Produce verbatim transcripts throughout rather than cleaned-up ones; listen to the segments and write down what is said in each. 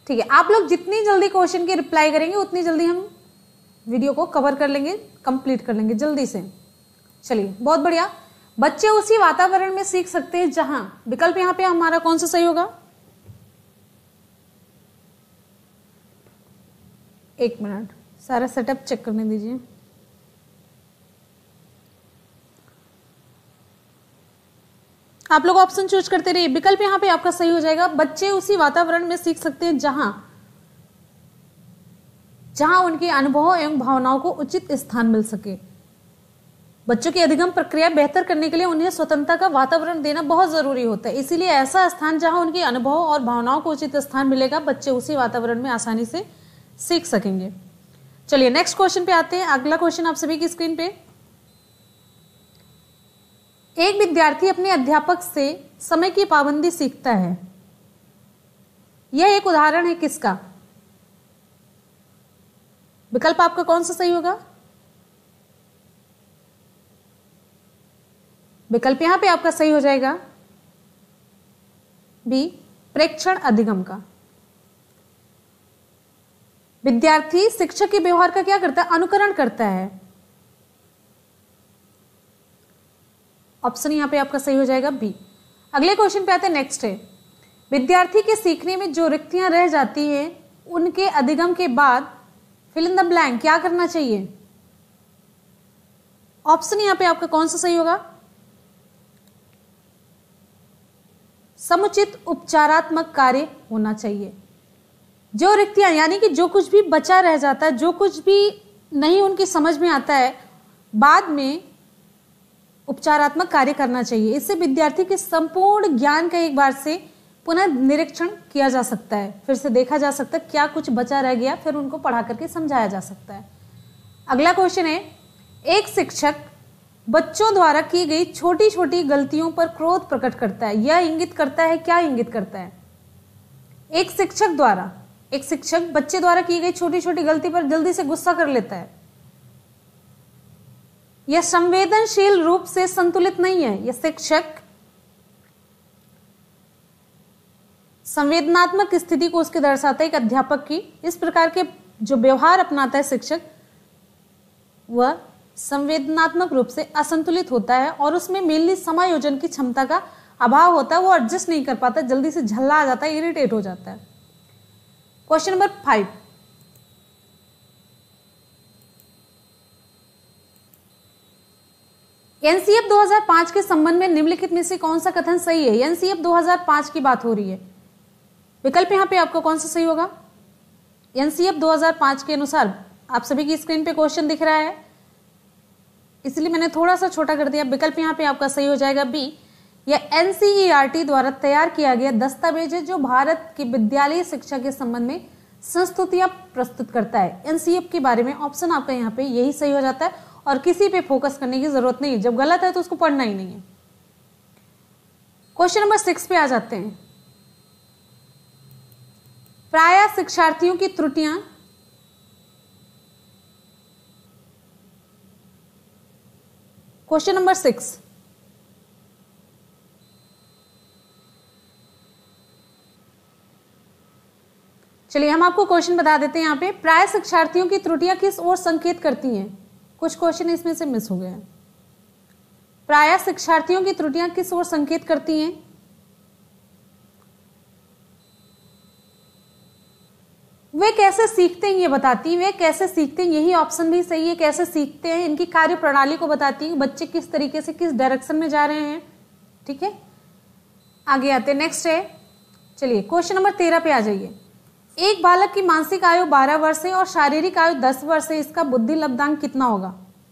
ठीक है, आप लोग जितनी जल्दी क्वेश्चन की रिप्लाई करेंगे उतनी जल्दी हम वीडियो को कवर कर लेंगे, कंप्लीट कर लेंगे जल्दी से। चलिए बहुत बढ़िया। बच्चे उसी वातावरण में सीख सकते हैं जहां, विकल्प यहां पे हमारा कौन सा सही होगा? एक मिनट, सारा सेटअप चेक करने दीजिए। आप लोग ऑप्शन चूज करते रहिए। विकल्प यहां पे आपका सही हो जाएगा, बच्चे उसी वातावरण में सीख सकते हैं जहां जहां उनके अनुभवों एवं भावनाओं को उचित स्थान मिल सके। बच्चों की अधिगम प्रक्रिया बेहतर करने के लिए उन्हें स्वतंत्रता का वातावरण देना बहुत जरूरी होता है, इसीलिए ऐसा स्थान जहां उनके अनुभवों और भावनाओं को उचित स्थान मिलेगा, बच्चे उसी वातावरण में आसानी से सीख सकेंगे। चलिए नेक्स्ट क्वेश्चन पे आते हैं। अगला क्वेश्चन आप सभी की स्क्रीन पे। एक विद्यार्थी अपने अध्यापक से समय की पाबंदी सीखता है। यह एक उदाहरण है किसका? विकल्प आपका कौन सा सही होगा? विकल्प यहां पे आपका सही हो जाएगा बी, प्रेक्षण अधिगम का। विद्यार्थी शिक्षक के व्यवहार का क्या करता है? अनुकरण करता है। ऑप्शन यहां पे आपका सही हो जाएगा बी। अगले क्वेश्चन पे आते हैं। नेक्स्ट है, विद्यार्थी के सीखने में जो रिक्तियां रह जाती हैं उनके अधिगम के बाद फिल इन द ब्लैंक क्या करना चाहिए? ऑप्शन यहां पे आपका कौन सा सही होगा? समुचित उपचारात्मक कार्य होना चाहिए। जो रिक्तियां यानी कि जो कुछ भी बचा रह जाता है, जो कुछ भी नहीं उनकी समझ में आता है, बाद में उपचारात्मक कार्य करना चाहिए। इससे विद्यार्थी के संपूर्ण ज्ञान का एक बार से पुनः निरीक्षण किया जा सकता है, फिर से देखा जा सकता है क्या कुछ बचा रह गया, फिर उनको पढ़ा करके समझाया जा सकता है। अगला क्वेश्चन है, एक शिक्षक बच्चों द्वारा की गई छोटी छोटी गलतियों पर क्रोध प्रकट करता है। यह इंगित करता है, क्या इंगित करता है? एक शिक्षक द्वारा एक शिक्षक बच्चे द्वारा की गई छोटी छोटी गलती पर जल्दी से गुस्सा कर लेता है। यह संवेदनशील रूप से संतुलित नहीं है। यह शिक्षक संवेदनात्मक स्थिति को उसके दर्शाता है। एक अध्यापक की इस प्रकार के जो व्यवहार अपनाता है शिक्षक, वह संवेदनात्मक रूप से असंतुलित होता है और उसमें मेनली समायोजन की क्षमता का अभाव होता है। वो एडजस्ट नहीं कर पाता, जल्दी से झल्ला आ जाता है, इरिटेट हो जाता है। क्वेश्चन नंबर फाइव, एनसीएफ दो हज़ार पाँच के संबंध में निम्नलिखित में से कौन सा कथन सही है? एनसीएफ दो हज़ार पाँच की बात हो रही है। विकल्प यहां पे आपको कौन सा सही होगा? एनसीएफ दो हज़ार पाँच के अनुसार आप सभी की स्क्रीन पे क्वेश्चन दिख रहा है, इसलिए मैंने थोड़ा सा छोटा कर दिया। विकल्प यहां पे आपका सही हो जाएगा बी। यह एनसीईआरटी द्वारा तैयार किया गया दस्तावेज है जो भारत की विद्यालय शिक्षा के संबंध में संस्तुतियां प्रस्तुत करता है। एनसीएफ के बारे में ऑप्शन आपका यहाँ पे यही सही हो जाता है और किसी पे फोकस करने की जरूरत नहीं है। जब गलत है तो उसको पढ़ना ही नहीं है। क्वेश्चन नंबर सिक्स पे आ जाते हैं। प्रायः शिक्षार्थियों की त्रुटियां क्वेश्चन नंबर सिक्स, चलिए हम आपको क्वेश्चन बता देते हैं। यहाँ पे प्राय शिक्षार्थियों की त्रुटियां किस ओर संकेत करती हैं? कुछ क्वेश्चन इसमें से मिस हो गए हैं। प्राय शिक्षार्थियों की त्रुटियां किस ओर संकेत करती हैं? वे कैसे सीखते हैं ये बताती है। वे कैसे सीखते हैं, यही ऑप्शन भी सही है। कैसे सीखते हैं, इनकी कार्य प्रणाली को बताती है, बच्चे किस तरीके से किस डायरेक्शन में जा रहे हैं। ठीक है, आगे आते हैं। नेक्स्ट है, चलिए क्वेश्चन नंबर तेरह पे आ जाइए। एक बालक की मानसिक आयु बारह वर्ष है और शारीरिक आयु दस वर्ष है, इसका बुद्धि लब्धांक कितना होगा?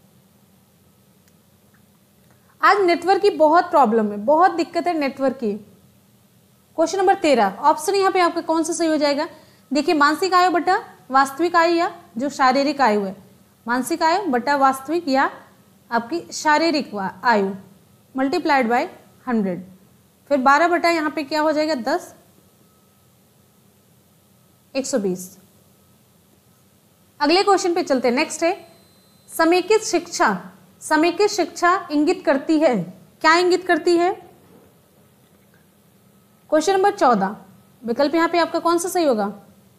आज नेटवर्क की बहुत प्रॉब्लम है, बहुत दिक्कत है नेटवर्क की। क्वेश्चन नंबर तेरह, ऑप्शन यहाँ पे आपका कौन सा सही हो जाएगा? देखिए, मानसिक आयु बटा वास्तविक आयु या जो शारीरिक आयु है, मानसिक आयु बटा वास्तविक या आपकी शारीरिक आयु मल्टीप्लाइड बाय हंड्रेड, फिर बारह बटा यहाँ पे क्या हो जाएगा दस, एक सौ बीस। अगले क्वेश्चन पे चलते हैं। नेक्स्ट है, समेकित शिक्षा समेकित शिक्षा इंगित करती है, क्या इंगित करती है? क्वेश्चन नंबर चौदह, विकल्प यहां पे आपका कौन सा सही होगा?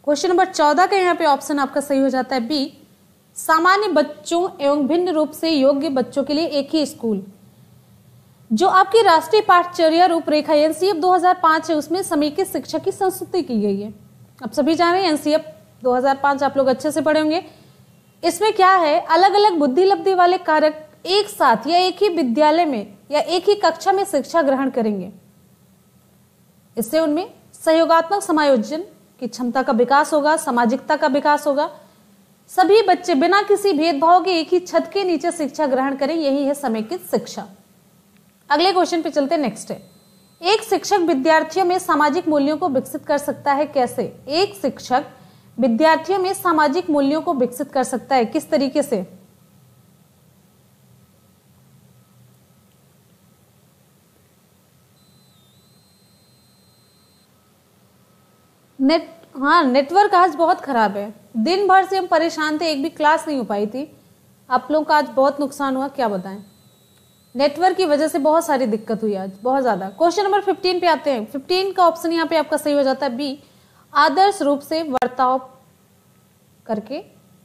क्वेश्चन नंबर चौदह का यहाँ पे ऑप्शन आपका सही हो जाता है बी, सामान्य बच्चों एवं भिन्न रूप से योग्य बच्चों के लिए एक ही स्कूल। जो आपकी राष्ट्रीय पाठचर्या रूपरेखा एनसीएफ दो हज़ार पाँच है, उसमें समेकित शिक्षा की संस्तुति की गई है। अब सभी जान रहे हैं एनसीएफ दो हज़ार पाँच आप लोग अच्छे से पढ़े होंगे। इसमें क्या है, अलग अलग बुद्धि लब्धि वाले कारक एक साथ या एक ही विद्यालय में या एक ही कक्षा में शिक्षा ग्रहण करेंगे। इससे उनमें सहयोगात्मक समायोजन की क्षमता का विकास होगा, सामाजिकता का विकास होगा। सभी बच्चे बिना किसी भेदभाव के एक ही छत के नीचे शिक्षा ग्रहण करें, यही है समेकित शिक्षा। अगले क्वेश्चन पे चलते, नेक्स्ट है, एक शिक्षक विद्यार्थियों में सामाजिक मूल्यों को विकसित कर सकता है कैसे? एक शिक्षक विद्यार्थियों में सामाजिक मूल्यों को विकसित कर सकता है, किस तरीके से? नेट हाँ नेटवर्क आज बहुत खराब है, दिन भर से हम परेशान थे, एक भी क्लास नहीं हो पाई थी। आप लोगों का आज बहुत नुकसान हुआ, क्या बताएं, नेटवर्क की वजह से बहुत सारी दिक्कत हुई आज, बहुत ज्यादा। क्वेश्चन नंबर फिफ्टीन पे आते हैं। फिफ्टीन का ऑप्शन यहाँ पे आपका सही हो जाता है बी, आदर्श रूप से बर्ताव करके।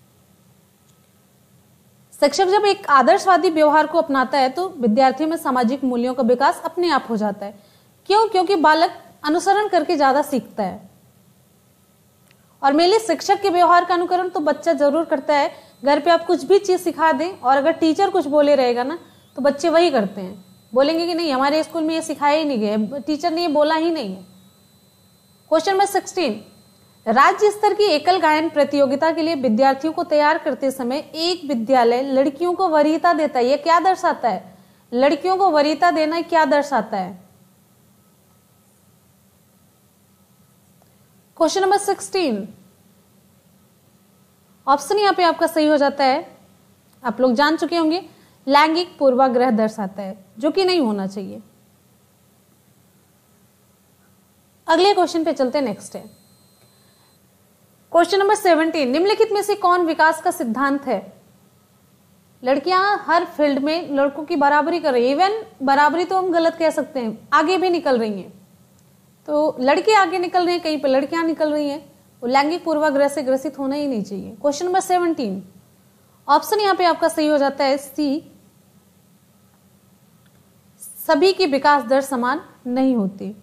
शिक्षक जब एक आदर्शवादी व्यवहार को अपनाता है तो विद्यार्थियों में सामाजिक मूल्यों का विकास अपने आप हो जाता है। क्यों? क्योंकि बालक अनुसरण करके ज्यादा सीखता है, और मेरे शिक्षक के व्यवहार का अनुकरण तो बच्चा जरूर करता है। घर पे आप कुछ भी चीज सिखा दें और अगर टीचर कुछ बोले रहेगा ना तो बच्चे वही करते हैं, बोलेंगे कि नहीं हमारे स्कूल में ये सिखाया ही नहीं गया, टीचर ने ये बोला ही नहीं है। क्वेश्चन नंबर सिक्सटीन, राज्य स्तर की एकल गायन प्रतियोगिता के लिए विद्यार्थियों को तैयार करते समय एक विद्यालय लड़कियों को वरीयता देता है, ये क्या दर्शाता है? लड़कियों को वरीयता देना क्या दर्शाता है? क्वेश्चन नंबर सिक्सटीन, ऑप्शन यहां पे आपका सही हो जाता है, आप लोग जान चुके होंगे, लैंगिक पूर्वाग्रह दर्शाता है, जो कि नहीं होना चाहिए। अगले क्वेश्चन पे चलते हैं, नेक्स्ट है क्वेश्चन नंबर सेवनटीन, निम्नलिखित में से कौन विकास का सिद्धांत है? लड़कियां हर फील्ड में लड़कों की बराबरी कर रही है, इवन बराबरी तो हम गलत कह सकते हैं, आगे भी निकल रही हैं। तो लड़के आगे निकल रहे हैं, कहीं पे लड़कियां निकल रही हैं, वो लैंगिक पूर्वाग्रह से ग्रसित होना ही नहीं चाहिए। क्वेश्चन नंबर सेवनटीन, ऑप्शन यहां पे आपका सही हो जाता है सी, सभी की विकास दर समान नहीं होती।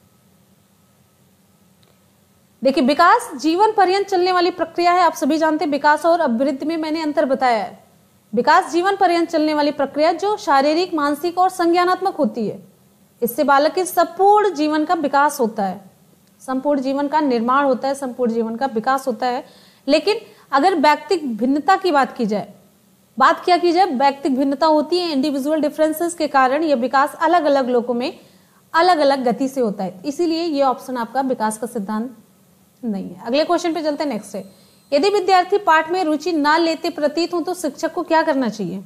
देखिए, विकास जीवन पर्यंत चलने वाली प्रक्रिया है, आप सभी जानते हैं। विकास और अभिवृद्धि में मैंने अंतर बताया है। विकास जीवन पर्यंत चलने वाली प्रक्रिया जो शारीरिक, मानसिक और संज्ञानात्मक होती है। इससे बालक के संपूर्ण जीवन का विकास होता है, संपूर्ण जीवन का निर्माण होता है, संपूर्ण जीवन का विकास होता है। लेकिन अगर व्यक्तिगत भिन्नता की बात की जाए, बात क्या की जाए, व्यक्तिगत भिन्नता होती है, इंडिविजुअल डिफरेंसेस के कारण यह विकास अलग अलग लोगों में अलग अलग गति से होता है। इसीलिए यह ऑप्शन आपका विकास का सिद्धांत नहीं है। अगले क्वेश्चन पे चलते हैं, नेक्स्ट है, यदि विद्यार्थी पाठ में रुचि ना लेते प्रतीत हो तो शिक्षक को क्या करना चाहिए?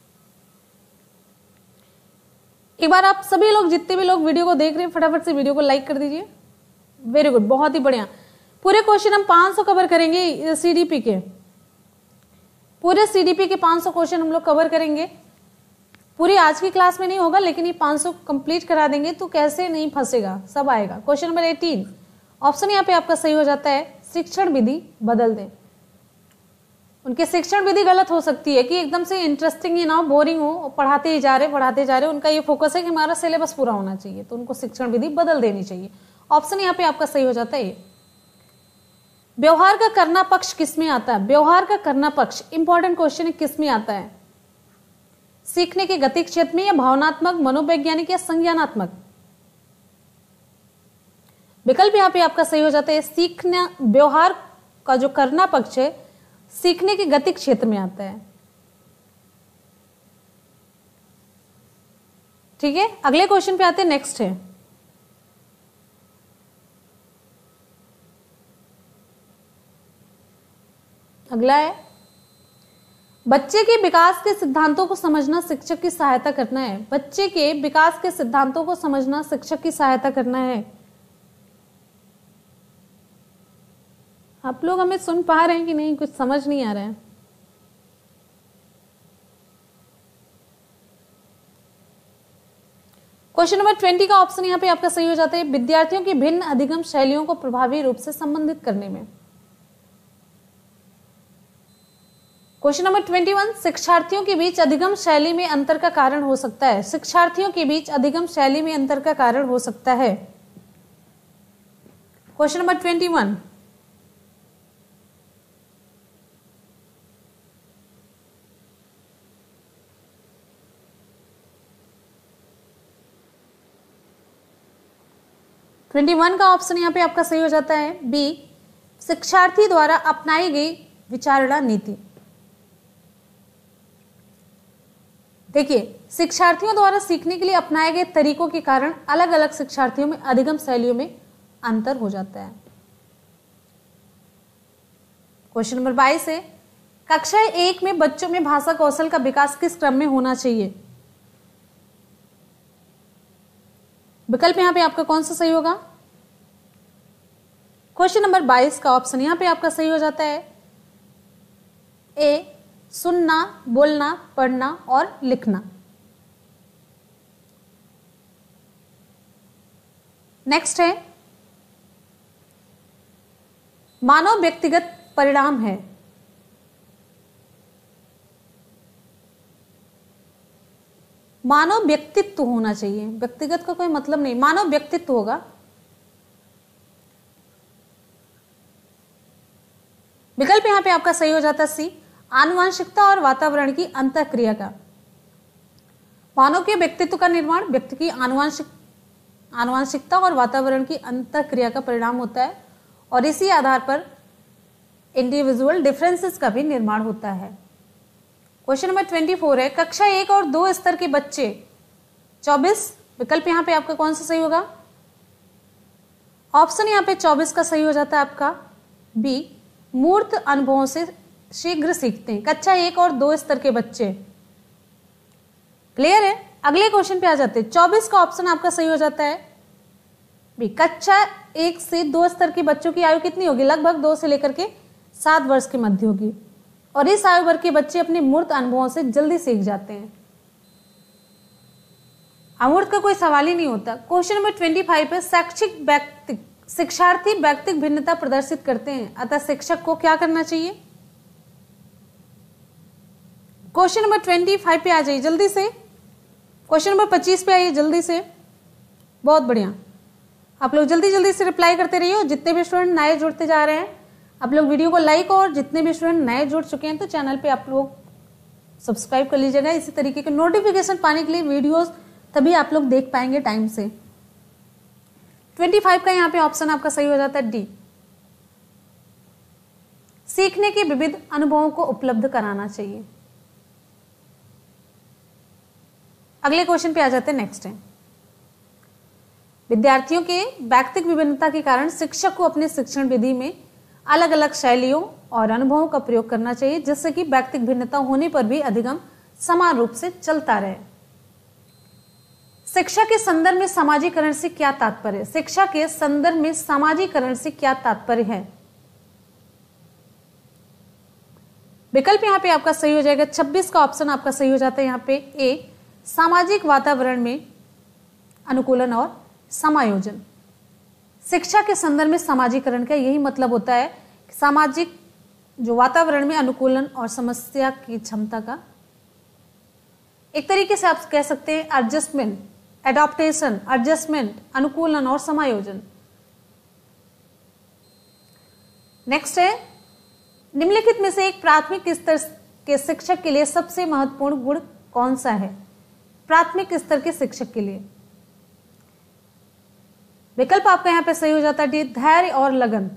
एक बार आप सभी लोग, जितने भी लोग वीडियो को देख रहे हैं, फटाफट से वीडियो को लाइक कर दीजिए। वेरी गुड, बहुत ही बढ़िया। पूरे क्वेश्चन हम पांच सौ कवर करेंगे, सीडीपी के पूरे सीडीपी के पांच सौ क्वेश्चन हम लोग कवर करेंगे। पूरी आज की क्लास में नहीं होगा, लेकिन ये पांच सौ कंप्लीट करा देंगे तो कैसे नहीं फंसेगा, सब आएगा। क्वेश्चन नंबर अठारह, ऑप्शन यहाँ पे आपका सही हो जाता है, शिक्षण विधि बदल दें। उनके शिक्षण विधि गलत हो सकती है कि एकदम से इंटरेस्टिंग ही ना हो, बोरिंग हो, पढ़ाते ही जा रहे पढ़ाते जा रहे उनका ये फोकस है कि हमारा सिलेबस पूरा होना चाहिए, तो उनको शिक्षण विधि बदल देनी चाहिए। ऑप्शन यहाँ पे आपका सही हो जाता है। व्यवहार का करना पक्ष किस में आता है? व्यवहार का करना पक्ष इंपॉर्टेंट क्वेश्चन है, किस में आता है? सीखने के गति क्षेत्र में या भावनात्मक, मनोवैज्ञानिक या संज्ञानात्मक? विकल्प यहाँ पे आपका सही हो जाता है, सीखना, व्यवहार का जो करना पक्ष है सीखने के गति क्षेत्र में आता है। ठीक है, अगले क्वेश्चन पे आते हैं, नेक्स्ट है अगला है, बच्चे के विकास के सिद्धांतों को समझना शिक्षक की सहायता करना है। बच्चे के विकास के सिद्धांतों को समझना शिक्षक की सहायता करना है। आप लोग हमें सुन पा रहे हैं कि नहीं? कुछ समझ नहीं आ रहा है। क्वेश्चन नंबर ट्वेंटी का ऑप्शन यहाँ पे आपका सही हो जाता है, विद्यार्थियों की भिन्न अधिगम शैलियों को प्रभावी रूप से संबंधित करने में। क्वेश्चन नंबर ट्वेंटी वन, शिक्षार्थियों के बीच अधिगम शैली में अंतर का कारण हो सकता है। शिक्षार्थियों के बीच अधिगम शैली में अंतर का कारण हो सकता है। Question number twenty one, twenty one का ऑप्शन यहां पे आपका सही हो जाता है बी, शिक्षार्थी द्वारा अपनाई गई विचारणा नीति। देखिए, शिक्षार्थियों द्वारा सीखने के लिए अपनाए गए तरीकों के कारण अलग अलग शिक्षार्थियों में अधिगम शैलियों में अंतर हो जाता है। क्वेश्चन नंबर बाईस है, कक्षा एक में बच्चों में भाषा कौशल का विकास किस क्रम में होना चाहिए। विकल्प यहां पे आपका कौन सा सही होगा। क्वेश्चन नंबर बाईस का ऑप्शन यहां पे आपका सही हो जाता है ए, सुनना, बोलना, पढ़ना और लिखना। नेक्स्ट है, मानव व्यक्तिगत परिणाम है। मानव व्यक्तित्व होना चाहिए, व्यक्तिगत का कोई मतलब नहीं, मानव व्यक्तित्व होगा। विकल्प यहां पे आपका सही हो जाता है सी, आनुवंशिकता और वातावरण की अंतःक्रिया का। मानव के व्यक्तित्व का निर्माण व्यक्ति की आनुवंशिक आनुवंशिकता और वातावरण की अंतःक्रिया का परिणाम होता है और इसी आधार पर इंडिविजुअल डिफरेंसेस का भी निर्माण होता है। क्वेश्चन नंबर ट्वेंटी फोर है, कक्षा एक और दो स्तर के बच्चे चौबीस। विकल्प यहां पे आपका कौन सा सही होगा। ऑप्शन यहां पे चौबीस का सही हो जाता है आपका बी, मूर्त अनुभवों से शीघ्र सीखते हैं। कक्षा एक और दो स्तर के बच्चे। क्लियर है। अगले क्वेश्चन पे आ जाते हैं। चौबीस का ऑप्शन आपका सही हो जाता है बी, कक्षा एक से दो स्तर के बच्चों की आयु कितनी होगी, लगभग दो से लेकर के सात वर्ष के मध्य होगी और इस आयु वर्ग के बच्चे अपने मूर्त अनुभवों से जल्दी सीख जाते हैं। अमूर्त का कोई सवाल ही नहीं होता। क्वेश्चन नंबर ट्वेंटी फाइव है, शैक्षिक व्यक्ति शिक्षार्थी व्यक्तिगत भिन्नता प्रदर्शित करते हैं, अतः शिक्षक को क्या करना चाहिए। क्वेश्चन नंबर ट्वेंटी फाइव पे आ जाइए जल्दी से। क्वेश्चन नंबर पच्चीस पे आइए जल्दी से। बहुत बढ़िया, आप लोग जल्दी जल्दी से रिप्लाई करते रहिए। जितने भी स्टूडेंट नए जुड़ते जा रहे हैं आप लोग वीडियो को लाइक, और जितने भी स्टूडेंट नए जुड़ चुके हैं तो चैनल पे आप लोग सब्सक्राइब कर लीजिएगा। इसी तरीके के नोटिफिकेशन पाने के लिए वीडियोस तभी आप लोग देख पाएंगे टाइम से। पच्चीस का यहाँ पे ऑप्शन आपका सही हो जाता है डी, सीखने के विविध अनुभवों को उपलब्ध कराना चाहिए। अगले क्वेश्चन पे आ जाते हैं। नेक्स्ट है, विद्यार्थियों के व्यक्तिगत विभिन्नता के कारण शिक्षक को अपने शिक्षण विधि में अलग अलग शैलियों और अनुभवों का प्रयोग करना चाहिए, जिससे कि व्यक्तिगत भिन्नता होने पर भी अधिगम समान रूप से चलता रहे। शिक्षा के संदर्भ में सामाजिकरण से क्या तात्पर्य है। शिक्षा के संदर्भ में सामाजिकरण से क्या तात्पर्य है। विकल्प यहां पे आपका सही हो जाएगा छब्बीस का ऑप्शन आपका सही हो जाता है यहाँ पे ए, सामाजिक वातावरण में अनुकूलन और समायोजन। शिक्षा के संदर्भ में सामाजिकरण का यही मतलब होता है कि सामाजिक जो वातावरण में अनुकूलन और समस्या की क्षमता का, एक तरीके से आप कह सकते हैं एडजस्टमेंट, एडॉप्टेशन, एडजस्टमेंट, अनुकूलन और समायोजन। नेक्स्ट है, निम्नलिखित में से एक प्राथमिक स्तर के शिक्षक के लिए सबसे महत्वपूर्ण गुण कौन सा है। प्राथमिक स्तर के शिक्षक के लिए विकल्प आपका यहां पे सही हो जाता है डी, धैर्य और लगन।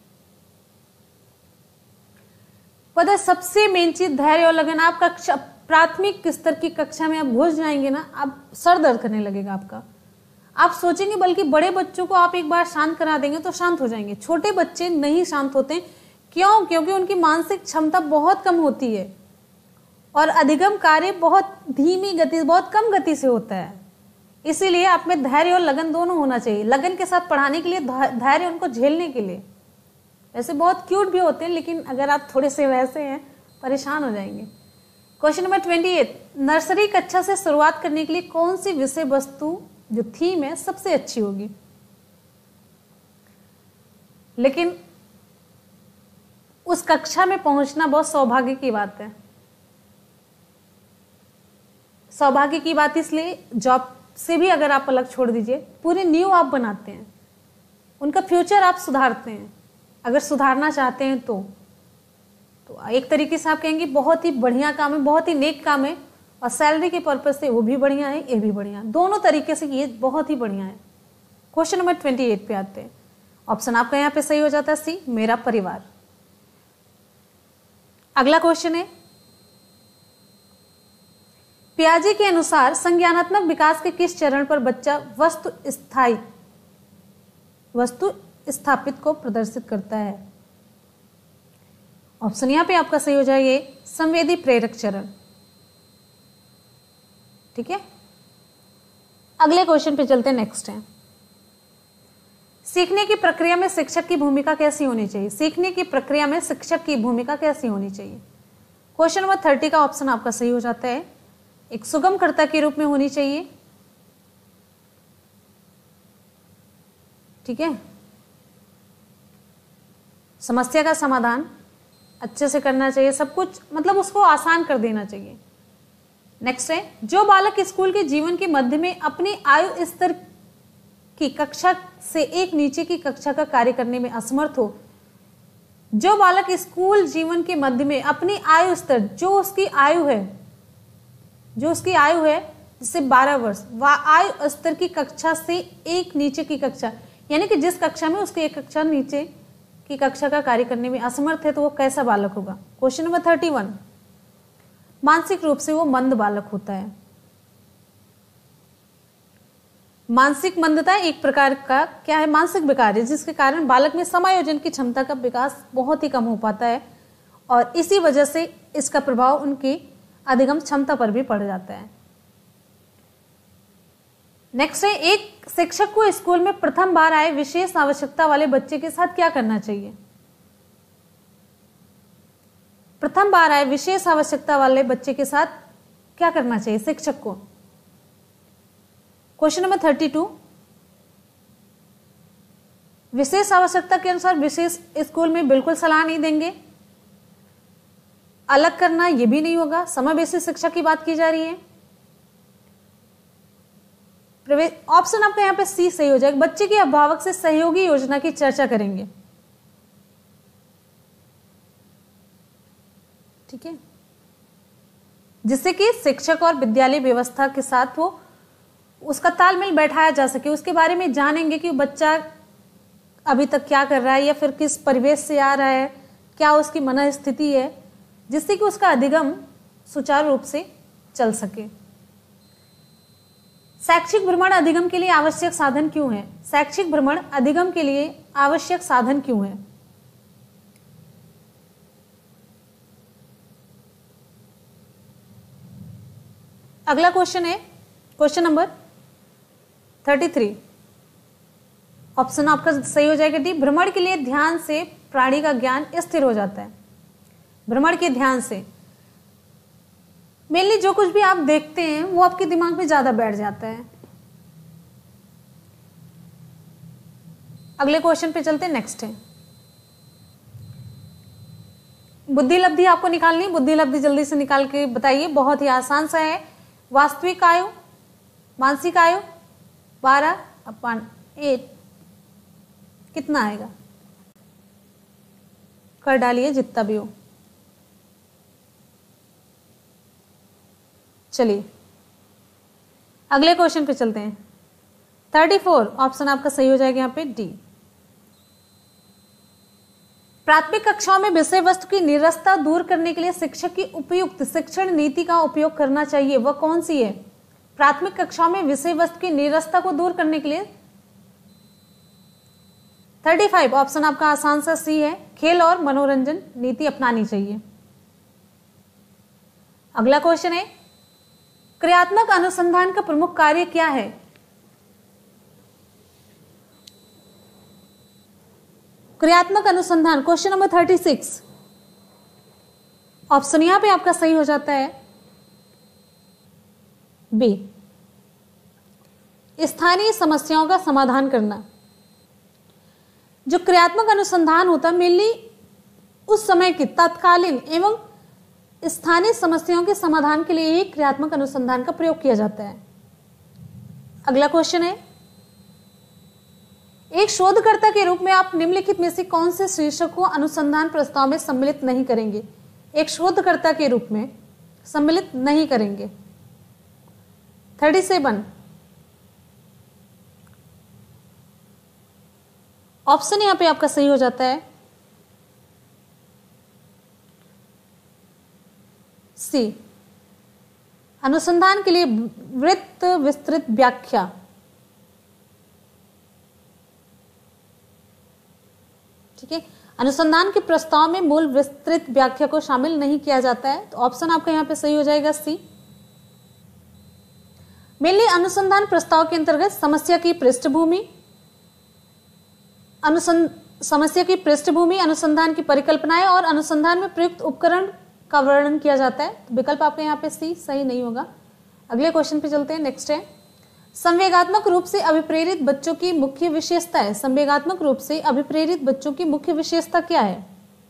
पता है सबसे मेन चीज धैर्य और लगन। आप कक्षा प्राथमिक स्तर की कक्षा में आप घुस जाएंगे ना, आप सर दर्द करने लगेगा आपका। आप सोचेंगे, बल्कि बड़े बच्चों को आप एक बार शांत करा देंगे तो शांत हो जाएंगे। छोटे बच्चे नहीं शांत होते। क्यों? क्योंकि उनकी मानसिक क्षमता बहुत कम होती है और अधिगम कार्य बहुत धीमी गति, बहुत कम गति से होता है। इसीलिए आप में धैर्य और लगन दोनों होना चाहिए। लगन के साथ पढ़ाने के लिए, धैर्य उनको झेलने के लिए। वैसे बहुत क्यूट भी होते हैं, लेकिन अगर आप थोड़े से वैसे हैं परेशान हो जाएंगे। क्वेश्चन नंबर अट्ठाईस, नर्सरी कक्षा से शुरुआत करने के लिए कौन सी विषय वस्तु जो थीम है सबसे अच्छी होगी। लेकिन उस कक्षा में पहुंचना बहुत सौभाग्य की बात है। सौभाग्य की बात इसलिए, जॉब से भी अगर आप अलग छोड़ दीजिए, पूरी न्यू आप बनाते हैं, उनका फ्यूचर आप सुधारते हैं, अगर सुधारना चाहते हैं तो तो एक तरीके से आप कहेंगे बहुत ही बढ़िया काम है, बहुत ही नेक काम है, और सैलरी के पर्पज से वो भी बढ़िया है, ये भी बढ़िया, दोनों तरीके से ये बहुत ही बढ़िया है। क्वेश्चन नंबर ट्वेंटी एट पे आते हैं। ऑप्शन आपका यहाँ पे सही हो जाता है सी, मेरा परिवार। अगला क्वेश्चन है, पियाजे के अनुसार संज्ञानात्मक विकास के किस चरण पर बच्चा वस्तु स्थायी वस्तु स्थापित को प्रदर्शित करता है? ऑप्शन यहां पे आपका सही हो जाएगा संवेदी प्रेरक चरण। ठीक है, अगले क्वेश्चन पे चलते हैं। नेक्स्ट है, सीखने की प्रक्रिया में शिक्षक की भूमिका कैसी होनी चाहिए? सीखने की प्रक्रिया में शिक्षक की भूमिका कैसी होनी चाहिए? क्वेश्चन नंबर थर्टी का ऑप्शन आपका सही हो जाता है, एक सुगमकर्ता के रूप में होनी चाहिए। ठीक है, समस्या का समाधान अच्छे से करना चाहिए, सब कुछ मतलब उसको आसान कर देना चाहिए। नेक्स्ट है, जो बालक स्कूल के जीवन के मध्य में अपनी आयु स्तर की कक्षा से एक नीचे की कक्षा का कार्य करने में असमर्थ हो, जो बालक स्कूल जीवन के मध्य में अपनी आयु स्तर, जो उसकी आयु है जो उसकी आयु है जैसे बारह वर्ष, वह आयु स्तर की कक्षा से एक नीचे की कक्षा, यानी कि जिस कक्षा में उसके एक कक्षा नीचे की कक्षा का कार्य करने में असमर्थ है, तो वो कैसा बालक होगा? क्वेश्चन नंबर थर्टी वन, मानसिक रूप से वो मंद बालक होता है। मानसिक मंदता एक प्रकार का क्या है? मानसिक विकार है, जिसके कारण बालक में समायोजन की क्षमता का विकास बहुत ही कम हो पाता है, और इसी वजह से इसका प्रभाव उनकी अधिगम क्षमता पर भी पड़ जाता है। नेक्स्ट है, एक शिक्षक को स्कूल में प्रथम बार आए विशेष आवश्यकता वाले बच्चे के साथ क्या करना चाहिए? प्रथम बार आए विशेष आवश्यकता वाले बच्चे के साथ क्या करना चाहिए शिक्षक को? क्वेश्चन नंबर थर्टी टू, विशेष आवश्यकता के अनुसार विशेष स्कूल में बिल्कुल सलाह नहीं देंगे, अलग करना यह भी नहीं होगा, समावेशी शिक्षा की बात की जा रही है। ऑप्शन आपका यहां पे सी सही हो जाएगा, बच्चे के अभिभावक से सहयोगी योजना की चर्चा करेंगे। ठीक है, जिससे कि शिक्षक और विद्यालय व्यवस्था के साथ वो उसका तालमेल बैठाया जा सके, उसके बारे में जानेंगे कि बच्चा अभी तक क्या कर रहा है, या फिर किस परिवेश से आ रहा है, क्या उसकी मन स्थिति है, जिससे कि उसका अधिगम सुचारू रूप से चल सके। शैक्षिक भ्रमण अधिगम के लिए आवश्यक साधन क्यों है? शैक्षिक भ्रमण अधिगम के लिए आवश्यक साधन क्यों है? अगला क्वेश्चन है question number thirty three, option आपका सही हो जाएगा डी, भ्रमण के लिए ध्यान से प्राणी का ज्ञान स्थिर हो जाता है। भ्रमण के ध्यान से मेनली जो कुछ भी आप देखते हैं वो आपके दिमाग में ज्यादा बैठ जाता है। अगले क्वेश्चन पे चलते हैं। नेक्स्ट है, बुद्धि लब्धि आपको निकालनी, बुद्धि लब्धि जल्दी से निकाल के बताइए, बहुत ही आसान सा है। वास्तविक आयु, मानसिक आयु बारह अपन एट, कितना आएगा? कर डालिए जितना भी हो। चलिए अगले क्वेश्चन पे चलते हैं। थर्टी फोर, ऑप्शन आपका सही हो जाएगा यहां पे डी। प्राथमिक कक्षाओं में विषय वस्तु की निरस्ता दूर करने के लिए शिक्षक की उपयुक्त शिक्षण नीति का उपयोग करना चाहिए, वह कौन सी है? प्राथमिक कक्षाओं में विषय वस्तु की निरस्ता को दूर करने के लिए थर्टी फाइव, ऑप्शन आपका आसान सा सी है, खेल और मनोरंजन नीति अपनानी चाहिए। अगला क्वेश्चन है, क्रियात्मक अनुसंधान का प्रमुख कार्य क्या है? क्रियात्मक अनुसंधान, question number thirty six, option यहां पे आपका सही हो जाता है बी, स्थानीय समस्याओं का समाधान करना। जो क्रियात्मक अनुसंधान होता है मेनली उस समय की तत्कालीन एवं स्थानीय समस्याओं के समाधान के लिए ही क्रियात्मक अनुसंधान का प्रयोग किया जाता है। अगला क्वेश्चन है, एक शोधकर्ता के रूप में आप निम्नलिखित में से कौन से शीर्षक को अनुसंधान प्रस्ताव में सम्मिलित नहीं करेंगे? एक शोधकर्ता के रूप में सम्मिलित नहीं करेंगे। सैंतीस ऑप्शन यहां पे आपका सही हो जाता है सी, अनुसंधान के लिए वृत्त विस्तृत व्याख्या। ठीक है, अनुसंधान के प्रस्ताव में मूल विस्तृत व्याख्या को शामिल नहीं किया जाता है, तो ऑप्शन आपका यहां पे सही हो जाएगा सी। मेनली अनुसंधान प्रस्ताव के अंतर्गत समस्या की पृष्ठभूमि, अनुसंध समस्या की पृष्ठभूमि, अनुसंधान की परिकल्पनाएं और अनुसंधान में प्रयुक्त उपकरण का वर्णन किया जाता है। तो विकल्प आपका यहाँ पे सी सही नहीं होगा। अगले क्वेश्चन पे चलते हैं। नेक्स्ट है, संवेगात्मक रूप से अभिप्रेरित बच्चों की मुख्य विशेषता है। संवेगात्मक रूप से अभिप्रेरित बच्चों की मुख्य विशेषता क्या है?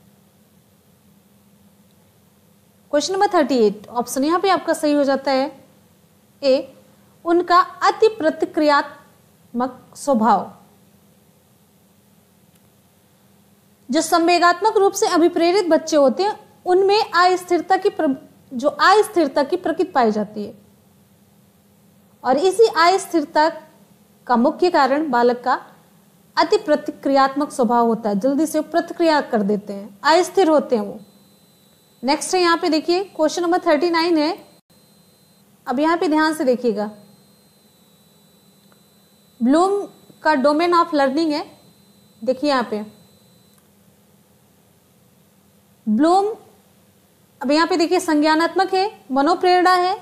क्वेश्चन नंबर अड़तीस, ऑप्शन यहाँ पे आपका सही हो जाता है ए, उनका अति प्रतिक्रियात्मक स्वभाव। जो संवेगात्मक रूप से अभिप्रेरित बच्चे होते हैं उनमें अस्थिरता की प्र... जो अस्थिरता की प्रकृति पाई जाती है और इसी अस्थिरता का मुख्य कारण बालक का अति प्रतिक्रियात्मक स्वभाव होता है। जल्दी से प्रतिक्रिया कर देते हैं, अस्थिर होते हैं वो। नेक्स्ट है, यहाँ पे देखिए क्वेश्चन नंबर थर्टी नाइन है। अब यहाँ पे ध्यान से देखिएगा, ब्लूम का डोमेन ऑफ लर्निंग है। देखिए यहाँ पे ब्लूम, अब यहाँ पे देखिए संज्ञानात्मक है, मनोप्रेरणा है।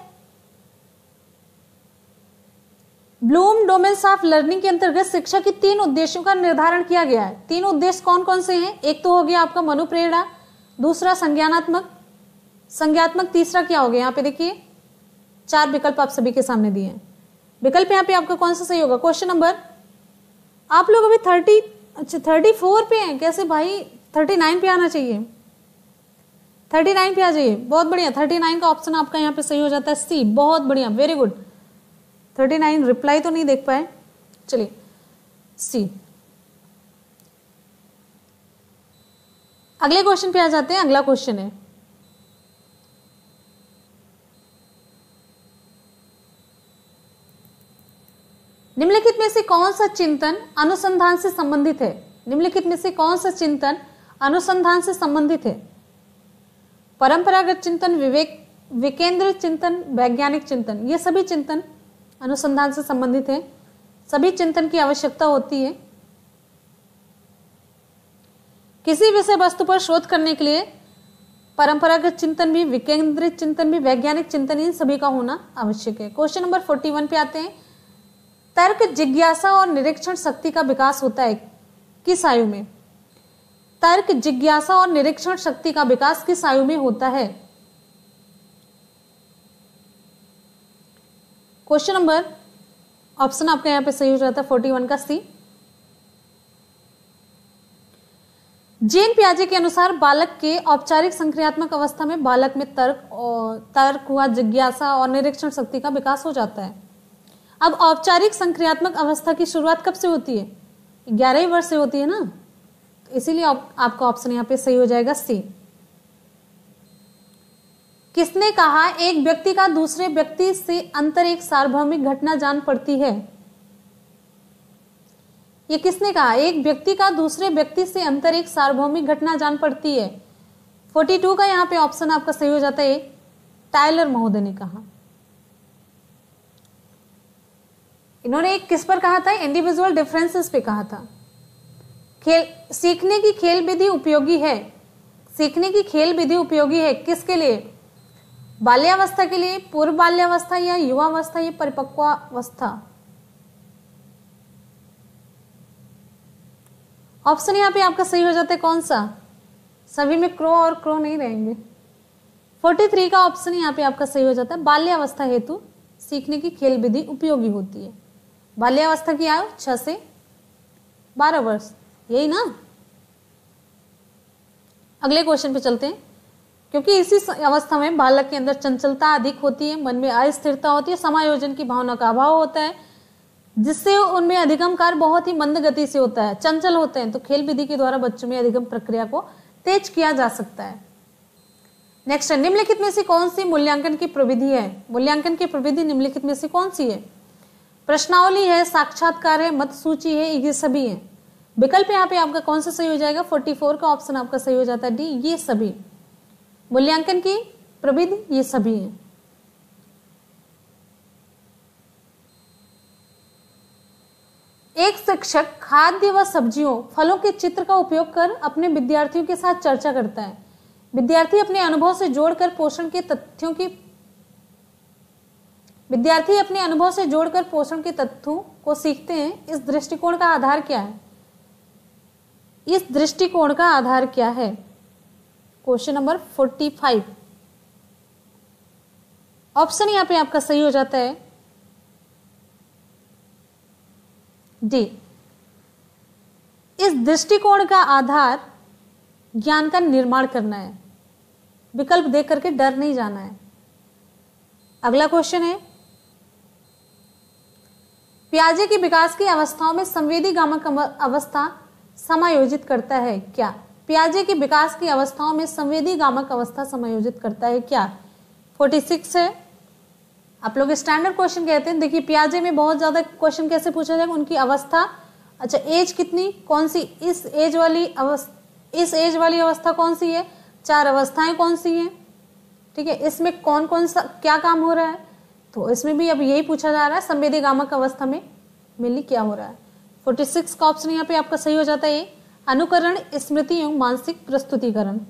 ब्लूम डोमेन्स ऑफ लर्निंग के अंतर्गत शिक्षा के तीन उद्देश्यों का निर्धारण किया गया है। तीन उद्देश्य कौन कौन से हैं? एक तो हो गया आपका मनोप्रेरणा, दूसरा संज्ञानात्मक, संज्ञात्मक तीसरा क्या हो गया? यहाँ पे देखिए चार विकल्प आप सभी के सामने दिए हैं। विकल्प यहाँ पे आपका कौन सा सही होगा? क्वेश्चन नंबर, आप लोग अभी थर्टी अच्छा थर्टी फोर पे हैं, कैसे भाई? थर्टी नाइन पे आना चाहिए, थर्टी नाइन पे आ जाइए। बहुत बढ़िया, थर्टी नाइन का ऑप्शन आपका यहाँ पे सही हो जाता है सी। बहुत बढ़िया, very good. Thirty nine reply तो नहीं देख पाए, चलिए सी। अगले क्वेश्चन पे आ जाते हैं। अगला क्वेश्चन है, निम्नलिखित में से कौन सा चिंतन अनुसंधान से संबंधित है? निम्नलिखित में से कौन सा चिंतन अनुसंधान से संबंधित है? परंपरागत चिंतन, विवेक विकेंद्रित चिंतन, वैज्ञानिक चिंतन। ये सभी चिंतन अनुसंधान से संबंधित है। सभी चिंतन की आवश्यकता होती है। किसी विषय वस्तु पर शोध करने के लिए परंपरागत चिंतन भी, विकेंद्रित चिंतन भी, वैज्ञानिक चिंतन, इन सभी का होना आवश्यक है। क्वेश्चन नंबर फोर्टी वन पे आते हैं। तर्क, जिज्ञासा और निरीक्षण शक्ति का विकास होता है किस आयु में? तर्क, जिज्ञासा और निरीक्षण शक्ति का विकास किस आयु में होता है? क्वेश्चन नंबर, ऑप्शन आपका यहां पे सही हो जाता है फोर्टी वन का सी। जेन पियाजे के अनुसार बालक के औपचारिक संक्रियात्मक अवस्था में बालक में तर्क और तर्क हुआ, जिज्ञासा और निरीक्षण शक्ति का विकास हो जाता है। अब औपचारिक संक्रियात्मक अवस्था की शुरुआत कब से होती है? ग्यारह वर्ष से होती है ना, तो इसीलिए आप, आपका ऑप्शन यहाँ पे सही हो जाएगा सी। किसने कहा एक व्यक्ति का दूसरे व्यक्ति से अंतर एक सार्वभौमिक घटना जान पड़ती है? ये किसने कहा एक व्यक्ति का दूसरे व्यक्ति से अंतर एक सार्वभौमिक घटना जान पड़ती है? फोर्टी टू का यहाँ पे ऑप्शन आपका सही हो जाता है, टायलर महोदय ने कहा। इन्होंने एक किस पर कहा था? इंडिविजुअल डिफरेंसेस पे कहा था। खेल सीखने की खेल विधि उपयोगी है, सीखने की खेल विधि उपयोगी है किसके लिए? बाल्यावस्था के लिए, पूर्व बाल्यावस्था या युवावस्था या परिपक्वावस्था? ऑप्शन यहाँ पे आपका सही हो जाता है कौन सा? सभी में क्रो और क्रो नहीं रहेंगे। फोर्टी थ्री का ऑप्शन यहाँ पे आपका सही हो जाता है, बाल्यावस्था हेतु सीखने की खेल विधि उपयोगी होती है। बाल्यावस्था की आयु छह से बारह वर्ष, यही ना? अगले क्वेश्चन पे चलते हैं। क्योंकि इसी अवस्था में बालक के अंदर चंचलता अधिक होती है, मन में अस्थिरता होती है, समायोजन की भावना का अभाव होता है, जिससे उनमें अधिगम कार्य बहुत ही मंद गति से होता है, चंचल होते हैं। तो खेल विधि के द्वारा बच्चों में अधिगम प्रक्रिया को तेज किया जा सकता है। नेक्स्ट है, निम्नलिखित में से कौन सी मूल्यांकन की प्रविधि है? मूल्यांकन की प्रविधि निम्नलिखित में से कौन सी है? प्रश्नावली है, साक्षात्कार है, मत सूची है, ये सभी है। विकल्प यहाँ पे आपका कौन सा सही हो जाएगा? चौवालीस का ऑप्शन आपका सही हो जाता है डी, ये सभी। मूल्यांकन की प्रविधि ये सभी है। एक शिक्षक खाद्य व सब्जियों, फलों के चित्र का उपयोग कर अपने विद्यार्थियों के साथ चर्चा करता है। विद्यार्थी अपने अनुभव से जोड़कर पोषण के तथ्यों की विद्यार्थी अपने अनुभव से जोड़कर पोषण के तथ्यों को सीखते हैं। इस दृष्टिकोण का आधार क्या है? इस दृष्टिकोण का आधार क्या है? क्वेश्चन नंबर पैंतालीस। ऑप्शन यहां पे आपका सही हो जाता है डी। इस दृष्टिकोण का आधार ज्ञान का निर्माण करना है। विकल्प देख करके डर नहीं जाना है। अगला क्वेश्चन है, प्याजे के विकास की अवस्थाओं में संवेदी गामक अवस्था समायोजित करता है क्या? प्याजे के विकास की अवस्थाओं में संवेदी गामक अवस्था समायोजित करता है क्या? छियालीस है। आप लोग स्टैंडर्ड क्वेश्चन कहते हैं। देखिए प्याजे में बहुत ज्यादा क्वेश्चन कैसे पूछा जाएगा, उनकी अवस्था, अच्छा एज कितनी, कौन सी, इस एज वाली अवस्था, इस एज वाली अवस्था कौन सी है, चार अवस्थाएं कौन सी हैं, ठीक है, इसमें कौन कौन सा क्या काम हो रहा है। तो इसमें भी अब यही पूछा जा रहा है, संवेदी गामक अवस्था में मेनली क्या हो रहा है। छियालीस का ऑप्शन यहाँ पे आपका सही हो जाता है, अनुकरण, स्मृति एवं मानसिक प्रस्तुतिकरण।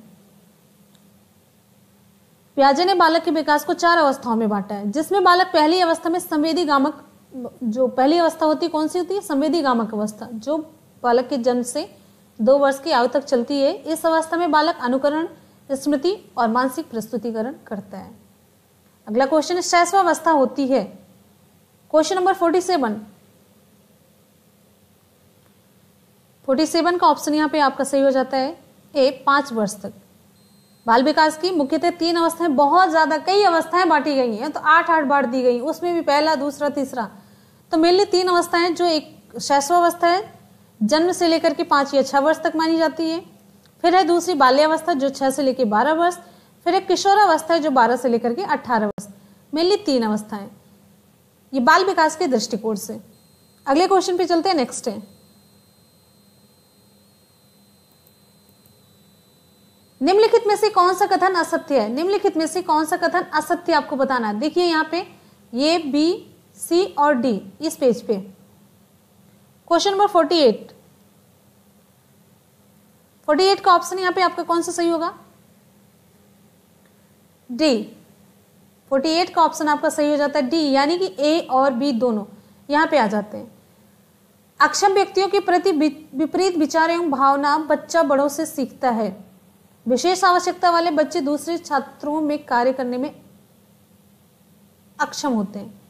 प्याजे ने बालक के विकास को चार अवस्थाओं में बांटा है, जिसमें बालक पहली अवस्था में संवेदी गामक, जो पहली अवस्था होती है कौन सी होती है? संवेदी गामक अवस्था, जो बालक के जन्म से दो वर्ष की आयु तक चलती है। इस अवस्था में बालक अनुकरण, स्मृति और मानसिक प्रस्तुतिकरण करता है। अगला क्वेश्चन, शैशवावस्था होती है। क्वेश्चन नंबर सैंतालीस। सैंतालीस का ऑप्शन यहाँ पे आपका सही हो जाता है ए, पांच वर्ष तक। बाल विकास की मुख्यतः तीन अवस्थाएं, बहुत ज्यादा कई अवस्थाएं बांटी गई हैं, तो आठ आठ बांट दी गई, उसमें भी पहला, दूसरा, तीसरा। तो मेनली तीन अवस्थाएं, जो एक शैशवावस्था है, जन्म से लेकर के पांच या छह वर्ष तक मानी जाती है। फिर है दूसरी बाल्यावस्था, जो छह से लेकर बारह वर्ष। फिर एक किशोरावस्था है, जो बारह से लेकर के अठारह वर्ष। मेनली तीन अवस्थाएं, ये बाल विकास के दृष्टिकोण से। अगले क्वेश्चन पे चलते हैं। नेक्स्ट है, निम्नलिखित में से कौन सा कथन असत्य है? निम्नलिखित में से कौन सा कथन असत्य आपको बताना है। देखिए यहाँ पे ये बी, सी और डी इस पेज पे। क्वेश्चन नंबर अड़तालीस। अड़तालीस का ऑप्शन यहाँ पे आपका कौन सा सही होगा? डी। अड़तालीस का ऑप्शन आपका सही हो जाता है डी, यानी कि ए और बी दोनों यहाँ पे आ जाते हैं। अक्षम व्यक्तियों के प्रति विपरीत विचार एवं भावना बच्चा बड़ों से सीखता है। विशेष आवश्यकता वाले बच्चे दूसरे छात्रों में कार्य करने में अक्षम होते हैं।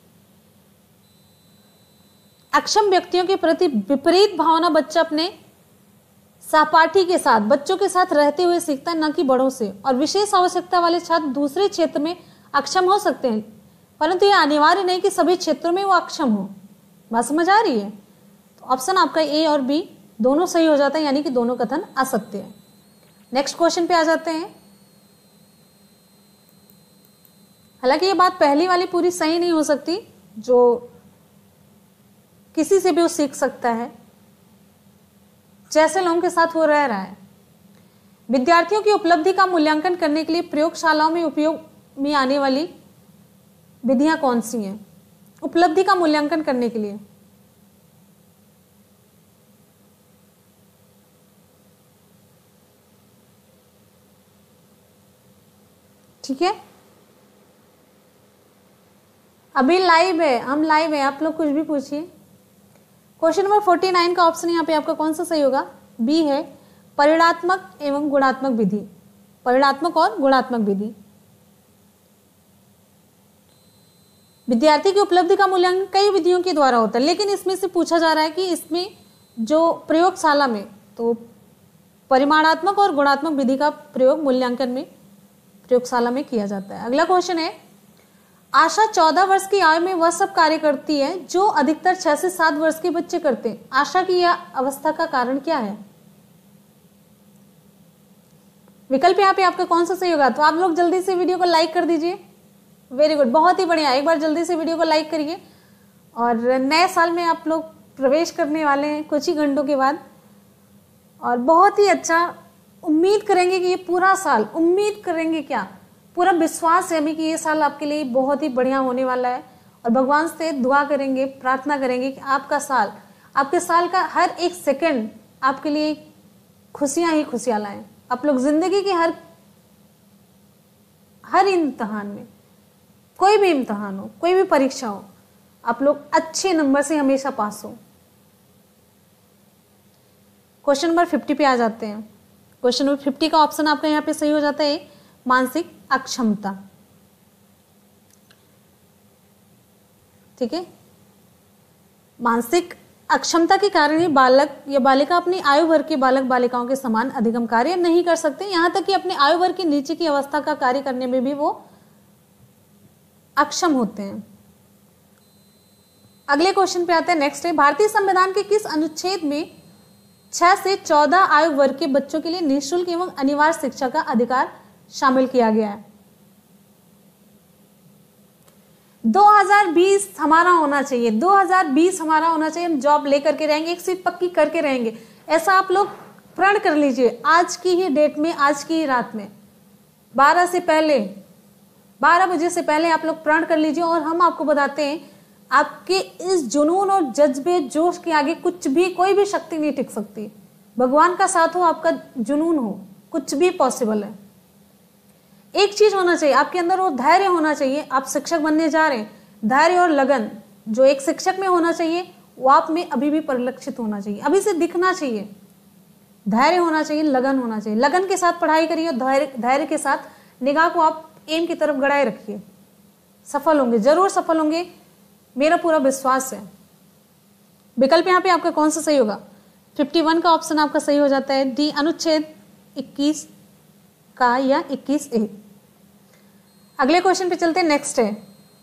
अक्षम व्यक्तियों के प्रति विपरीत भावना बच्चा अपने सहपाठी के साथ, बच्चों के साथ रहते हुए सीखता है, न कि बड़ों से। और विशेष आवश्यकता वाले छात्र दूसरे क्षेत्र में अक्षम हो सकते हैं, परंतु यह अनिवार्य नहीं कि सभी क्षेत्रों में वो अक्षम हो। बात समझ आ रही है? तो ऑप्शन आपका ए और बी दोनों सही हो जाता है, यानी कि दोनों कथन असत्य है। नेक्स्ट क्वेश्चन पे आ जाते हैं। हालांकि ये बात पहली वाली पूरी सही नहीं हो सकती, जो किसी से भी वो सीख सकता है, जैसे लोगों के साथ वो रह रहा है। विद्यार्थियों की उपलब्धि का मूल्यांकन करने के लिए प्रयोगशालाओं में उपयोग में आने वाली विधियां कौन सी हैं? उपलब्धि का मूल्यांकन करने के लिए ठीक है, अभी लाइव है, हम लाइव है, आप लोग कुछ भी पूछिए। क्वेश्चन नंबर उनचास का ऑप्शन यहाँ पे आपका कौन सा सही होगा? बी है, परिणात्मक एवं गुणात्मक विधि। परिणात्मक और गुणात्मक विधि। विद्यार्थी की उपलब्धि का मूल्यांकन कई विधियों के द्वारा होता है, लेकिन इसमें से पूछा जा रहा है कि इसमें जो प्रयोगशाला में, तो परिमाणात्मक और गुणात्मक विधि का प्रयोग मूल्यांकन में प्रयोगशाला में किया जाता है। अगला क्वेश्चन है, आशा चौदह वर्ष की आयु में वह सब कार्य करती है जो अधिकतर छह से सात वर्ष के बच्चे करते हैं। आशा की यह अवस्था का कारण क्या है? विकल्प यहाँ पे आपका कौन सा सही होगा? तो आप लोग जल्दी से वीडियो को लाइक कर दीजिए। वेरी गुड, बहुत ही बढ़िया। एक बार जल्दी से वीडियो को लाइक करिए। और नए साल में आप लोग प्रवेश करने वाले हैं कुछ ही घंटों के बाद, और बहुत ही अच्छा उम्मीद करेंगे कि ये पूरा साल, उम्मीद करेंगे क्या, पूरा विश्वास है हमें कि ये साल आपके लिए बहुत ही बढ़िया होने वाला है। और भगवान से दुआ करेंगे, प्रार्थना करेंगे कि आपका साल, आपके साल का हर एक सेकंड आपके लिए खुशियां ही खुशियां लाएं। आप लोग जिंदगी की हर हर इम्तहान में, कोई भी इम्तहान हो, कोई भी परीक्षा हो, आप लोग अच्छे नंबर से हमेशा पास हो। क्वेश्चन नंबर फिफ्टी पे आ जाते हैं। क्वेश्चन नंबर फिफ्टी का ऑप्शन आपका यहाँ पे सही हो जाता है मानसिक अक्षमता। ठीक है, मानसिक अक्षमता के कारण ही बालक या बालिका अपनी आयु वर्ग के बालक बालिकाओं के समान अधिगम कार्य नहीं कर सकते, यहां तक कि अपने आयु वर्ग के नीचे की अवस्था का कार्य करने में भी वो अक्षम होते हैं। अगले क्वेश्चन पे आते हैं। नेक्स्ट है, भारतीय संविधान के किस अनुच्छेद में छह से चौदह आयु वर्ग के बच्चों के लिए निःशुल्क एवं अनिवार्य शिक्षा का अधिकार शामिल किया गया है? दो हज़ार बीस हमारा होना चाहिए, दो हज़ार बीस हमारा होना चाहिए। हम जॉब लेकर के रहेंगे, एक सीट पक्की करके रहेंगे, ऐसा आप लोग प्रण कर लीजिए। आज की ही डेट में, आज की ही रात में बारह से पहले, बारह बजे से पहले आप लोग प्रण कर लीजिए। और हम आपको बताते हैं, आपके इस जुनून और जज्बे जोश के आगे कुछ भी, कोई भी शक्ति नहीं टिक सकती। भगवान का साथ हो, आपका जुनून हो, कुछ भी पॉसिबल है। एक चीज होना चाहिए आपके अंदर, वो धैर्य होना चाहिए। आप शिक्षक बनने जा रहे हैं, धैर्य और लगन जो एक शिक्षक में होना चाहिए वो आप में अभी भी परिलक्षित होना चाहिए, अभी से दिखना चाहिए। धैर्य होना चाहिए, लगन होना चाहिए। लगन के साथ पढ़ाई करिए, धैर्य धैर्य के साथ निगाह को आप एम की तरफ गड़ाए रखिए। सफल होंगे, जरूर सफल होंगे, मेरा पूरा विश्वास है। विकल्प यहाँ पे आपका कौन सा सही होगा? इक्यावन का ऑप्शन आपका सही हो जाता है डी, अनुच्छेद इक्कीस का या इक्कीस ए। अगले क्वेश्चन पे चलते हैं। नेक्स्ट है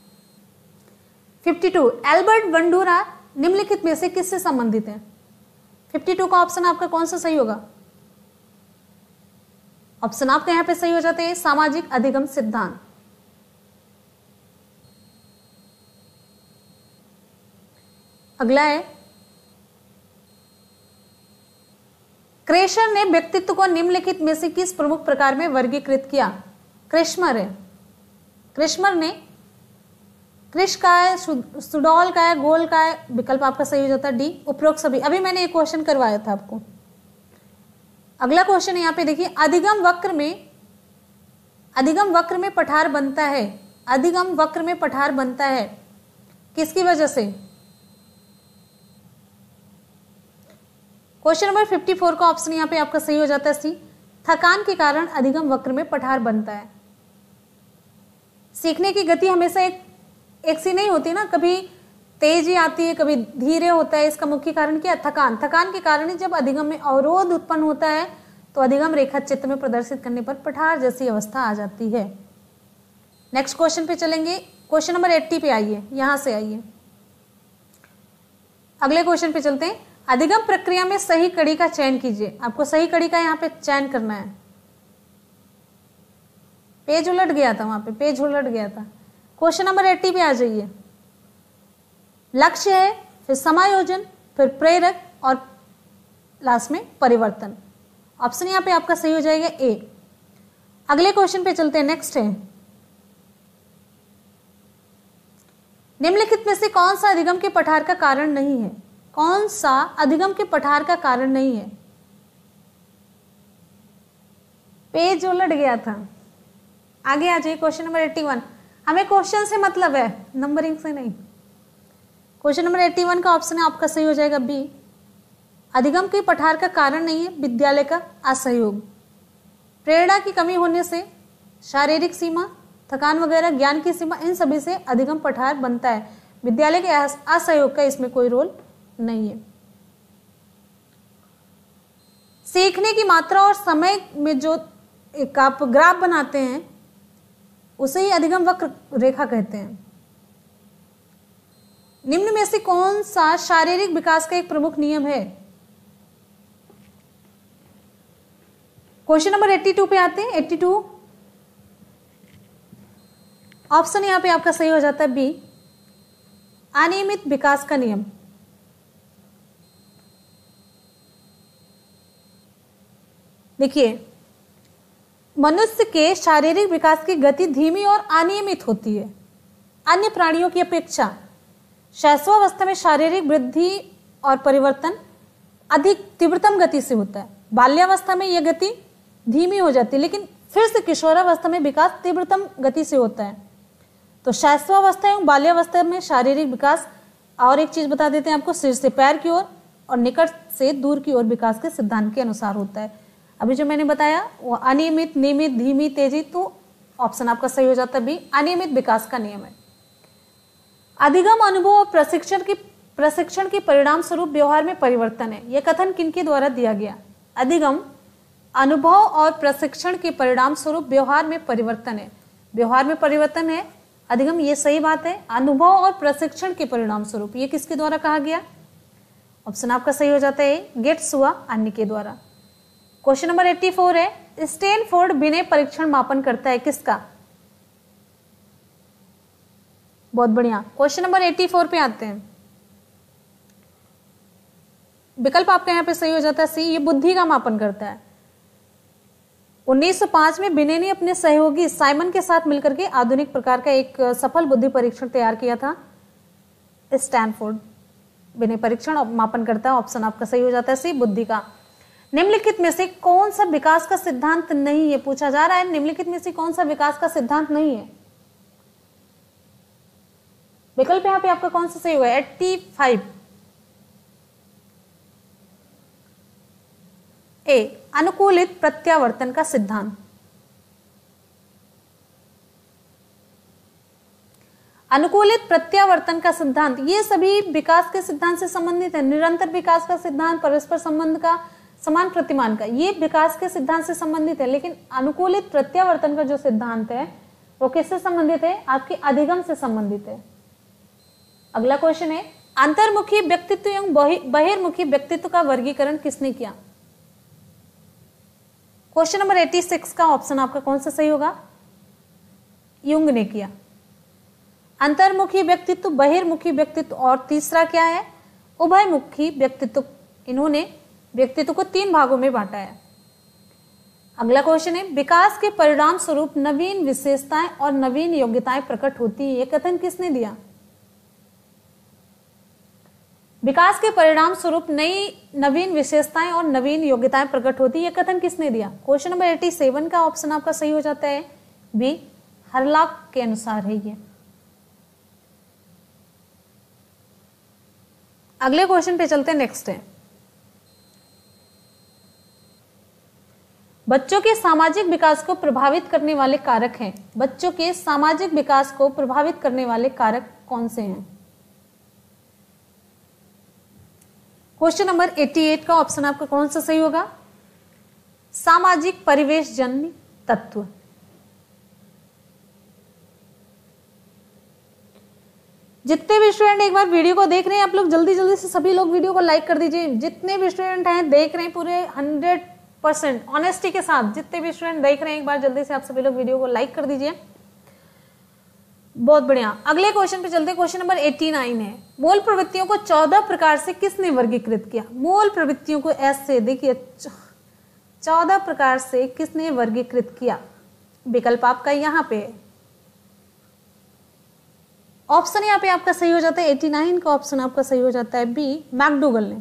बावन। एल्बर्ट बंडूरा निम्नलिखित में से किससे संबंधित है? बावन का ऑप्शन आपका कौन सा सही होगा? ऑप्शन आपका यहां पे सही हो जाते हैं सामाजिक अधिगम सिद्धांत। अगला है, क्रेशर ने व्यक्तित्व को निम्नलिखित में से किस प्रमुख प्रकार में वर्गीकृत किया? क्रेशमर है, क्रेशमर ने, क्रिश का है, सुडॉल का है, गोल का है। विकल्प आपका सही हो जाता है डी, उपरोक्त सभी। अभी मैंने एक क्वेश्चन करवाया था आपको। अगला क्वेश्चन यहाँ पे देखिए, अधिगम वक्र में, अधिगम वक्र में पठार बनता है, अधिगम वक्र में पठार बनता है किसकी वजह से? क्वेश्चन नंबर चौवन का ऑप्शन यहाँ पे आपका सही हो जाता है सी, थकान के कारण अधिगम वक्र में पठार बनता है। सीखने की गति हमेशा एक एक सी नहीं होती ना, कभी तेजी आती है, कभी धीरे होता है। इसका मुख्य कारण क्या है? थकान। थकान के कारण ही जब अधिगम में अवरोध उत्पन्न होता है तो अधिगम रेखा चित्र में प्रदर्शित करने पर पठार जैसी अवस्था आ जाती है। नेक्स्ट क्वेश्चन पे चलेंगे। क्वेश्चन नंबर अस्सी पे आइए, यहां से आइए, अगले क्वेश्चन पे चलते हैं। अधिगम प्रक्रिया में सही कड़ी का चयन कीजिए। आपको सही कड़ी का यहाँ पे चयन करना है। पेज उलट गया था, वहां पे पेज उलट गया था। क्वेश्चन नंबर अस्सी पे आ जाइए। लक्ष्य है, फिर समायोजन, फिर प्रेरक और लास्ट में परिवर्तन। ऑप्शन यहाँ पे आपका सही हो जाएगा ए। अगले क्वेश्चन पे चलते हैं। नेक्स्ट है, निम्नलिखित में से कौन सा अधिगम के पठार का कारण नहीं है? कौन सा अधिगम के पठार का कारण नहीं है? पेज उलट गया था, आगे आ जाइए। क्वेश्चन नंबर इक्यासी। हमें क्वेश्चन से मतलब है, नंबरिंग से नहीं। क्वेश्चन नंबर इक्यासी का ऑप्शन है आपका सही हो जाएगा बी, अधिगम के पठार का कारण नहीं है विद्यालय का असहयोग। प्रेरणा की कमी होने से, शारीरिक सीमा, थकान वगैरह, ज्ञान की सीमा, इन सभी से अधिगम पठार बनता है। विद्यालय के असहयोग का इसमें कोई रोल नहीं है। सीखने की मात्रा और समय में जो एक आप ग्राफ बनाते हैं उसे ही अधिगम वक्र रेखा कहते हैं। निम्न में से कौन सा शारीरिक विकास का एक प्रमुख नियम है? क्वेश्चन नंबर बयासी पे आते हैं। बयासी ऑप्शन यहां पे आपका सही हो जाता है बी, अनियमित विकास का नियम। देखिए, मनुष्य के शारीरिक विकास की गति धीमी और अनियमित होती है अन्य प्राणियों की अपेक्षा। शैशवावस्था में शारीरिक वृद्धि और परिवर्तन अधिक तीव्रतम गति से होता है। बाल्यावस्था में यह गति धीमी हो जाती है, लेकिन फिर से किशोरावस्था में विकास तीव्रतम गति से होता है। तो शैशवावस्था एवं बाल्यावस्था में शारीरिक विकास, और एक चीज बता देते हैं आपको, सिर से पैर की ओर और, और निकट से दूर की ओर विकास के सिद्धांत के अनुसार होता है। अभी जो मैंने बताया वो अनियमित, नियमित, धीमी, तेजी, तो ऑप्शन आपका सही हो जाता है बी, अनियमित विकास का नियम है। अधिगम अनुभव और प्रशिक्षण की प्रशिक्षण के परिणाम स्वरूप व्यवहार में परिवर्तन है। यह कथन किनके द्वारा दिया गया? अधिगम अनुभव और प्रशिक्षण के परिणाम स्वरूप व्यवहार में परिवर्तन है। व्यवहार में परिवर्तन है अधिगम, ये सही बात है। अनुभव और प्रशिक्षण के परिणाम स्वरूप ये किसके द्वारा कहा गया? ऑप्शन आपका सही हो जाता है गेट्स हुआ, अन्य के द्वारा। क्वेश्चन नंबर चौरासी है, स्टैनफोर्ड विनय परीक्षण मापन करता है किसका? बहुत बढ़िया। क्वेश्चन नंबर चौरासी पे आते हैं। विकल्प आपका यहाँ पे सही हो जाता है सी, ये बुद्धि का मापन करता है। उन्नीस सौ पाँच में बिने ने अपने सहयोगी साइमन के साथ मिलकर के आधुनिक प्रकार का एक सफल बुद्धि परीक्षण तैयार किया था। स्टैनफोर्ड विनय परीक्षण मापन करता है, ऑप्शन आपका सही हो जाता है सी, बुद्धि का। निम्नलिखित में से कौन सा विकास का सिद्धांत नहीं है? पूछा जा रहा है निम्नलिखित में से कौन सा विकास का सिद्धांत नहीं है। विकल्प यहां पे आपका कौन सा सही होगा? पचासी। ए, अनुकूलित प्रत्यावर्तन का सिद्धांत। अनुकूलित प्रत्यावर्तन का सिद्धांत, ये सभी विकास के सिद्धांत से संबंधित है। निरंतर विकास का सिद्धांत, परस्पर संबंध का, समान प्रतिमान का, ये विकास के सिद्धांत से संबंधित है। लेकिन अनुकूलित प्रत्यावर्तन का जो सिद्धांत है वो किससे संबंधित है? आपके अधिगम से संबंधित है। अगला क्वेश्चन है, अंतर्मुखी व्यक्तित्व एवं बहिर्मुखी व्यक्तित्व का वर्गीकरण किसने किया? क्वेश्चन नंबर छियासी का ऑप्शन आपका कौन सा सही होगा? युंग ने किया। अंतर्मुखी व्यक्तित्व, बहिर्मुखी व्यक्तित्व और तीसरा क्या है? उभयमुखी व्यक्तित्व। इन्होंने व्यक्तित्व को तीन भागों में बांटा है। अगला क्वेश्चन है, विकास के परिणाम स्वरूप नवीन विशेषताएं और नवीन योग्यताएं प्रकट होती है, यह कथन किसने दिया? विकास के परिणाम स्वरूप नई नवीन विशेषताएं और नवीन योग्यताएं प्रकट होती है, यह कथन किसने दिया? क्वेश्चन नंबर सत्तासी का ऑप्शन आपका सही हो जाता है बी, हरलाक के अनुसार है ये। अगले क्वेश्चन पे चलते हैं, नेक्स्ट है, बच्चों के सामाजिक विकास को प्रभावित करने वाले कारक हैं। बच्चों के सामाजिक विकास को प्रभावित करने वाले कारक कौन से हैं? क्वेश्चन नंबर अठासी का ऑप्शन आपका कौन सा सही होगा? सामाजिक परिवेश जन्य तत्व। जितने भी स्टूडेंट एक बार वीडियो को देख रहे हैं आप लोग जल्दी जल्दी से सभी लोग वीडियो को लाइक कर दीजिए। जितने भी स्टूडेंट हैं देख रहे हैं पूरे हंड्रेड परसेंट ऑनेस्टी के साथ, जितने भी स्टूडेंट देख रहे हैं एक बार जल्दी से आप सभी लोग वीडियो को लाइक कर दीजिए। बहुत बढ़िया। अगले क्वेश्चन पे चलते हैं, क्वेश्चन नंबर नवासी है, मूल प्रवृत्तियों को चौदह प्रकार से किसने वर्गीकृत किया? मूल प्रवृत्तियों को ऐसे देखिए चौदह प्रकार से किसने वर्गीकृत किया? विकल्प आपका यहाँ पे ऑप्शन यहाँ पे आपका सही हो जाता है नवासी का ऑप्शन आपका सही हो जाता है बी, मैकडूगल ने।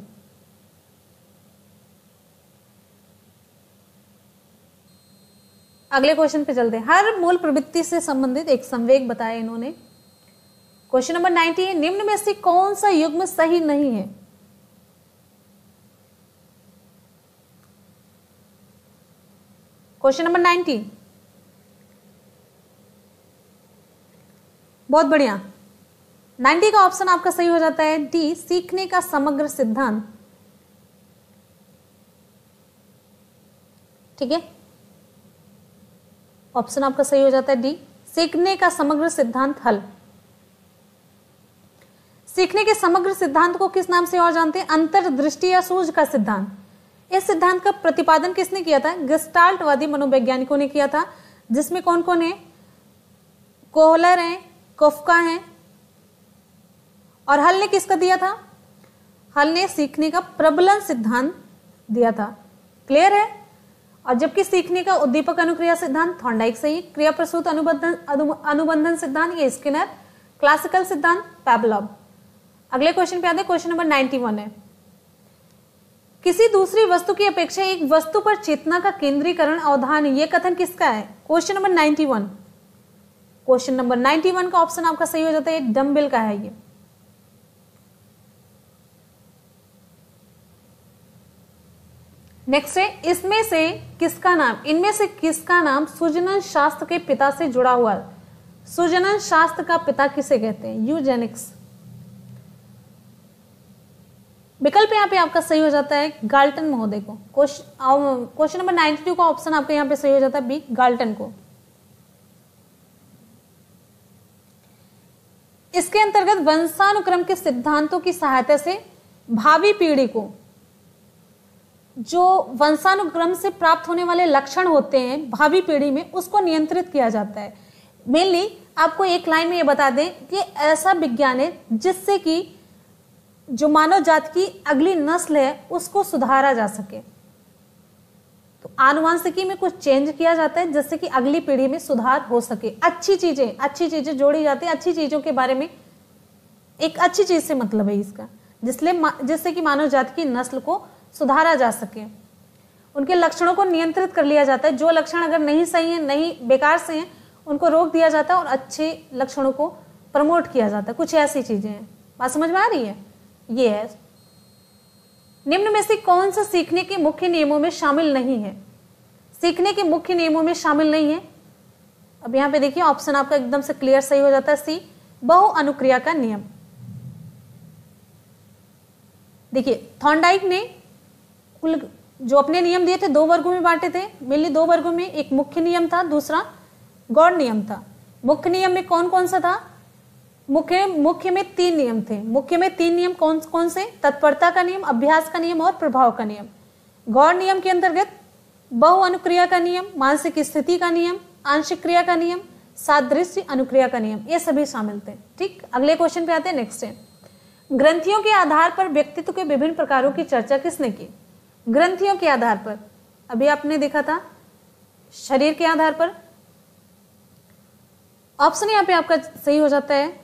अगले क्वेश्चन पे चलते हैं, हर मूल प्रवृत्ति से संबंधित एक संवेग बताया इन्होंने। क्वेश्चन नंबर नब्बे है, निम्न में से कौन सा युग्म सही नहीं है? क्वेश्चन नंबर नब्बे, बहुत बढ़िया। नब्बे का ऑप्शन आपका सही हो जाता है डी, सीखने का समग्र सिद्धांत। ठीक है, ऑप्शन आपका सही हो जाता है डी, सीखने का समग्र सिद्धांत हल। सीखने के समग्र सिद्धांत को किस नाम से और जानते हैं? अंतर्दृष्टि या सूझ का सिद्धांत। इस सिद्धांत का प्रतिपादन किसने किया था? गेस्टाल्टवादी मनोवैज्ञानिकों ने किया था, जिसमें कौन कौन है? कोहलर हैं, कोफका हैं, और हल ने किसका दिया था? हल ने सीखने का प्रबलन सिद्धांत दिया था। क्लियर है? और जबकि सीखने का उद्दीपक अनुक्रिया सिद्धांत थॉर्नडाइक सही, क्रिया प्रसूत अनुबंधन अनुबंधन सिद्धांत ये स्किनर, क्लासिकल सिद्धांत पैवलोव। अगले क्वेश्चन पे आते हैं, क्वेश्चन नंबर इक्यानवे है, किसी दूसरी वस्तु की अपेक्षा एक वस्तु पर चेतना का केंद्रीकरण अवधान, ये कथन किसका है? क्वेश्चन नंबर इक्यानवे। क्वेश्चन नंबर इक्यानवे का ऑप्शन आपका सही हो जाता है डम्बेल का है ये। नेक्स्ट है, इसमें से किसका नाम, इनमें से किसका नाम सुजनन शास्त्र के पिता से जुड़ा हुआ? सुजनन शास्त्र का पिता किसे कहते हैं? यूजेनिक्स। विकल्प यहाँ पे आपका सही हो जाता है गाल्टन महोदय को। क्वेश्चन नंबर बानवे का ऑप्शन आपका यहाँ पे सही हो जाता है बी, गाल्टन को। इसके अंतर्गत वंशानुक्रम के सिद्धांतों की सहायता से भावी पीढ़ी को जो वंशानुक्रम से प्राप्त होने वाले लक्षण होते हैं भावी पीढ़ी में, उसको नियंत्रित किया जाता है। मेनली आपको एक लाइन में ये बता दें कि ऐसा विज्ञान है जिससे कि जो मानव जाति की अगली नस्ल है उसको सुधारा जा सके। तो आनुवंशिकी में कुछ चेंज किया जाता है जिससे कि अगली पीढ़ी में सुधार हो सके। अच्छी चीजें अच्छी चीजें जोड़ी जाती है, अच्छी चीजों के बारे में, एक अच्छी चीज से मतलब है इसका, जिसलिए जिससे कि मानव जाति की नस्ल को सुधारा जा सके। उनके लक्षणों को नियंत्रित कर लिया जाता है। जो लक्षण अगर नहीं सही है, नहीं बेकार से हैं, उनको रोक दिया जाता है और अच्छे लक्षणों को प्रमोट किया जाता है। कुछ ऐसी चीजें हैं। बात समझ में आ रही है? ये है, निम्न में से कौन सा सीखने के मुख्य नियमों में शामिल नहीं है? सीखने के मुख्य नियमों में शामिल नहीं है। अब यहां पे देखिए ऑप्शन आपका एकदम से क्लियर सही हो जाता है सी, बहु अनुक्रिया का नियम। देखिए थॉर्नडाइक ने कुल जो अपने नियम दिए थे दो वर्गों में बांटे थे, मेनली दो वर्गों में, एक मुख्य नियम था, दूसरा गौड़ नियम था। मुख्य नियम में कौन कौन सा था? मुख्य मुख्य में तीन नियम थे। मुख्य में तीन नियम कौन कौन से? तत्परता का नियम, अभ्यास का नियम और प्रभाव का नियम। गौड़ नियम के अंतर्गत बहु अनुक्रिया का नियम, मानसिक स्थिति का नियम, आंशिक क्रिया का नियम, सादृश्य अनुक्रिया का नियम, ये सभी शामिल थे। ठीक, अगले क्वेश्चन पे आते हैं। नेक्स्ट है, ग्रंथियों के आधार पर व्यक्तित्व के विभिन्न प्रकारों की चर्चा किसने की? ग्रंथियों के आधार पर, अभी आपने देखा था शरीर के आधार पर। ऑप्शन यहां पे आपका सही हो जाता है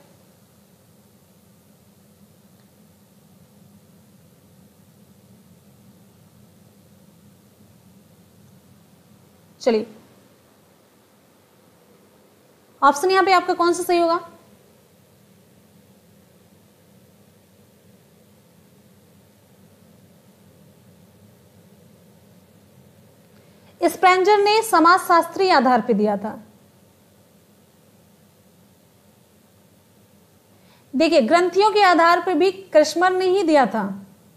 चलिए ऑप्शन यहां पे आपका कौन सा सही होगा? स्प्रेंजर ने समाजशास्त्री आधार पे दिया था। देखिए ग्रंथियों के आधार पर भी क्रिस्मर ने ही दिया था।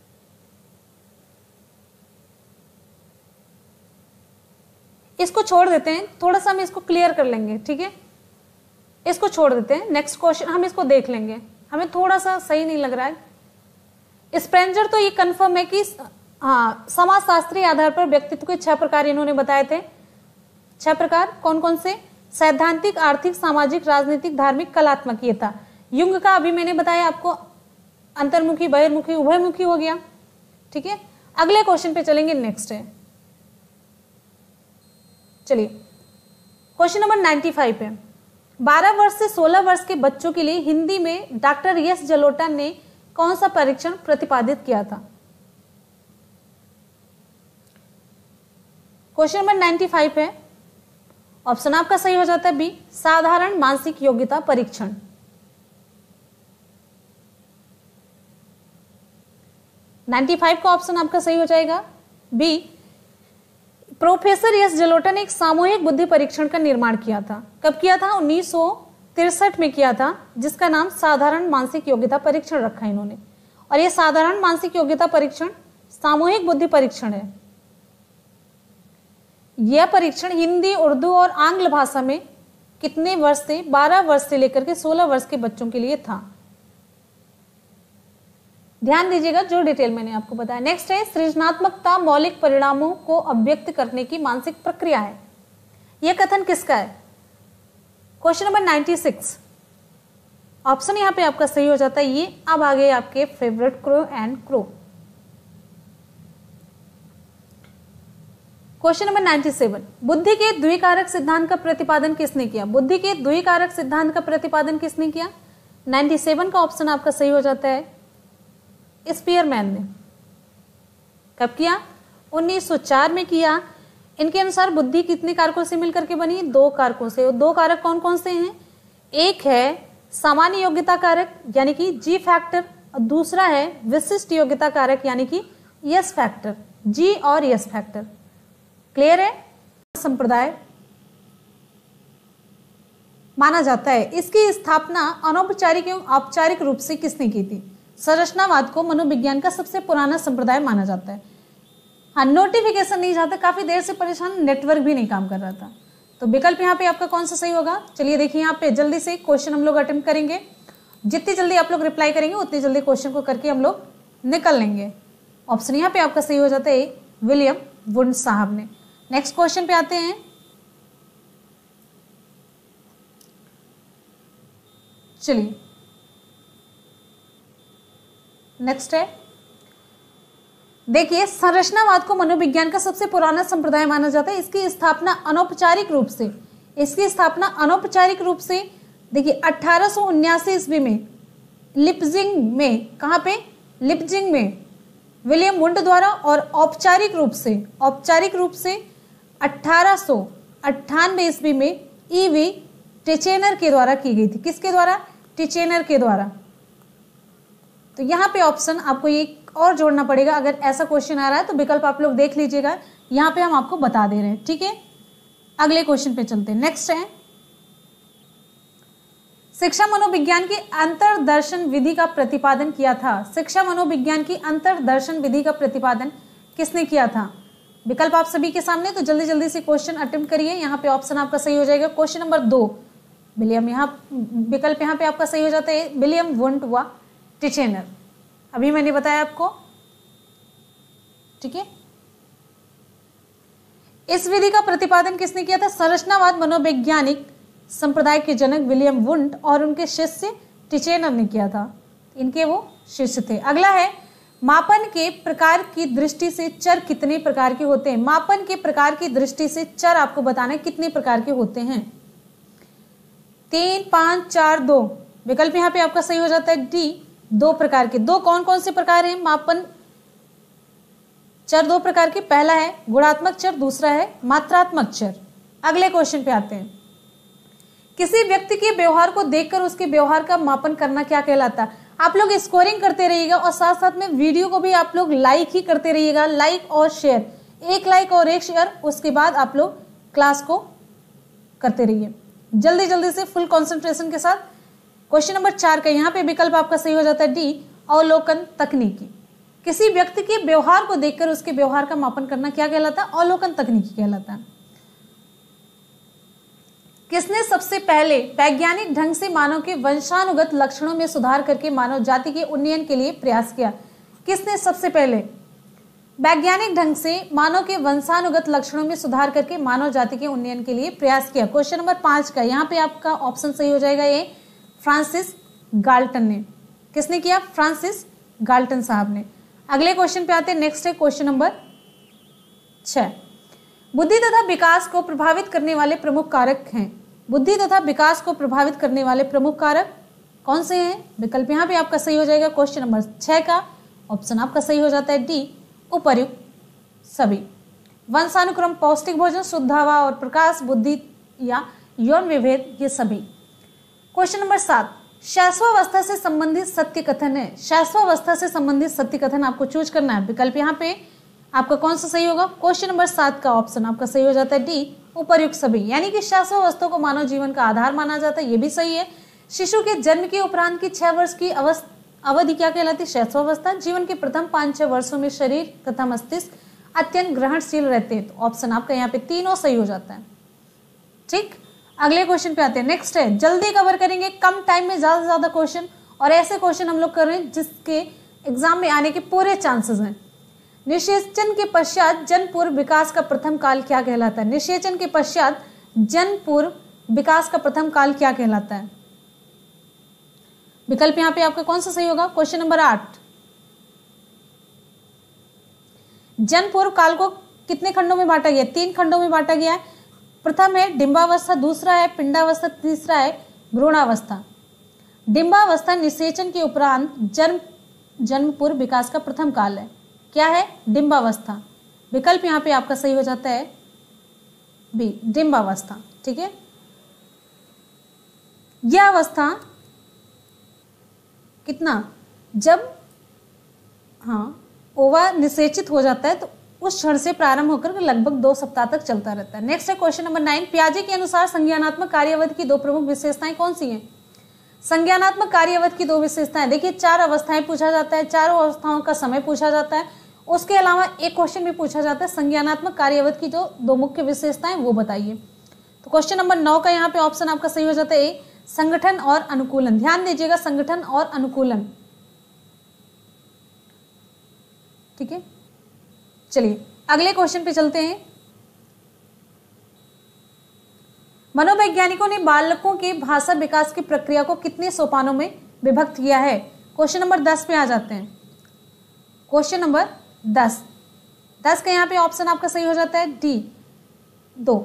इसको छोड़ देते हैं, थोड़ा सा हम इसको क्लियर कर लेंगे। ठीक है, इसको छोड़ देते हैं, नेक्स्ट क्वेश्चन हम इसको देख लेंगे। हमें थोड़ा सा सही नहीं लग रहा है। स्प्रेंजर तो ये कंफर्म है कि हाँ, समाजशास्त्रीय आधार पर व्यक्तित्व के छह प्रकार इन्होंने बताए थे। छह प्रकार कौन कौन से? सैद्धांतिक, आर्थिक, सामाजिक, राजनीतिक, धार्मिक, कलात्मक। ये था युंग का, अभी मैंने बताया आपको, अंतर्मुखी, बहिर्मुखी, उभयमुखी हो गया। ठीक है, अगले क्वेश्चन पे चलेंगे। नेक्स्ट है, चलिए क्वेश्चन नंबर पचानवे पे, बारह वर्ष से सोलह वर्ष के बच्चों के लिए हिंदी में डॉक्टर एस जलोटा ने कौन सा परीक्षण प्रतिपादित किया था? क्वेश्चन नंबर पचानवे है, ऑप्शन आपका सही हो जाता है बी, साधारण मानसिक योग्यता परीक्षण। पचानवे का ऑप्शन आपका सही हो जाएगा बी। प्रोफेसर एस जलोटा ने एक सामूहिक बुद्धि परीक्षण का निर्माण किया था। कब किया था? उन्नीस सौ तिरसठ में किया था, जिसका नाम साधारण मानसिक योग्यता परीक्षण रखा इन्होंने। और यह साधारण मानसिक योग्यता परीक्षण सामूहिक बुद्धि परीक्षण है। यह परीक्षण हिंदी, उर्दू और आंग्ल भाषा में कितने वर्ष से, बारह वर्ष से लेकर के सोलह वर्ष के बच्चों के लिए था। ध्यान दीजिएगा जो डिटेल मैंने आपको बताया। नेक्स्ट है सृजनात्मकता मौलिक परिणामों को अभिव्यक्त करने की मानसिक प्रक्रिया है। यह कथन किसका है? Question number ninety six. Option यहां पे आपका सही हो जाता है ये। अब आ गए आपके favourite Crow and Crow. Question number ninety seven. बुद्धि के द्विकारक सिद्धांत का प्रतिपादन किसने किया? बुद्धि के द्विकारक सिद्धांत का प्रतिपादन किसने किया? नाइन्टी सेवन का ऑप्शन आपका सही हो जाता है स्पीयरमैन ने। कब किया? उन्नीस सौ चार में किया। इनके अनुसार बुद्धि कितने कारकों से मिलकर के बनी? दो कारकों से। और दो कारक कौन कौन से हैं? एक है सामान्य योग्यता कारक यानी कि जी फैक्टर, और दूसरा है विशिष्ट योग्यता कारक यानी कि यस फैक्टर, जी और यस फैक्टर। क्लियर है? संप्रदाय माना जाता है। इसकी स्थापना अनौपचारिक एवं औपचारिक रूप से किसने की थी? संरचनावाद को मनोविज्ञान का सबसे पुराना संप्रदाय माना जाता है। हाँ, नोटिफिकेशन नहीं जाता, काफी देर से परेशान, नेटवर्क भी नहीं काम कर रहा था। तो विकल्प यहाँ पे आपका कौन सा सही होगा? चलिए देखिए यहाँ पे जल्दी से क्वेश्चन हम लोग अटेम्प्ट करेंगे। जितनी जल्दी आप लोग रिप्लाई करेंगे उतनी जल्दी क्वेश्चन को करके हम लोग निकल लेंगे। ऑप्शन यहाँ पे आपका सही हो जाता है विलियम वुंड साहब ने। नेक्स्ट क्वेश्चन पे आते हैं। चलिए नेक्स्ट है, देखिए संरचनावाद को मनोविज्ञान का सबसे पुराना संप्रदाय माना जाता है। इसकी स्थापना अनौपचारिक रूप से इसकी स्थापना अनौपचारिक रूप से देखिए अठारह सौ उन्यासी ईस्वी में लिप्जिंग में, कहां पे? लिप्जिंग में विलियम वुंड द्वारा, और औपचारिक रूप से औपचारिक रूप से अठारह सौ अट्ठानवे ईस्वी में ईवी टिचेनर के द्वारा की गई थी। किसके द्वारा? टिचेनर के द्वारा। तो यहाँ पे ऑप्शन आपको ये और जोड़ना पड़ेगा। अगर ऐसा क्वेश्चन आ रहा है तो विकल्प आप लोग देख लीजिएगा, यहाँ पे हम आपको बता दे रहे हैं। ठीक है, अगले क्वेश्चन पे चलते हैं। नेक्स्ट है शिक्षा मनोविज्ञान की अंतर्दर्शन विधि का प्रतिपादन किया था। शिक्षा मनोविज्ञान की अंतर्दर्शन विधि का प्रतिपादन किसने किया था? विकल्प आप सभी के सामने, तो जल्दी जल्दी से क्वेश्चन अटेम्प्ट करिए। यहाँ पे ऑप्शन आपका सही हो जाएगा क्वेश्चन नंबर दो विलियम, यहाँ विकल्प यहाँ पे आपका सही हो जाता है विलियम वुंड व टिचेनर। अभी मैंने बताया आपको। ठीक है, इस विधि का प्रतिपादन किसने किया था? संरचनावाद मनोवैज्ञानिक संप्रदाय के जनक विलियम वुंड और उनके शिष्य टिचेनर ने किया था। इनके वो शिष्य थे। अगला है मापन के प्रकार की दृष्टि से चर कितने प्रकार के होते हैं? मापन के प्रकार की दृष्टि से चर आपको बताना है कितने प्रकार के होते हैं। तीन, पांच, चार, दो। विकल्प यहाँ पे आपका सही हो जाता है डी, दो प्रकार के। दो कौन कौन से प्रकार हैं? मापन चर दो प्रकार के, पहला है गुणात्मक चर, दूसरा है मात्रात्मक चर। अगले क्वेश्चन पे आते हैं। किसी व्यक्ति के व्यवहार को देखकर उसके व्यवहार का मापन करना क्या कहलाता है? आप लोग स्कोरिंग करते रहिएगा और साथ साथ में वीडियो को भी आप लोग लाइक ही करते रहिएगा, लाइक और शेयर, एक लाइक और एक शेयर, उसके बाद आप लोग क्लास को करते रहिए जल्दी जल्दी से फुल कंसंट्रेशन के साथ। क्वेश्चन नंबर चार का यहाँ पे विकल्प आपका सही हो जाता है डी, अवलोकन तकनीकी। किसी व्यक्ति के व्यवहार को देखकर उसके व्यवहार का मापन करना क्या कहलाता है? अवलोकन तकनीकी कहलाता है। किसने सबसे पहले वैज्ञानिक ढंग से मानव के वंशानुगत लक्षणों में सुधार करके मानव जाति के उन्नयन के लिए प्रयास किया? किसने सबसे पहले वैज्ञानिक ढंग से मानव के वंशानुगत लक्षणों में सुधार करके मानव जाति के उन्नयन के लिए प्रयास किया? क्वेश्चन नंबर पांच का यहाँ पे आपका ऑप्शन सही हो जाएगा ये, फ्रांसिस गाल्टन ने। किसने किया? फ्रांसिस गाल्टन साहब ने। अगले क्वेश्चन पे आते हैं। नेक्स्ट है क्वेश्चन नंबर छह। बुद्धि तथा विकास को प्रभावित करने वाले प्रमुख कारक हैं। बुद्धि तथा विकास को प्रभावित करने वाले प्रमुख कारक कौन से हैं? विकल्प यहाँ पे आपका सही हो जाएगा क्वेश्चन नंबर छह का ऑप्शन आपका सही हो जाता है डी, उपर्युक्त सभी। वंशानुक्रम, पौष्टिक भोजन, शुद्ध हवा और प्रकाश, बुद्धि या यौन विभेद, ये सभी। क्वेश्चन नंबर सात, शैशवावस्था से संबंधित सत्य कथन है। शैशवावस्था से संबंधित सत्य कथन आपको चूज करना है। विकल्प यहाँ पे आपका कौन सा सही होगा? क्वेश्चन नंबर सात का ऑप्शन आपका सही हो जाता है डी, उपर्युक्त सभी। यानी कि शैशवावस्था को मानव जीवन का आधार माना जाता है, ये भी सही है। शिशु के जन्म के उपरांत की छह वर्ष की अवस्था अवधि क्या कहलाती है? शैशवावस्था। जीवन के प्रथम पांच छह वर्षों में शरीर तथा मस्तिष्क अत्यंत ग्रहणशील रहते हैं। तो ऑप्शन आपका यहाँ पे तीनों सही हो जाता है। ठीक, अगले क्वेश्चन पे आते हैं। नेक्स्ट है, जल्दी कवर करेंगे, कम टाइम में ज्यादा से ज्यादा क्वेश्चन, और ऐसे क्वेश्चन हम लोग कर रहे हैं जिसके एग्जाम में आने के पूरे चांसेस हैं। निषेचन के पश्चात जनपूर्व विकास का प्रथम काल क्या कहलाता है? निषेचन के पश्चात जनपूर्व विकास का प्रथम काल क्या कहलाता है? विकल्प यहाँ पे आपका कौन सा सही होगा? क्वेश्चन नंबर आठ। जनपूर्व काल को कितने खंडों में बांटा गया? तीन खंडों में बांटा गया है। प्रथम है डिंबावस्था, दूसरा है पिंडावस्था, तीसरा है भ्रूणावस्था। डिंबावस्था निषेचन के उपरांत जन्म जन्म पूर्व विकास का प्रथम काल है। क्या है? डिंबावस्था। विकल्प यहाँ पे आपका सही हो जाता है बी, डिंबावस्था। ठीक है, यह अवस्था कितना, जब हाँ ओवा निषेचित हो जाता है तो उस क्षण से प्रारंभ होकर लगभग दो सप्ताह तक चलता रहता है। नेक्स्ट है क्वेश्चन नंबर नाइन। पियाजे के अनुसार संज्ञानात्मक कार्यावधि की दो प्रमुख विशेषताएं कौन सी हैं? संज्ञानात्मक कार्यावधि की दो विशेषताएं, देखिए चार अवस्थाएं पूछा जाता है, चारों अवस्थाओं का समय पूछा जाता है। उसके अलावा एक क्वेश्चन भी पूछा जाता है संज्ञानात्मक कार्यावधि की जो दो मुख्य विशेषताएं वो बताइए। तो क्वेश्चन नंबर नौ का यहाँ पे ऑप्शन आपका सही हो जाता है ए, संगठन और अनुकूलन। ध्यान दीजिएगा, संगठन और अनुकूलन। ठीक है, चलिए अगले क्वेश्चन पे चलते हैं। मनोवैज्ञानिकों ने बालकों के भाषा विकास की प्रक्रिया को कितने सोपानों में विभक्त किया है? क्वेश्चन नंबर दस पे आ जाते हैं। क्वेश्चन नंबर दस दस का यहाँ पे ऑप्शन आपका सही हो जाता है डी, दो।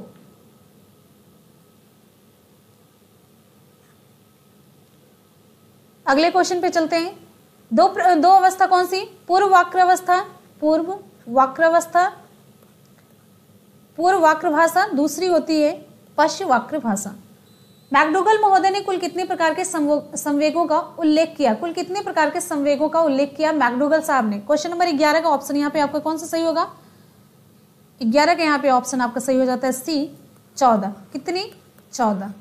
अगले क्वेश्चन पे चलते हैं। दो दो अवस्था कौन सी? पूर्व वाक्रावस्था, पूर्व वाक्रावस्था, पूर्व वाक्र भाषा, दूसरी होती है पश्च वाक्र भाषा। मैकडोगल महोदय ने कुल कितने प्रकार के संवेगों का उल्लेख किया? कुल कितने प्रकार के संवेगों का उल्लेख किया मैकडोगल साहब ने? क्वेश्चन नंबर ग्यारह का ऑप्शन यहाँ पे आपका कौन सा सही होगा? ग्यारह का यहाँ पे ऑप्शन आपका सही हो जाता है सी, चौदह। कितनी? चौदह।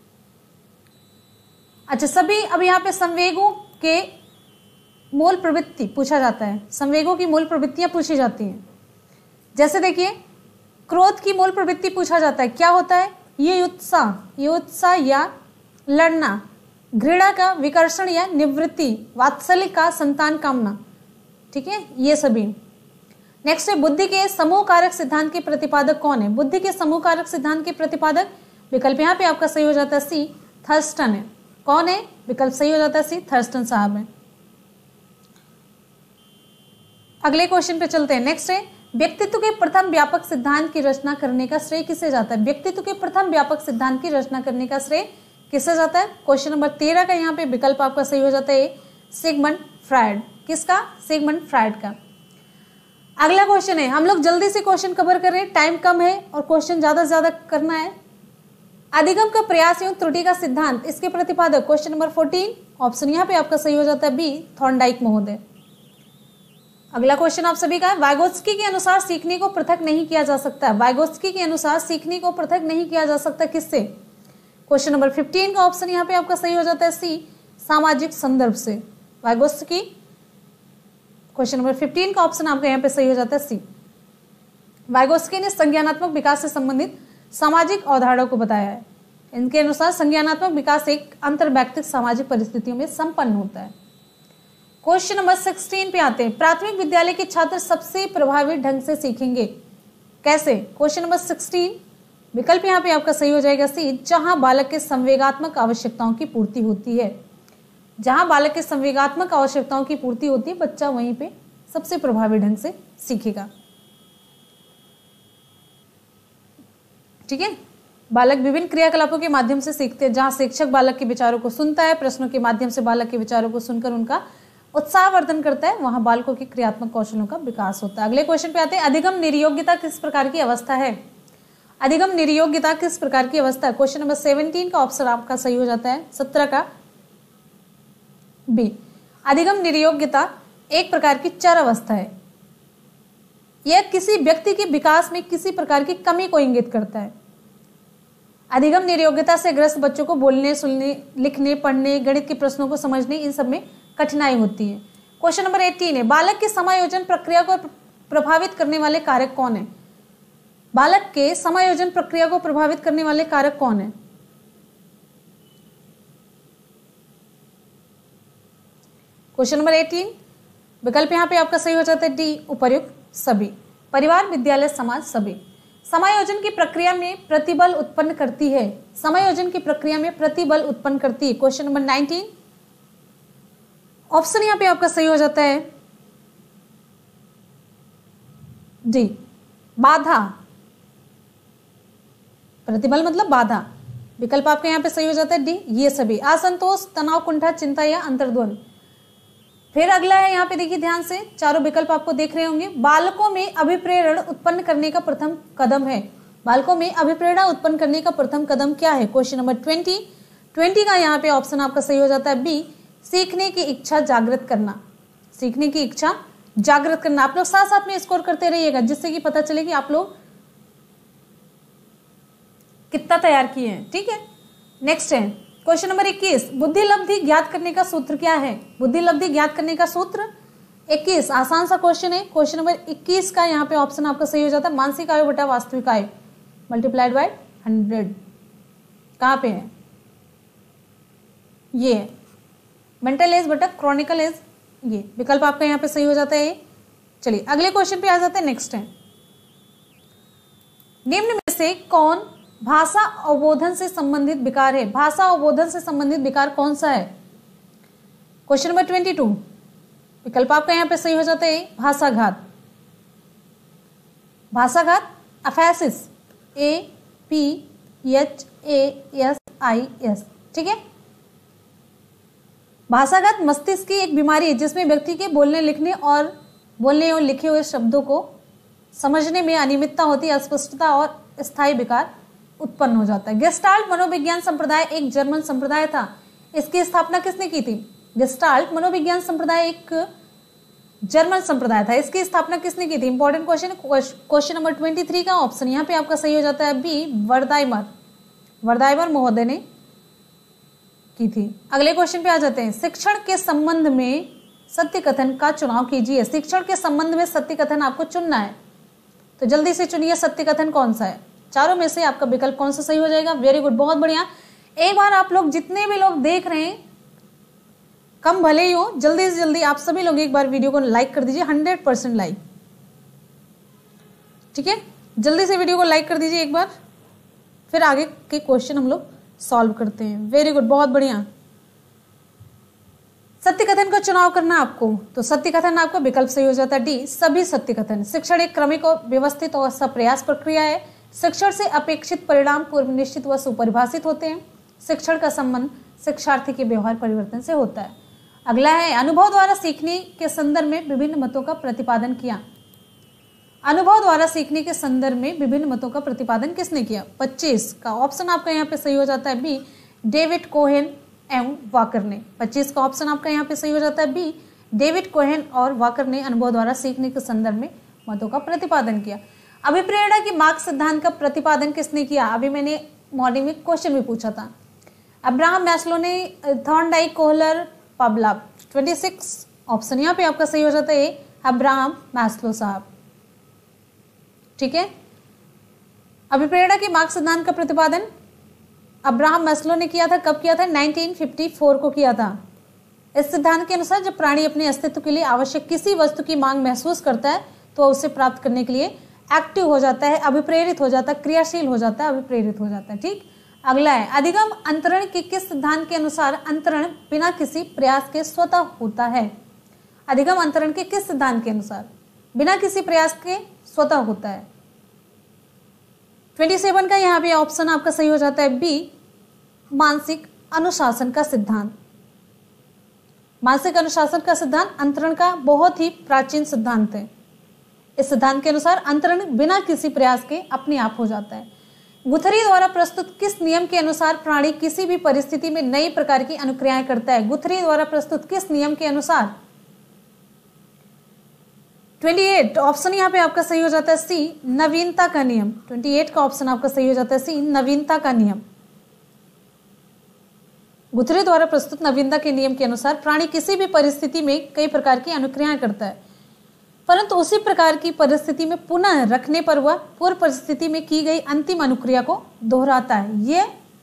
अच्छा, सभी अब यहाँ पे संवेगों के मूल प्रवृत्ति पूछा जाता है। संवेगों की मूल प्रवृत्तियां पूछी जाती हैं। जैसे देखिए, क्रोध की मूल प्रवृत्ति पूछा जाता है, क्या होता है? ये उत्साह, ये उत्साह या लड़ना, घृणा का विकर्षण या निवृत्ति, वात्सल्य का संतान कामना। ठीक है, ये सभी। नेक्स्ट है, बुद्धि के समूह कारक सिद्धांत के प्रतिपादक कौन है? बुद्धि के समूह कारक सिद्धांत के प्रतिपादक, विकल्प यहाँ पे आपका सही हो जाता है सी, थर्स्टन है। कौन है? विकल्प सही हो जाता है सी, थर्स्टन साहब है। अगले क्वेश्चन पे चलते हैं। नेक्स्ट है, व्यक्तित्व के प्रथम व्यापक सिद्धांत की रचना करने का श्रेय किसे जाता है? व्यक्तित्व के प्रथम व्यापक सिद्धांत की रचना करने का श्रेय किसे जाता है? क्वेश्चन नंबर तेरह का यहाँ पे विकल्प आपका सही हो जाता है सिगमंड फ्रायड। किसका? सिगमंड फ्रायड का। अगला क्वेश्चन है, हम लोग जल्दी से क्वेश्चन कवर कर रहे हैं, टाइम कम है और क्वेश्चन ज्यादा से ज्यादा करना है। अधिगम का प्रयास एवं त्रुटि का सिद्धांत, इसके प्रतिपादक क्वेश्चन नंबर फोर्टीन, ऑप्शन यहाँ पे आपका सही हो जाता है बी, थॉर्नडाइक महोदय। अगला क्वेश्चन आप सभी का है, वाइगोत्स्की के अनुसार सीखने को पृथक नहीं किया जा सकता। वाइगोत्स्की के अनुसार सीखने को पृथक नहीं किया जा सकता किससे? क्वेश्चन नंबर फिफ्टीन का ऑप्शन यहाँ पे आपका सही हो जाता है सी, सामाजिक संदर्भ से। वाइगोत्स्की, क्वेश्चन नंबर फिफ्टीन का ऑप्शन आपका यहाँ पे सही हो जाता है सी। वाइगोत्स्की ने संज्ञानात्मक विकास से संबंधित सामाजिक अवधारणा को बताया है। इनके अनुसार संज्ञानात्मक विकास एक अंतर्वैयक्तिक सामाजिक परिस्थितियों में संपन्न होता है। क्वेश्चन नंबर सिक्सटीन पे आते हैं, प्राथमिक विद्यालय के छात्र सबसे प्रभावी ढंग से सीखेंगे कैसे? क्वेश्चन नंबर सिक्सटीन, विकल्प यहाँ पे आपका सही हो जाएगा सी, जहां बालक के संवेगात्मक आवश्यकताओं की पूर्ति होती है। जहां बालक के संवेगात्मक आवश्यकताओं की पूर्ति होती है, बच्चा वहीं पे सबसे प्रभावी ढंग से सीखेगा। ठीक है, बालक विभिन्न क्रियाकलापों के माध्यम से सीखते हैं। जहां शिक्षक बालक के विचारों को सुनता है, प्रश्नों के माध्यम से बालक के विचारों को सुनकर उनका उत्साहवर्धन करता है, वहां बालकों के क्रियात्मक कौशलों का विकास होता है। अगले क्वेश्चन पे आते हैं, अधिगम निर्योग्यता किस प्रकार की अवस्था है? अधिगम निर्योग्यता किस प्रकार की अवस्था है? क्वेश्चन नंबर सेवनटीन का ऑप्शन आपका सही हो जाता है सत्रह का बी। अधिगम निर्योग्यता एक प्रकार की चर अवस्था है। यह किसी व्यक्ति के विकास में किसी प्रकार की कमी को इंगित करता है। अधिगम निर्योग्यता से ग्रस्त बच्चों को बोलने, सुनने, लिखने, पढ़ने, गणित के प्रश्नों को समझने, इन सब में कठिनाई होती है। क्वेश्चन नंबर अठारह है, बालक के समायोजन प्रक्रिया को प्रभावित करने वाले कारक कौन है? बालक के समायोजन प्रक्रिया को प्रभावित करने वाले कारक कौन है? क्वेश्चन नंबर अठारह, विकल्प यहाँ पे आपका सही हो जाता है डी, उपर्युक्त सभी। परिवार, विद्यालय, समाज, सभी। समायोजन की प्रक्रिया में प्रतिबल उत्पन्न करती है। समायोजन की प्रक्रिया में प्रतिबल उत्पन्न करती है। क्वेश्चन नंबर उन्नीस, ऑप्शन यहाँ पे आपका सही हो जाता है डी, बाधा। प्रतिबल मतलब बाधा। विकल्प आपका यहाँ पे सही हो जाता है डी, ये सभी। असंतोष, तनाव, कुंठा, चिंता या अंतर्द्वंद। फिर अगला है यहाँ पे देखिए ध्यान से, चारों विकल्प आपको देख रहे होंगे। बालकों में अभिप्रेरण उत्पन्न करने का प्रथम कदम है। बालकों में अभिप्रेरणा उत्पन्न करने का प्रथम कदम क्या है? क्वेश्चन नंबर ट्वेंटी ट्वेंटी का यहाँ पे ऑप्शन आपका सही हो जाता है बी, सीखने की इच्छा जागृत करना। सीखने की इच्छा जागृत करना। आप लोग साथ साथ में स्कोर करते रहिएगा, जिससे कि पता चले कि आप लोग कितना तैयार किए हैं। ठीक है, नेक्स्ट है क्वेश्चन नंबर इक्कीस, बुद्धि लब्धि ज्ञात करने का सूत्र क्या है? बुद्धि लब्धि ज्ञात करने का सूत्र इक्कीस, आसान सा क्वेश्चन है। क्वेश्चन नंबर इक्कीस का यहाँ पे ऑप्शन आपका सही हो जाता है मानसिक आयु बटा वास्तविक आयु मल्टीप्लाइड बाय हंड्रेड। कहाँ पे है? ये मेंटल एज बटा क्रॉनिकल एज, ये विकल्प आपका यहाँ पे सही हो जाता है। चलिए अगले क्वेश्चन पे आ जाते हैं। नेक्स्ट है, निम्न में से कौन भाषा अवबोधन से संबंधित विकार है? भाषा अवबोधन से संबंधित विकार कौन सा है? क्वेश्चन नंबर ट्वेंटी टू, विकल्प आपका यहाँ पे सही हो जाता है भाषाघात। भाषाघात, aphasis, A P H A S I S. ठीक है, भाषाघात मस्तिष्क की एक बीमारी है जिसमें व्यक्ति के बोलने लिखने और बोलने और लिखे हुए शब्दों को समझने में अनियमितता होती है, अस्पष्टता और स्थायी विकार उत्पन्न हो जाता है। गेस्टाल्ट मनोविज्ञान संप्रदाय एक जर्मन संप्रदाय था। इसकी स्थापना किसने की थी? गेस्टाल्ट मनोविज्ञान संप्रदाय एक जर्मन संप्रदाय था। इसकी स्थापना किसने की थी? Important question. Question number twenty three का ऑप्शन यहाँ पे आपका सही हो जाता है बी, वर्दाइमर। वर्दाइमर महोदय ने की थी। अगले क्वेश्चन पे आ जाते हैं, शिक्षण के संबंध में सत्य कथन का चुनाव कीजिए। शिक्षण के संबंध में सत्य कथन आपको चुनना है, तो जल्दी से चुनिए सत्य कथन कौन सा है। चारों में से आपका विकल्प कौन सा सही हो जाएगा? वेरी गुड, बहुत बढ़िया। एक बार आप लोग जितने भी लोग देख रहे हैं, कम भले ही हो, जल्दी से जल्दी आप सभी लोग एक बार वीडियो को लाइक कर दीजिए, हंड्रेड परसेंट लाइक। ठीक है, जल्दी से वीडियो को लाइक कर दीजिए एक बार, फिर आगे के क्वेश्चन हम लोग सॉल्व करते हैं। वेरी गुड, बहुत बढ़िया। सत्य कथन का चुनाव करना आपको, तो सत्य कथन आपका विकल्प सही हो जाता है डी, सभी सत्य कथन। शिक्षण एक क्रमिक और व्यवस्थित और सप्रयास प्रक्रिया है। शिक्षण से अपेक्षित परिणाम पूर्व निश्चित व सुपरिभाषित होते हैं। शिक्षण का संबंध शिक्षार्थी के व्यवहार परिवर्तन से होता है। अगला है, अनुभव द्वारा सीखने के संदर्भ में विभिन्न मतों का प्रतिपादन किया। अनुभव द्वारा सीखने के संदर्भ में विभिन्न मतों का प्रतिपादन किसने किया? पच्चीस का ऑप्शन आपका यहाँ पे सही हो जाता है बी, डेविड कोहेन एवं वाकर ने। पच्चीस का ऑप्शन आपका यहाँ पे सही हो जाता है बी, डेविड कोहेन और वाकर ने अनुभव द्वारा सीखने के संदर्भ में मतों का प्रतिपादन किया। अभिप्रेरणा की मार्क्स सिद्धांत का प्रतिपादन किसने किया? अभी मैंने मॉर्निंग में क्वेश्चन भी पूछा था। अब्राहम मैस्लो ने, थॉर्नडाइक, कोहलर, पाब्लाव। छब्बीस ऑप्शन यहाँ पे आपका सही हो जाता है अब्राहम मैस्लो साहब। ठीक है, अभिप्रेरणा की मार्क्स सिद्धांत का प्रतिपादन अब्राहम मैस्लो ने किया था। कब किया था? नाइनटीन फिफ्टी फोर को किया था। इस सिद्धांत के अनुसार जब प्राणी अपने अस्तित्व के लिए आवश्यक किसी वस्तु की मांग महसूस करता है तो उसे प्राप्त करने के लिए एक्टिव हो जाता है, अभिप्रेरित हो जाता है, क्रियाशील हो जाता है, अभिप्रेरित हो जाता है। ठीक, अगला है, अधिगम अंतरण के किस सिद्धांत के अनुसार अंतरण बिना किसी प्रयास के स्वतः होता है? अधिगम अंतरण के किस सिद्धांत के अनुसार बिना किसी प्रयास के स्वतः होता है? सत्ताईस का यहाँ पे ऑप्शन आपका सही हो जाता है बी, मानसिक अनुशासन का सिद्धांत। मानसिक अनुशासन का सिद्धांत अंतरण का बहुत ही प्राचीन सिद्धांत है। इस सिद्धांत के अनुसार अंतरण बिना किसी प्रयास के अपने आप हो जाता है। गुथरी द्वारा प्रस्तुत किस नियम के अनुसार प्राणी किसी भी परिस्थिति में नई प्रकार की अनुक्रियाएं करता है? गुथरी द्वारा प्रस्तुत किस नियम के अनुसार? अट्ठाईस ऑप्शन यहाँ पे आपका सही हो जाता है सी, नवीनता का नियम। अट्ठाईस का ऑप्शन आपका सही हो जाता है सी, नवीनता का नियम। गुथरी द्वारा प्रस्तुत नवीनता के नियम के अनुसार प्राणी किसी भी परिस्थिति में कई प्रकार की अनुक्रियाएं करता है। परंतु उसी प्रकार की परिस्थिति में पुनः रखने पर वह पूर्व परिस्थिति में की गई अंतिम अनुक्रिया को दोहराता है। ये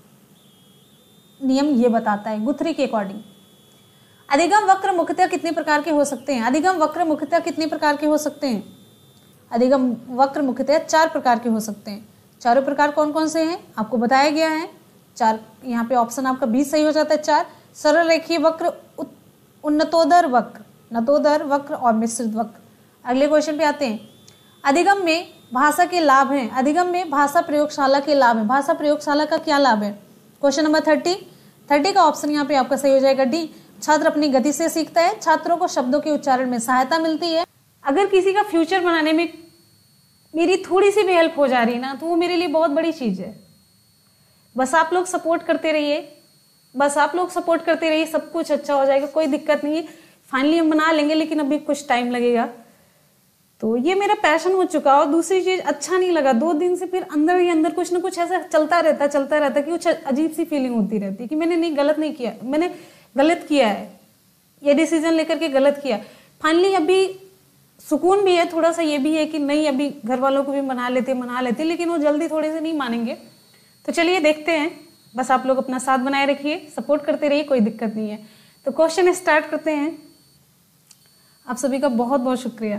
नियम ये बताता है गुथरी के अकॉर्डिंग। अधिगम वक्र मुख्यतः कितने प्रकार के हो सकते हैं? अधिगम वक्र मुख्यतः कितने प्रकार के हो सकते हैं? अधिगम वक्र मुख्यतः चार प्रकार के हो सकते हैं। चारों प्रकार कौन कौन से हैं आपको बताया गया है। चार, यहाँ पे ऑप्शन आपका बी सही हो जाता है। चार, सरल रेखीय वक्र, उन्नतोदर वक्र, नतोदर वक्र और मिश्रित वक्र। अगले क्वेश्चन पे आते हैं। अधिगम में भाषा के लाभ हैं। अधिगम में भाषा प्रयोगशाला के लाभ हैं। भाषा प्रयोगशाला का क्या लाभ है? क्वेश्चन नंबर थर्टी थर्टी का ऑप्शन यहाँ पे आपका सही हो जाएगा डी। छात्र अपनी गति से सीखता है। छात्रों को शब्दों के उच्चारण में सहायता मिलती है। अगर किसी का फ्यूचर बनाने में मेरी थोड़ी सी भी हेल्प हो जा रही ना तो वो मेरे लिए बहुत बड़ी चीज है। बस आप लोग सपोर्ट करते रहिए, बस आप लोग सपोर्ट करते रहिए, सब कुछ अच्छा हो जाएगा, कोई दिक्कत नहीं है। फाइनली हम बना लेंगे, लेकिन अभी कुछ टाइम लगेगा। तो ये मेरा पैशन हो चुका। और दूसरी चीज, अच्छा नहीं लगा दो दिन से, फिर अंदर ही अंदर कुछ ना कुछ ऐसा चलता रहता चलता रहता कि कुछ अजीब सी फीलिंग होती रहती है कि मैंने नहीं गलत नहीं किया, मैंने गलत किया है, ये डिसीजन लेकर के गलत किया। फाइनली अभी सुकून भी है, थोड़ा सा ये भी है कि नहीं अभी घर वालों को भी मना लेते मना लेते लेकिन वो जल्दी थोड़े से नहीं मानेंगे। तो चलिए देखते हैं। बस आप लोग अपना साथ बनाए रखिए, सपोर्ट करते रहिए, कोई दिक्कत नहीं है। तो क्वेश्चन स्टार्ट करते हैं। आप सभी का बहुत बहुत शुक्रिया।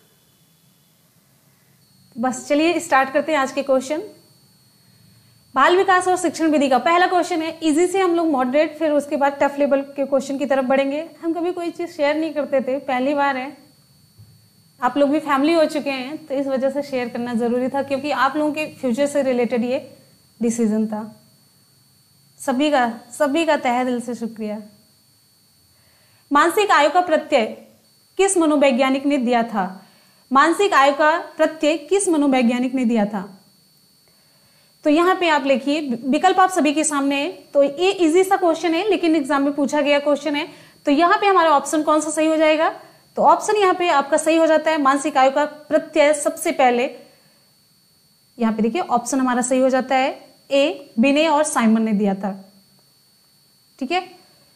बस चलिए स्टार्ट करते हैं आज के क्वेश्चन। बाल विकास और शिक्षण विधि का पहला क्वेश्चन है। इजी से हम लोग मॉडरेट, फिर उसके बाद टफ लेवल के क्वेश्चन की तरफ बढ़ेंगे। हम कभी कोई चीज शेयर नहीं करते थे, पहली बार है। आप लोग भी फैमिली हो चुके हैं तो इस वजह से शेयर करना जरूरी था, क्योंकि आप लोगों के फ्यूचर से रिलेटेड ये डिसीजन था। सभी का सभी का तहे दिल से शुक्रिया। मानसिक आयु का प्रत्यय किस मनोवैज्ञानिक ने दिया था? मानसिक आयु का प्रत्यय किस मनोवैज्ञानिक ने दिया था? तो यहाँ पे आप लिखिए, विकल्प आप सभी के सामने है। तो ये इजी सा क्वेश्चन है, लेकिन एग्जाम में पूछा गया क्वेश्चन है। तो यहाँ पे हमारा ऑप्शन कौन सा सही हो जाएगा? तो ऑप्शन यहाँ पे आपका सही हो जाता है मानसिक आयु का प्रत्यय सबसे पहले। यहाँ पे देखिए ऑप्शन हमारा सही हो जाता है ए, बिने और साइमन ने दिया था। ठीक है,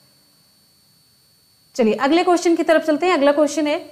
चलिए अगले क्वेश्चन की तरफ चलते हैं। अगला क्वेश्चन है,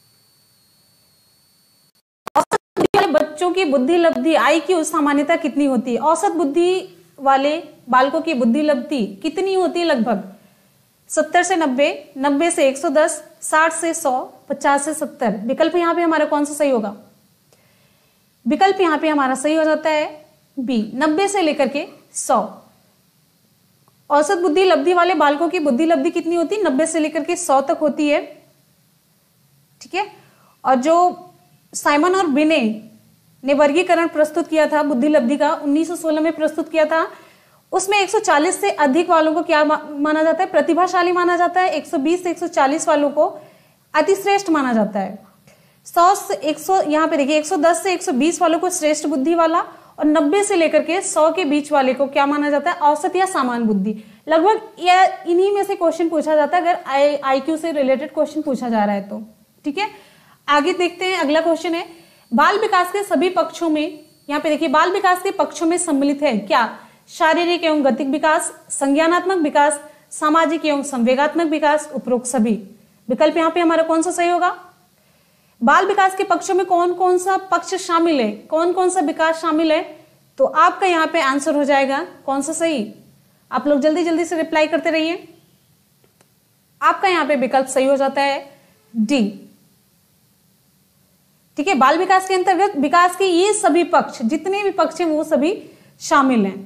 बच्चों की बुद्धि लब्धि आई की सामान्यता कितनी होती है? औसत बुद्धि वाले बालकों की बुद्धि लब्धि कितनी होती है? लगभग सत्तर से नब्बे, नब्बे से एक सौ दस, साठ से सौ, पचास से सत्तर। विकल्प यहाँ पे हमारा कौन सा सही होगा? विकल्प यहाँ पे हमारा सही हो जाता है बी, नब्बे से लेकर के सौ। औसत बुद्धि लब्धि वाले बालकों की बुद्धि लब्धि कितनी होती है? नब्बे से लेकर के सौ तक होती है। ठीक है, और जो साइमन और बिने ने वर्गीकरण प्रस्तुत किया था बुद्धि लब्धि का, उन्नीस सौ सोलह में प्रस्तुत किया था, उसमें एक सौ चालीस से अधिक वालों को क्या माना जाता है? प्रतिभाशाली माना जाता है। एक सौ बीस से एक सौ चालीस वालों को अतिश्रेष्ठ माना जाता है। सौ से एक सौ, यहाँ पे देखिए एक सौ दस से एक सौ बीस वालों को श्रेष्ठ बुद्धि वाला, और नब्बे से लेकर के सौ के बीच वाले को क्या माना जाता है? औसत या सामान्य बुद्धि। लगभग इन्हीं में से क्वेश्चन पूछा जाता है अगर आई आई क्यू से रिलेटेड क्वेश्चन पूछा जा रहा है तो। ठीक है, आगे देखते हैं। अगला क्वेश्चन है, बाल विकास के सभी पक्षों में, यहाँ पे देखिए बाल विकास के पक्षों में सम्मिलित है क्या? शारीरिक एवं गतिक विकास, संज्ञानात्मक विकास, सामाजिक एवं संवेगात्मक विकास, उपरोक्त सभी। विकल्प यहाँ पे हमारा कौन सा सही होगा? बाल विकास के पक्षों में कौन कौन सा पक्ष शामिल है, कौन कौन सा विकास शामिल है? तो आपका यहाँ पे आंसर हो जाएगा कौन सा सही? आप लोग जल्दी जल्दी से रिप्लाई करते रहिए। आपका यहाँ पे विकल्प सही हो जाता है डी। ठीक है, बाल विकास के अंतर्गत विकास के ये सभी पक्ष, जितने भी पक्ष हैं वो सभी शामिल हैं।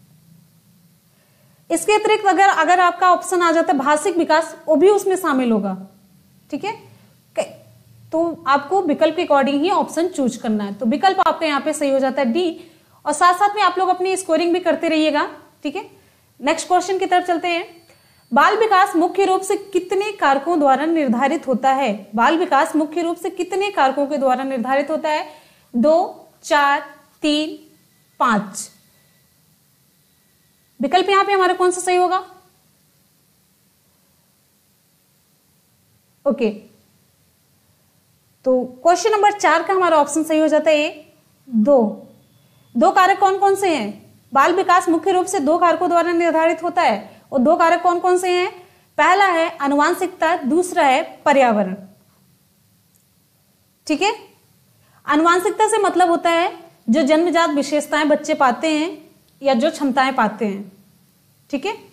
इसके अतिरिक्त अगर अगर आपका ऑप्शन आ जाता है भाषिक विकास, वो भी उसमें शामिल होगा। ठीक है, तो आपको विकल्प के अकॉर्डिंग ही ऑप्शन चूज करना है। तो विकल्प आपका यहाँ पे सही हो जाता है डी। और साथ साथ में आप लोग अपनी स्कोरिंग भी करते रहिएगा। ठीक है, नेक्स्ट क्वेश्चन की तरफ चलते हैं। बाल विकास मुख्य रूप से कितने कारकों द्वारा निर्धारित होता है? बाल विकास मुख्य रूप से कितने कारकों के द्वारा निर्धारित होता है? दो, चार, तीन, पांच। विकल्प यहां पे हमारा कौन सा सही होगा? ओके, तो क्वेश्चन नंबर चार का हमारा ऑप्शन सही हो जाता है ए, दो। दो कारक कौन कौन से हैं? बाल विकास मुख्य रूप से दो कारकों द्वारा निर्धारित होता है। और दो कारक कौन कौन से हैं? पहला है आनुवांशिकता, दूसरा है पर्यावरण। ठीक है। आनुवांशिकता से मतलब होता है जो जन्मजात विशेषताएं बच्चे पाते हैं या जो क्षमताएं पाते हैं, ठीक है।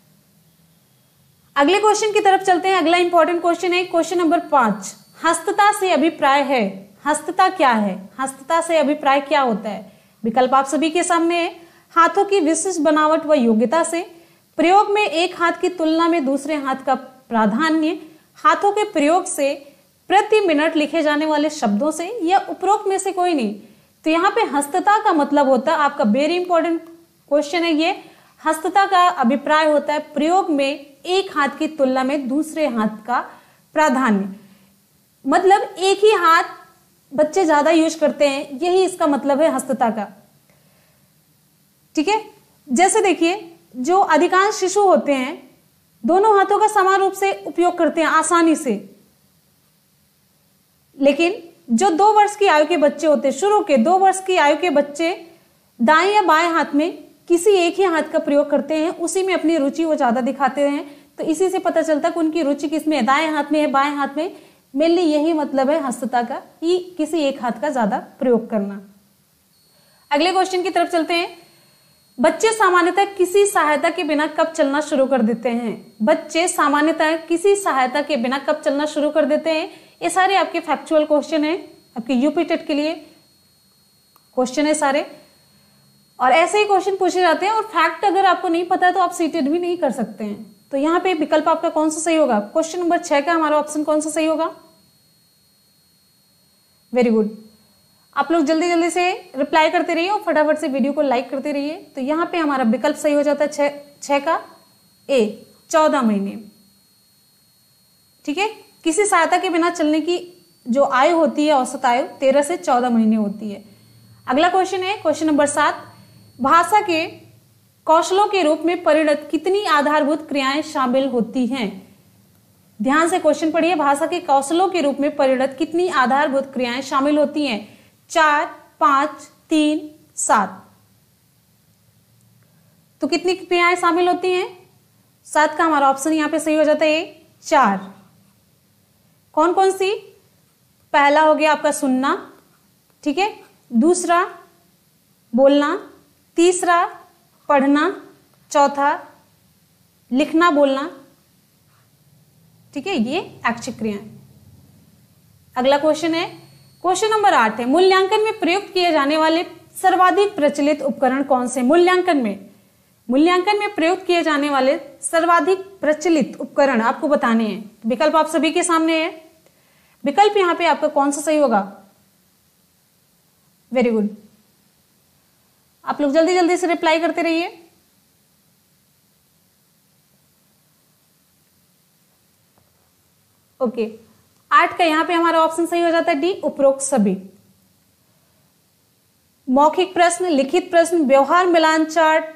अगले क्वेश्चन की तरफ चलते हैं। अगला इंपॉर्टेंट क्वेश्चन है क्वेश्चन नंबर पांच, हस्तता से अभिप्राय है। हस्तता क्या है? हस्तता से अभिप्राय क्या होता है? विकल्प आप सभी के सामने है। हाथों की विशिष्ट बनावट व योग्यता से, प्रयोग में एक हाथ की तुलना में दूसरे हाथ का प्राधान्य, हाथों के प्रयोग से, प्रति मिनट लिखे जाने वाले शब्दों से, या उपरोक्त में से कोई नहीं। तो यहाँ पे हस्तता का मतलब होता है, आपका वेरी इंपॉर्टेंट क्वेश्चन है ये, हस्तता का अभिप्राय होता है प्रयोग में एक हाथ की तुलना में दूसरे हाथ का प्राधान्य। मतलब एक ही हाथ बच्चे ज्यादा यूज करते हैं, यही इसका मतलब है हस्तता का, ठीक है। जैसे देखिए, जो अधिकांश शिशु होते हैं दोनों हाथों का समान रूप से उपयोग करते हैं आसानी से, लेकिन जो दो वर्ष की आयु के बच्चे होते हैं, शुरू के दो वर्ष की आयु के बच्चे दाएं या बाएं हाथ में किसी एक ही हाथ का प्रयोग करते हैं, उसी में अपनी रुचि वो ज्यादा दिखाते हैं। तो इसी से पता चलता है कि उनकी रुचि किसमें है, दाएं हाथ में है, बाएं हाथ में। मेनली यही मतलब है हस्तता का, कि किसी एक हाथ का ज्यादा प्रयोग करना। अगले क्वेश्चन की तरफ चलते हैं। बच्चे सामान्यतः किसी सहायता के बिना कब चलना शुरू कर देते हैं? बच्चे सामान्यतः किसी सहायता के बिना कब चलना शुरू कर देते हैं? ये सारे आपके फैक्चुअल क्वेश्चन है, आपके यूपी टेट के लिए क्वेश्चन है सारे, और ऐसे ही क्वेश्चन पूछे जाते हैं। और फैक्ट अगर आपको नहीं पता है तो आप सीटेड भी नहीं कर सकते हैं। तो यहाँ पे विकल्प आपका कौन सा सही होगा? क्वेश्चन नंबर छह का हमारा ऑप्शन कौन सा सही होगा? Very good. आप लोग जल्दी जल्दी से रिप्लाई करते रहिए और फटाफट से वीडियो को लाइक करते रहिए। तो यहाँ पे हमारा विकल्प सही हो जाता है छह छह का ए, चौदह महीने, ठीक है। किसी सहायता के बिना चलने की जो आयु होती है, औसत आयु तेरह से चौदह महीने होती है। अगला क्वेश्चन है क्वेश्चन नंबर सात, भाषा के कौशलों के रूप में परिणत कितनी आधारभूत क्रियाएं शामिल होती हैं? ध्यान से क्वेश्चन पढ़िए। भाषा के कौशलों के रूप में परिणत कितनी आधारभूत क्रियाएं शामिल होती हैं? चार, पांच, तीन, सात। तो कितनी क्रियाएं शामिल होती हैं? सात का हमारा ऑप्शन यहां पे सही हो जाता है चार। कौन कौन सी? पहला हो गया आपका सुनना, ठीक है, दूसरा बोलना, तीसरा पढ़ना, चौथा लिखना बोलना, ठीक है, ये ऐच्छिक क्रियाएं। अगला क्वेश्चन है क्वेश्चन नंबर आठ है, मूल्यांकन में प्रयुक्त किए जाने वाले सर्वाधिक प्रचलित उपकरण कौन से? मूल्यांकन में मूल्यांकन में प्रयुक्त किए जाने वाले सर्वाधिक प्रचलित उपकरण आपको बताने हैं। विकल्प आप सभी के सामने है। विकल्प यहां पे आपका कौन सा सही होगा? Very good. आप लोग जल्दी जल्दी से रिप्लाई करते रहिए। ओके, आठ का यहां पे हमारा ऑप्शन सही हो जाता है डी, उपरोक्त सभी। मौखिक प्रश्न, लिखित प्रश्न, व्यवहार मिलान चार्ट,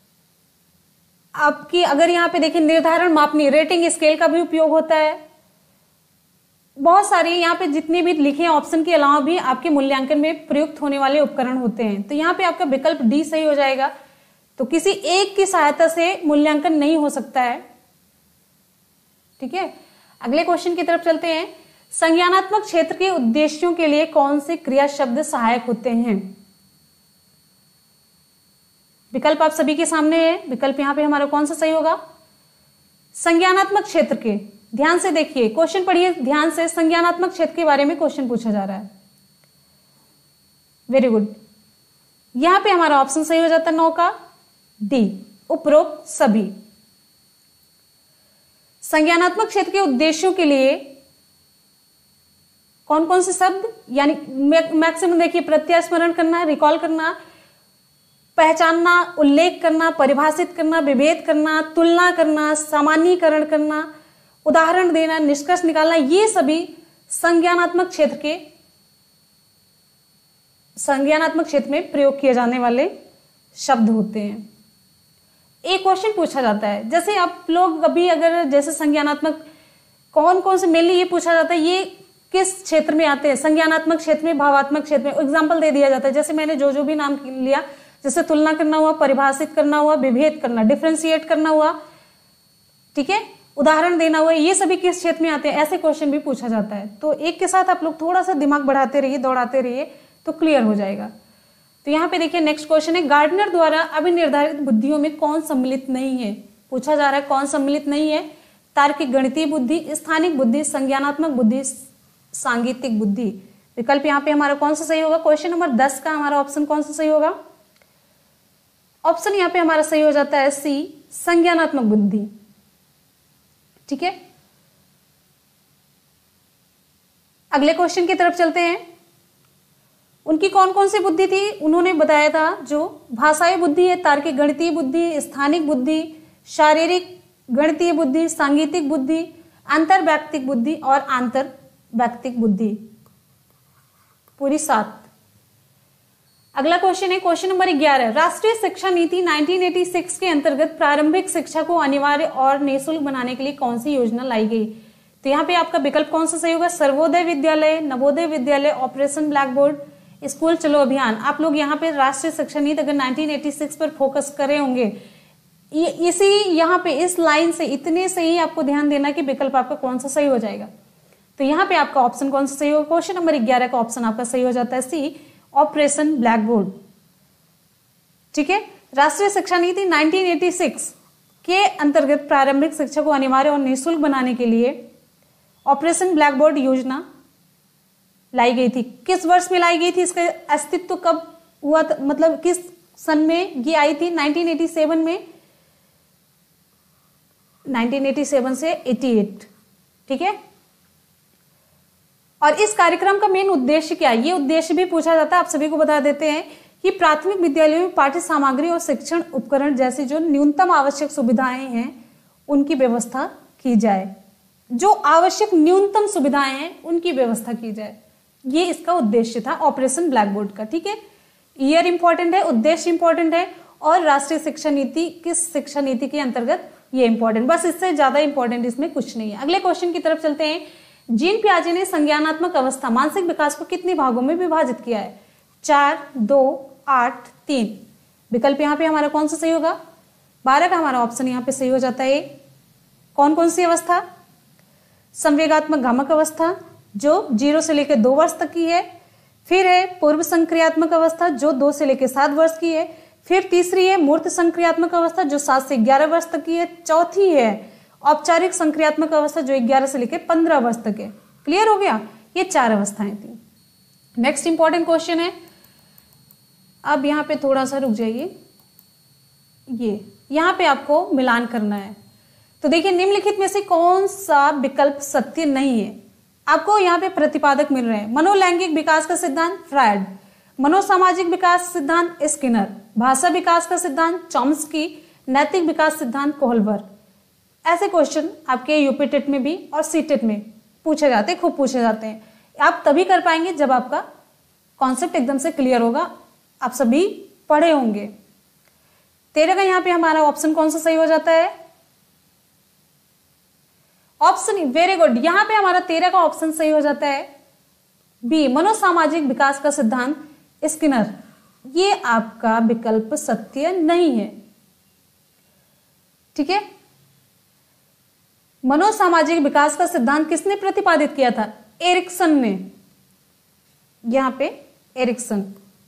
आपकी अगर यहां पे देखिए निर्धारण मापनी, रेटिंग स्केल का भी उपयोग होता है। बहुत सारी यहाँ पे जितने भी लिखे हैं ऑप्शन के अलावा भी आपके मूल्यांकन में प्रयुक्त होने वाले उपकरण होते हैं। तो यहाँ पे आपका विकल्प डी सही हो जाएगा। तो किसी एक की सहायता से मूल्यांकन नहीं हो सकता है, ठीक है। अगले क्वेश्चन की तरफ चलते हैं। संज्ञानात्मक क्षेत्र के उद्देश्यों के लिए कौन से क्रिया शब्द सहायक होते हैं? विकल्प आप सभी के सामने है। विकल्प यहाँ पे हमारा कौन सा सही होगा? संज्ञानात्मक क्षेत्र के, ध्यान से देखिए, क्वेश्चन पढ़िए ध्यान से। संज्ञानात्मक क्षेत्र के बारे में क्वेश्चन पूछा जा रहा है। Very good. यहां पे हमारा ऑप्शन सही हो जाता है नौ का डी, उपरोक्त सभी। संज्ञानात्मक क्षेत्र के उद्देश्यों के लिए कौन कौन से शब्द, यानी मैक्सिमम देखिए, प्रत्यास्मरण करना, रिकॉल करना, पहचानना, उल्लेख करना, परिभाषित करना, विभेद करना, तुलना करना, सामान्यीकरण करना, उदाहरण देना, निष्कर्ष निकालना, ये सभी संज्ञानात्मक क्षेत्र के संज्ञानात्मक क्षेत्र में प्रयोग किए जाने वाले शब्द होते हैं। एक क्वेश्चन पूछा जाता है, जैसे आप लोग अभी अगर जैसे संज्ञानात्मक कौन कौन से, मेनली ये पूछा जाता है ये किस क्षेत्र में आते हैं? संज्ञानात्मक क्षेत्र में, भावात्मक क्षेत्र में। एग्जाम्पल दे दिया जाता है, जैसे मैंने जो जो भी नाम लिया, जैसे तुलना करना हुआ, परिभाषित करना हुआ, विभेद करना, डिफ्रेंशिएट करना हुआ, ठीक है, उदाहरण देना हुआ, ये सभी किस क्षेत्र में आते हैं, ऐसे क्वेश्चन भी पूछा जाता है। तो एक के साथ आप लोग थोड़ा सा दिमाग बढ़ाते रहिए, दौड़ाते रहिए, तो क्लियर हो जाएगा। तो यहाँ पे देखिए नेक्स्ट क्वेश्चन है, गार्डनर द्वारा अभिनिर्धारित बुद्धियों में कौन सम्मिलित नहीं है। पूछा जा रहा है कौन सम्मिलित नहीं है। तार्किक गणितीय बुद्धि, स्थानिक बुद्धि, संज्ञानात्मक बुद्धि, सांगीतिक बुद्धि। विकल्प यहाँ पे हमारा कौन सा सही होगा। क्वेश्चन नंबर दस का हमारा ऑप्शन कौन सा सही होगा। ऑप्शन यहाँ पे हमारा सही हो जाता है सी, संज्ञानात्मक बुद्धि। ठीक है, अगले क्वेश्चन की तरफ चलते हैं। उनकी कौन कौन सी बुद्धि थी, उन्होंने बताया था जो भाषाई बुद्धि है, तार्किक गणितीय बुद्धि, स्थानिक बुद्धि, शारीरिक गणितीय बुद्धि, सांगीतिक बुद्धि, अंतर व्यक्तिक बुद्धि और आंतर व्यक्तिक बुद्धि, पूरी सात। अगला क्वेश्चन है क्वेश्चन नंबर ग्यारह, राष्ट्रीय शिक्षा नीति नाइनटीन एटी सिक्स के अंतर्गत प्रारंभिक शिक्षा को अनिवार्य और निःशुल्क बनाने के लिए कौन सी योजना लाई गई। तो यहाँ पे आपका विकल्प कौन सा सही होगा। Sarvodaya Vidyalaya, Navodaya Vidyalaya, operation black board, school चलो अभियान। आप लोग यहाँ पे राष्ट्रीय शिक्षा नीति अगर नाइनटीन एटी सिक्स पर फोकस करे होंगे, इसी यहाँ पे इस लाइन से, इतने से ही आपको ध्यान देना कि विकल्प आपका कौन सा सही हो जाएगा। तो यहाँ पे आपका ऑप्शन कौन सा सही होगा। क्वेश्चन नंबर ग्यारह का ऑप्शन आपका सही हो जाता है सी, ऑपरेशन ब्लैक बोर्ड। ठीक है, राष्ट्रीय शिक्षा नीति नाइनटीन एटी सिक्स के अंतर्गत प्रारंभिक शिक्षा को अनिवार्य और निःशुल्क बनाने के लिए ऑपरेशन ब्लैक बोर्ड योजना लाई गई थी। किस वर्ष में लाई गई थी, इसका अस्तित्व कब हुआ था, मतलब किस सन में ये आई थी। नाइनटीन एटी सेवन में, नाइनटीन एटी सेवन से अट्ठासी। ठीक है, और इस कार्यक्रम का मेन उद्देश्य क्या है, ये उद्देश्य भी पूछा जाता है। आप सभी को बता देते हैं कि प्राथमिक विद्यालयों में पाठ्य सामग्री और शिक्षण उपकरण जैसी जो न्यूनतम आवश्यक सुविधाएं हैं उनकी व्यवस्था की जाए। जो आवश्यक न्यूनतम सुविधाएं हैं उनकी व्यवस्था की जाए, ये इसका उद्देश्य था ऑपरेशन ब्लैक बोर्ड का। ठीक है, ईयर इंपॉर्टेंट है, उद्देश्य इंपॉर्टेंट है, और राष्ट्रीय शिक्षा नीति किस शिक्षा नीति के अंतर्गत, ये इंपॉर्टेंट, बस इससे ज्यादा इंपॉर्टेंट इसमें कुछ नहीं है। अगले क्वेश्चन की तरफ चलते हैं। जीन पियाजे ने संज्ञानात्मक अवस्था, मानसिक विकास को कितने भागों में विभाजित किया है। चार, दो, आठ, तीन। विकल्प यहाँ पे हमारा कौन सा सही होगा। बारह का हमारा ऑप्शन यहाँ पे सही हो जाता है। कौन कौन सी अवस्था। संवेगात्मक भ्रामक अवस्था जो जीरो से लेकर दो वर्ष तक की है, फिर है पूर्व संक्रियात्मक अवस्था जो दो से लेकर सात वर्ष की है, फिर तीसरी है मूर्त संक्रियात्मक अवस्था जो सात से ग्यारह वर्ष तक की है, चौथी है औपचारिक संक्रियात्मक अवस्था जो ग्यारह से लेकर पंद्रह वर्ष तक है। क्लियर हो गया, ये चार अवस्थाएं थी। नेक्स्ट इंपॉर्टेंट क्वेश्चन है, अब यहाँ पे थोड़ा सा रुक जाइए, ये यहाँ पे आपको मिलान करना है। तो देखिए निम्नलिखित में से कौन सा विकल्प सत्य नहीं है। आपको यहाँ पे प्रतिपादक मिल रहे हैं। मनोलैंगिक विकास का सिद्धांत फ्रायड, मनोसामाजिक विकास सिद्धांत स्किनर, भाषा विकास का सिद्धांत चॉम्स्की, नैतिक विकास सिद्धांत कोहलबर्ग। ऐसे क्वेश्चन आपके यूपी टेट में भी और सी टेट में पूछे जाते हैं, खूब पूछे जाते हैं। आप तभी कर पाएंगे जब आपका कॉन्सेप्ट एकदम से क्लियर होगा, आप सभी पढ़े होंगे। तेरह का यहाँ पे हमारा ऑप्शन कौन सा सही हो जाता है। ऑप्शन, वेरी गुड, यहाँ पे हमारा तेरह का ऑप्शन सही हो जाता है बी, मनोसामाजिक विकास का सिद्धांत स्किनर। ये आपका विकल्प सत्य नहीं है। ठीक है, मनोसामाजिक विकास का सिद्धांत किसने प्रतिपादित किया था। एरिक्सन ने, यहां पे एरिक्सन।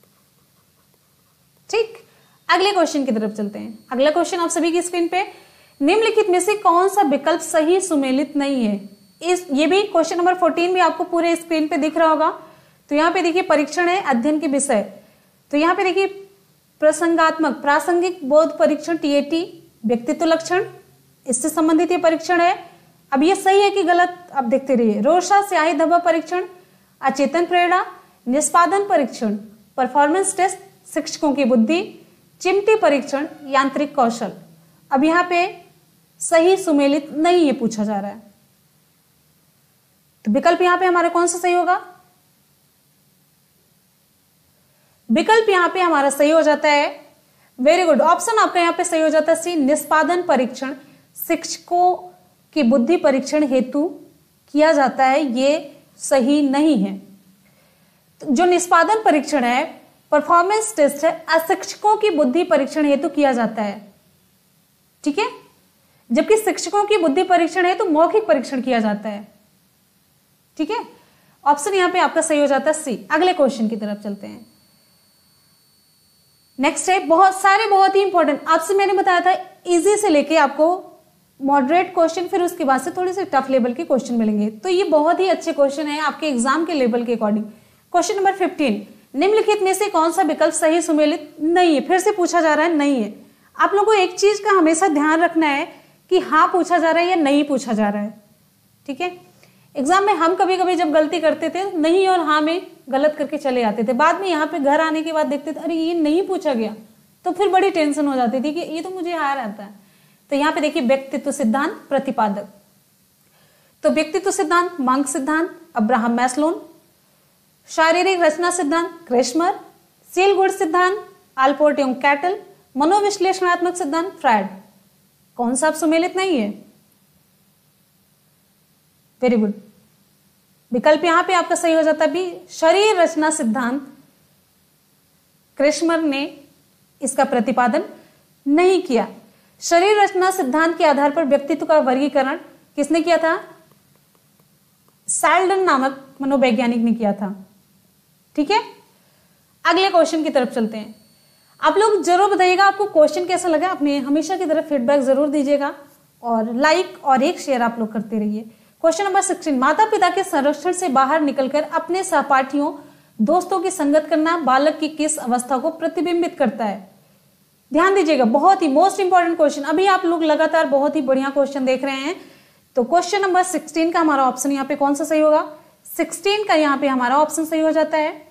ठीक, अगले क्वेश्चन की तरफ चलते हैं। अगला क्वेश्चन आप सभी की स्क्रीन पे, निम्नलिखित में से कौन सा विकल्प सही सुमेलित नहीं है। इस ये भी क्वेश्चन नंबर फोर्टीन भी आपको पूरे स्क्रीन पे दिख रहा होगा। तो यहाँ पे देखिए परीक्षण है अध्ययन के विषय। तो यहाँ पे देखिए प्रसंगात्मक प्रासंगिक बोध परीक्षण टीएटी, व्यक्तित्व लक्षण, इससे संबंधित ये परीक्षण है। अब ये सही है कि गलत आप देखते रहिए। रोशा स्याही धब्बा परीक्षण, अचेतन प्रेरणा, निष्पादन परीक्षण, परफॉर्मेंस टेस्ट, शिक्षकों की बुद्धि, चिमटी परीक्षण, यांत्रिक कौशल। अब यहाँ पे सही सुमेलित नहीं ये पूछा जा रहा है। तो विकल्प यहाँ पे हमारा कौन सा सही होगा। विकल्प यहाँ पे हमारा सही हो जाता है, वेरी गुड, ऑप्शन आपका यहाँ पे सही हो जाता है सी, निष्पादन परीक्षण शिक्षकों की बुद्धि परीक्षण हेतु किया जाता है, ये सही नहीं है। तो जो निष्पादन परीक्षण है, परफॉर्मेंस टेस्ट है, अशिक्षकों की बुद्धि परीक्षण हेतु किया जाता है। ठीक है, जबकि शिक्षकों की बुद्धि परीक्षण है तो मौखिक परीक्षण किया जाता है। ठीक है, ऑप्शन यहां पे आपका सही हो जाता है सी। अगले क्वेश्चन की तरफ चलते हैं। नेक्स्ट है बहुत सारे बहुत ही इंपॉर्टेंट, आपसे मैंने बताया था इजी से लेके आपको मॉडरेट क्वेश्चन, फिर उसके बाद से थोड़े से टफ लेवल के क्वेश्चन मिलेंगे। तो ये बहुत ही अच्छे क्वेश्चन है आपके एग्जाम के लेवल के अकॉर्डिंग। क्वेश्चन नंबर फिफ्टीन, निम्नलिखित में से कौन सा विकल्प सही सुमेलित नहीं है? फिर से पूछा जा रहा है नहीं है। आप लोगों को एक चीज का हमेशा ध्यान रखना है कि हाँ पूछा जा रहा है या नहीं पूछा जा रहा है। ठीक है, एग्जाम में हम कभी कभी जब गलती करते थे नहीं और हाँ में गलत करके चले आते थे, बाद में यहाँ पे घर आने के बाद देखते थे अरे ये नहीं पूछा गया, तो फिर बड़ी टेंशन हो जाती थी कि ये तो मुझे आ रहा है। तो यहाँ पे देखिए व्यक्तित्व सिद्धांत प्रतिपादक, तो व्यक्तित्व सिद्धांत मांक सिद्धांत अब्राहम मैस्लोन, शारीरिक रचना सिद्धांत क्रेशमर, सील गुण सिद्धांत आल्पोर्ट एवं कैटल, मनोविश्लेषणात्मक सिद्धांत फ्रायड। कौन सा आप सुमेलित नहीं है? वेरी गुड, विकल्प यहां पे आपका सही हो जाता है बी, शरीर रचना सिद्धांत क्रेशमर ने इसका प्रतिपादन नहीं किया। शरीर रचना सिद्धांत के आधार पर व्यक्तित्व का वर्गीकरण किसने किया था? सैल्डन नामक मनोवैज्ञानिक ने किया था। ठीक है, अगले क्वेश्चन की तरफ चलते हैं। आप लोग जरूर बताइएगा आपको क्वेश्चन कैसा लगा, अपने हमेशा की तरफ फीडबैक जरूर दीजिएगा और लाइक और एक शेयर आप लोग करते रहिए। क्वेश्चन नंबर सिक्सटीन, माता पिता के संरक्षण से बाहर निकलकर अपने सहपाठियों दोस्तों की संगत करना बालक की किस अवस्था को प्रतिबिंबित करता है? ध्यान दीजिएगा, बहुत ही मोस्ट इंपॉर्टेंट क्वेश्चन। अभी आप लोग लगातार बहुत ही बढ़िया क्वेश्चन देख रहे हैं। तो क्वेश्चन नंबर सिक्सटीन का हमारा ऑप्शन यहाँ पे कौन सा सही होगा? सिक्सटीन का यहाँ पे हमारा ऑप्शन सही हो जाता है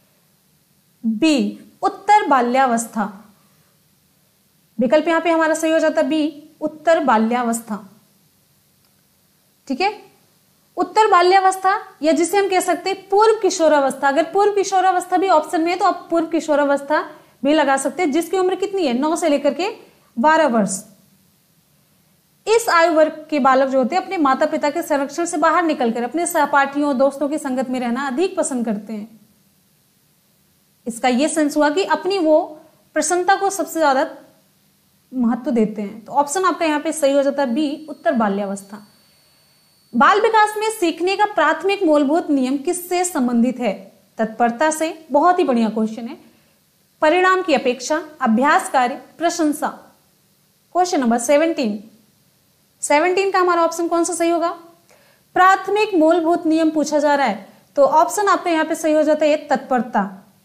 बी, उत्तर बाल्यावस्था। विकल्प यहाँ पे हमारा सही हो जाता है बी, उत्तर बाल्यावस्था। ठीक है, उत्तर बाल्यावस्था या जिसे हम कह सकते हैं पूर्व किशोरावस्था। अगर पूर्व किशोरावस्था भी ऑप्शन में है तो आप पूर्व किशोरावस्था भी लगा सकते हैं, जिसकी उम्र कितनी है? नौ से लेकर के बारह वर्ष। इस आयु वर्ग के बालक जो होते हैं अपने माता पिता के संरक्षण से बाहर निकलकर अपने सहपाठियों दोस्तों की संगत में रहना अधिक पसंद करते हैं। इसका यह सेंस हुआ कि अपनी वो प्रसन्नता को सबसे ज्यादा महत्व देते हैं। तो ऑप्शन आपका यहाँ पे सही हो जाता है बी, उत्तर बाल्यावस्था। बाल विकास में सीखने का प्राथमिक मूलभूत नियम किससे संबंधित है? तत्परता से। बहुत ही बढ़िया क्वेश्चन है। परिणाम की अपेक्षा, अभ्यास कार्य, प्रशंसा। क्वेश्चन नंबर सेवनटीन, सेवनटीन का हमारा ऑप्शन कौन सा सही होगा? प्राथमिक मूलभूत नियम पूछा जा रहा है, तो ऑप्शन आपका यहां पे सही हो जाता है तत्परता।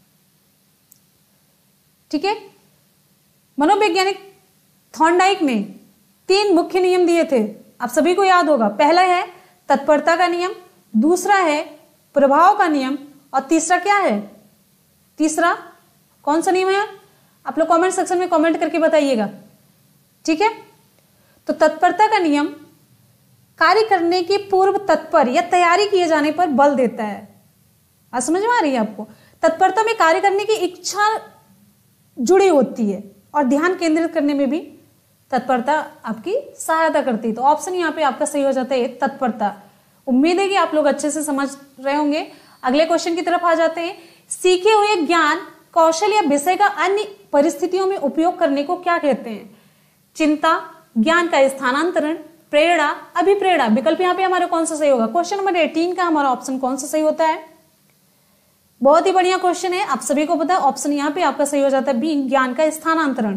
ठीक है, मनोवैज्ञानिक थॉर्नडाइक ने तीन मुख्य नियम दिए थे, आप सभी को याद होगा। पहला है तत्परता का नियम, दूसरा है प्रभाव का नियम और तीसरा क्या है? तीसरा कौन सा नियम है? आप लोग कमेंट सेक्शन में कमेंट करके बताइएगा। ठीक है, तो तत्परता का नियम कार्य करने के पूर्व तत्पर या तैयारी किए जाने पर बल देता है। आज समझ में आ रही है आपको? तत्परता में कार्य करने की इच्छा जुड़ी होती है और ध्यान केंद्रित करने में भी तत्परता आपकी सहायता करती है। तो ऑप्शन यहाँ पे आपका सही हो जाता है तत्परता। उम्मीद है कि आप लोग अच्छे से समझ रहे होंगे। अगले क्वेश्चन की तरफ आ जाते हैं। सीखे हुए ज्ञान कौशल या विषय का अन्य परिस्थितियों में उपयोग करने को क्या कहते हैं? चिंता, ज्ञान का स्थानांतरण, प्रेरणा, अभिप्रेरणा। विकल्प यहाँ पे हमारा कौन सा सही होगा? क्वेश्चन नंबर एटीन का हमारा ऑप्शन कौन सा सही होता है? बहुत ही बढ़िया क्वेश्चन है, आप सभी को पता है। ऑप्शन यहाँ पे आपका सही हो जाता है बी, ज्ञान का स्थानांतरण।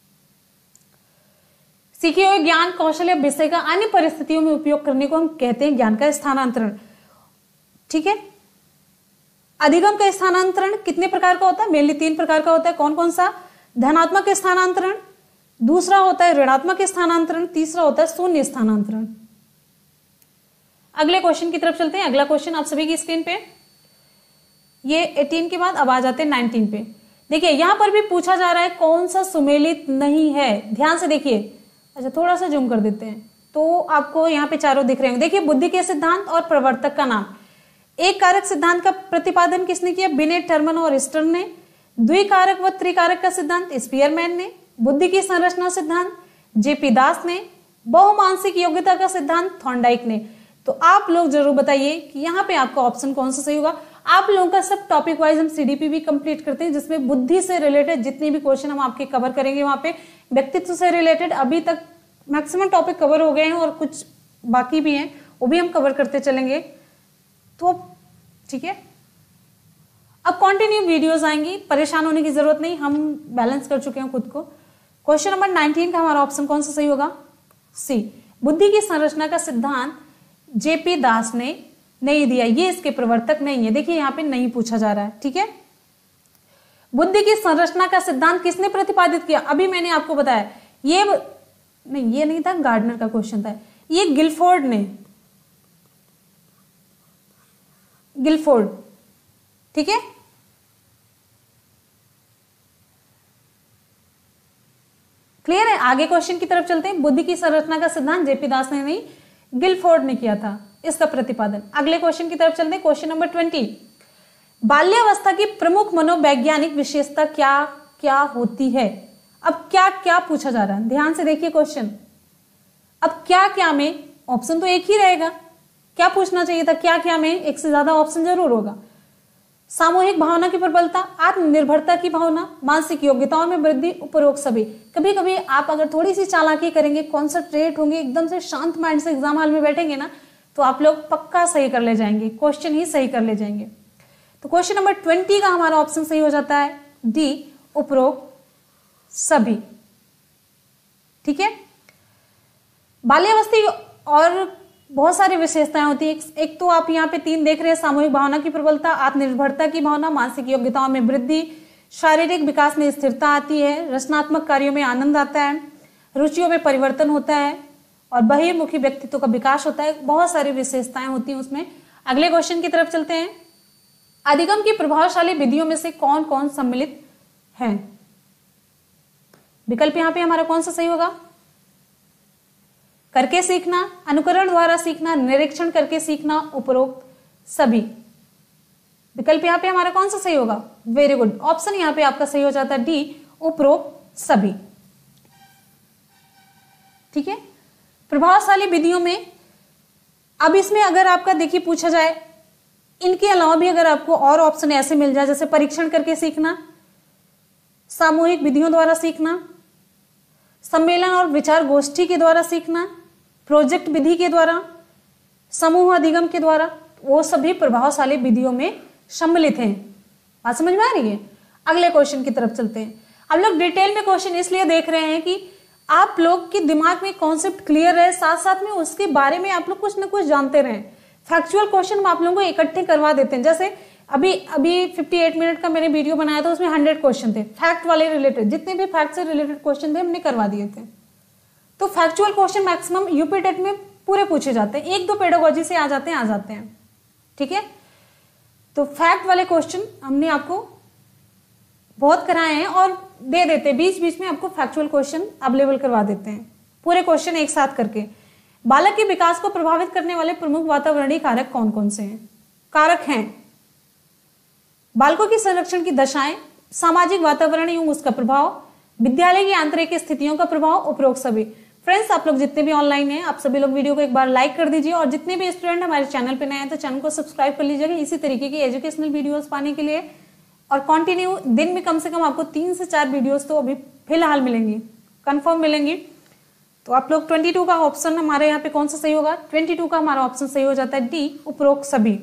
सीखे हुए ज्ञान कौशल या विषय का अन्य परिस्थितियों में उपयोग करने को हम कहते हैं ज्ञान का स्थानांतरण। ठीक है, अधिगम का स्थानांतरण कितने प्रकार का होता है? मेनली तीन प्रकार का होता है। कौन कौन सा? धनात्मक स्थानांतरण, दूसरा होता है ऋणात्मक स्थानांतरण, तीसरा होता है शून्य स्थानांतरण। अगले क्वेश्चन की तरफ चलते हैं। अगला क्वेश्चन आप सभी की स्क्रीन पे, ये अठारह के बाद अब आ जाते हैं उन्नीस पे। देखिए यहां पर भी पूछा जा रहा है कौन सा सुमेलित नहीं है। ध्यान से देखिए, अच्छा थोड़ा सा जूम कर देते हैं तो आपको यहाँ पे चारों दिख रहे होंगे। देखिए बुद्धि के सिद्धांत और प्रवर्तक का नाम। एक कारक सिद्धांत का प्रतिपादन किसने किया? बिनेट, टर्मन और स्टर्न ने। द्विकारक व त्रिकारक का सिद्धांत स्पीयरमैन ने। बुद्धि की संरचना सिद्धांत जेपी दास ने। बहुमानसिक योग्यता का सिद्धांत थॉर्नडाइक ने। तो आप लोग जरूर बताइए कि यहाँ पे आपका ऑप्शन कौन सा सही होगा। आप लोगों का सब टॉपिक वाइज हम सीडीपी भी कंप्लीट करते हैं, जिसमें बुद्धि से रिलेटेड जितने भी क्वेश्चन हम आपके कवर करेंगे, वहां पे व्यक्तित्व से रिलेटेड अभी तक मैक्सिमम टॉपिक कवर हो गए हैं और कुछ बाकी भी हैं, वो भी हम कवर करते चलेंगे। तो ठीक है, अब कंटिन्यू वीडियोस आएंगी, परेशान होने की जरूरत नहीं, हम बैलेंस कर चुके हैं खुद को। क्वेश्चन नंबर नाइनटीन का हमारा ऑप्शन कौन सा सही होगा? सी, बुद्धि की संरचना का सिद्धांत जेपी दास ने नहीं दिया, ये इसके प्रवर्तक नहीं है। देखिए यहाँ पे नहीं पूछा जा रहा है, ठीक है। बुद्धि की संरचना का सिद्धांत किसने प्रतिपादित किया? अभी मैंने आपको बताया, ये नहीं, ये नहीं था, गार्डनर का क्वेश्चन था, ये गिलफोर्ड ने, गिलफोर्ड, ठीक है। क्लियर है? आगे क्वेश्चन की तरफ चलते हैं। बुद्धि की संरचना का सिद्धांत जेपी दास ने नहीं, गिलफोर्ड ने किया था इसका प्रतिपादन। अगले क्वेश्चन की तरफ चलते हैं, क्वेश्चन नंबर ट्वेंटी। बाल्यावस्था की प्रमुख मनोवैज्ञानिक विशेषता क्या क्या होती है? अब क्या क्या पूछा जा रहा है, ध्यान से देखिए क्वेश्चन। अब क्या क्या में ऑप्शन तो एक ही रहेगा, क्या पूछना चाहिए था? क्या क्या में एक से ज्यादा ऑप्शन जरूर होगा। सामूहिक भावना की प्रबलता, आत्मनिर्भरता की भावना, मानसिक योग्यताओं में वृद्धि, उपरोक्त सभी। कभी कभी आप अगर थोड़ी सी चालाकी करेंगे, कॉन्सेंट्रेट होंगे, एकदम से शांत माइंड से एग्जाम हॉल में बैठेंगे ना, तो आप लोग पक्का सही कर ले जाएंगे, क्वेश्चन ही सही कर ले जाएंगे। तो क्वेश्चन नंबर ट्वेंटी का हमारा ऑप्शन सही हो जाता है डी, उपरोक्त सभी, ठीक है। बाल्यावस्था और बहुत सारी विशेषताएं होती है। एक, एक तो आप यहाँ पे तीन देख रहे हैं, सामूहिक भावना की प्रबलता, आत्मनिर्भरता की भावना, मानसिक योग्यताओं में वृद्धि, शारीरिक विकास में स्थिरता आती है, रचनात्मक कार्यों में आनंद आता है, रुचियों में परिवर्तन होता है और बहिर्मुखी व्यक्तित्व का विकास होता है। बहुत सारी विशेषताएं होती हैं उसमें। अगले क्वेश्चन की तरफ चलते हैं। अधिगम की प्रभावशाली विधियों में से कौन कौन सम्मिलित है? विकल्प यहां पे हमारा कौन सा सही होगा? करके सीखना, अनुकरण द्वारा सीखना, निरीक्षण करके सीखना, उपरोक्त सभी। विकल्प यहां पे हमारा कौन सा सही होगा? वेरी गुड, ऑप्शन यहां पे आपका सही हो जाता है डी, उपरोक्त सभी, ठीक है। प्रभावशाली विधियों में अब इसमें अगर आपका देखिए पूछा जाए, इनके अलावा भी अगर आपको और ऑप्शन ऐसे मिल जाए, जैसे परीक्षण करके सीखना, सामूहिक विधियों द्वारा सीखना, सम्मेलन और विचार गोष्ठी के द्वारा सीखना, प्रोजेक्ट विधि के द्वारा, समूह अधिगम के द्वारा, वो सभी प्रभावशाली विधियों में सम्मिलित हैं। बात समझ में आ रही है? अगले क्वेश्चन की तरफ चलते हैं। हम लोग डिटेल में क्वेश्चन इसलिए देख रहे हैं कि आप लोग के दिमाग में कॉन्सेप्ट क्लियर रहे, साथ साथ में उसके बारे में आप लोग कुछ ना कुछ जानते रहें। फैक्चुअल क्वेश्चन हम आप लोगों को इकट्ठे करवा देते हैं। जैसे अभी अभी अट्ठावन मिनट का मैंने वीडियो बनाया था, उसमें हंड्रेड क्वेश्चन थे फैक्ट वाले रिलेटेड, जितने भी फैक्ट से रिलेटेड क्वेश्चन थे हमने करवा दिए थे। तो factual question maximum UP TET में पूरे पूछे जाते हैं, एक दो पेडागोजी से आ जाते हैं आ जाते हैं ठीक है। तो फैक्ट वाले क्वेश्चन हमने आपको बहुत कराए हैं और दे देते हैं, बीच बीच में आपको फैक्चुअल क्वेश्चन अवेलेबल करवा देते हैं, पूरे क्वेश्चन एक साथ करके। बालक के विकास को प्रभावित करने वाले प्रमुख वातावरणीय कारक कौन कौन से हैं? कारक हैं बालकों की संरक्षण की दशाएं, सामाजिक वातावरण एवं उसका प्रभाव, विद्यालय की आंतरिक स्थितियों का प्रभाव, उपरोक्त सभी। फ्रेंड्स, आप लोग जितने भी ऑनलाइन हैं, आप सभी लोग वीडियो को एक बार लाइक कर दीजिए और जितने भी स्टूडेंट हमारे चैनल पे नए हैं तो चैनल को सब्सक्राइब कर लीजिएगा इसी तरीके की एजुकेशनल वीडियोस पाने के लिए। और कंटिन्यू दिन में कम से कम आपको तीन से चार वीडियोस तो अभी फिलहाल मिलेंगी, कंफर्म मिलेंगी। तो आप लोग बाईस का ऑप्शन हमारे यहाँ पे कौन सा सही होगा? बाईस का हमारा ऑप्शन सही हो जाता है डी, उपरोक्त सभी।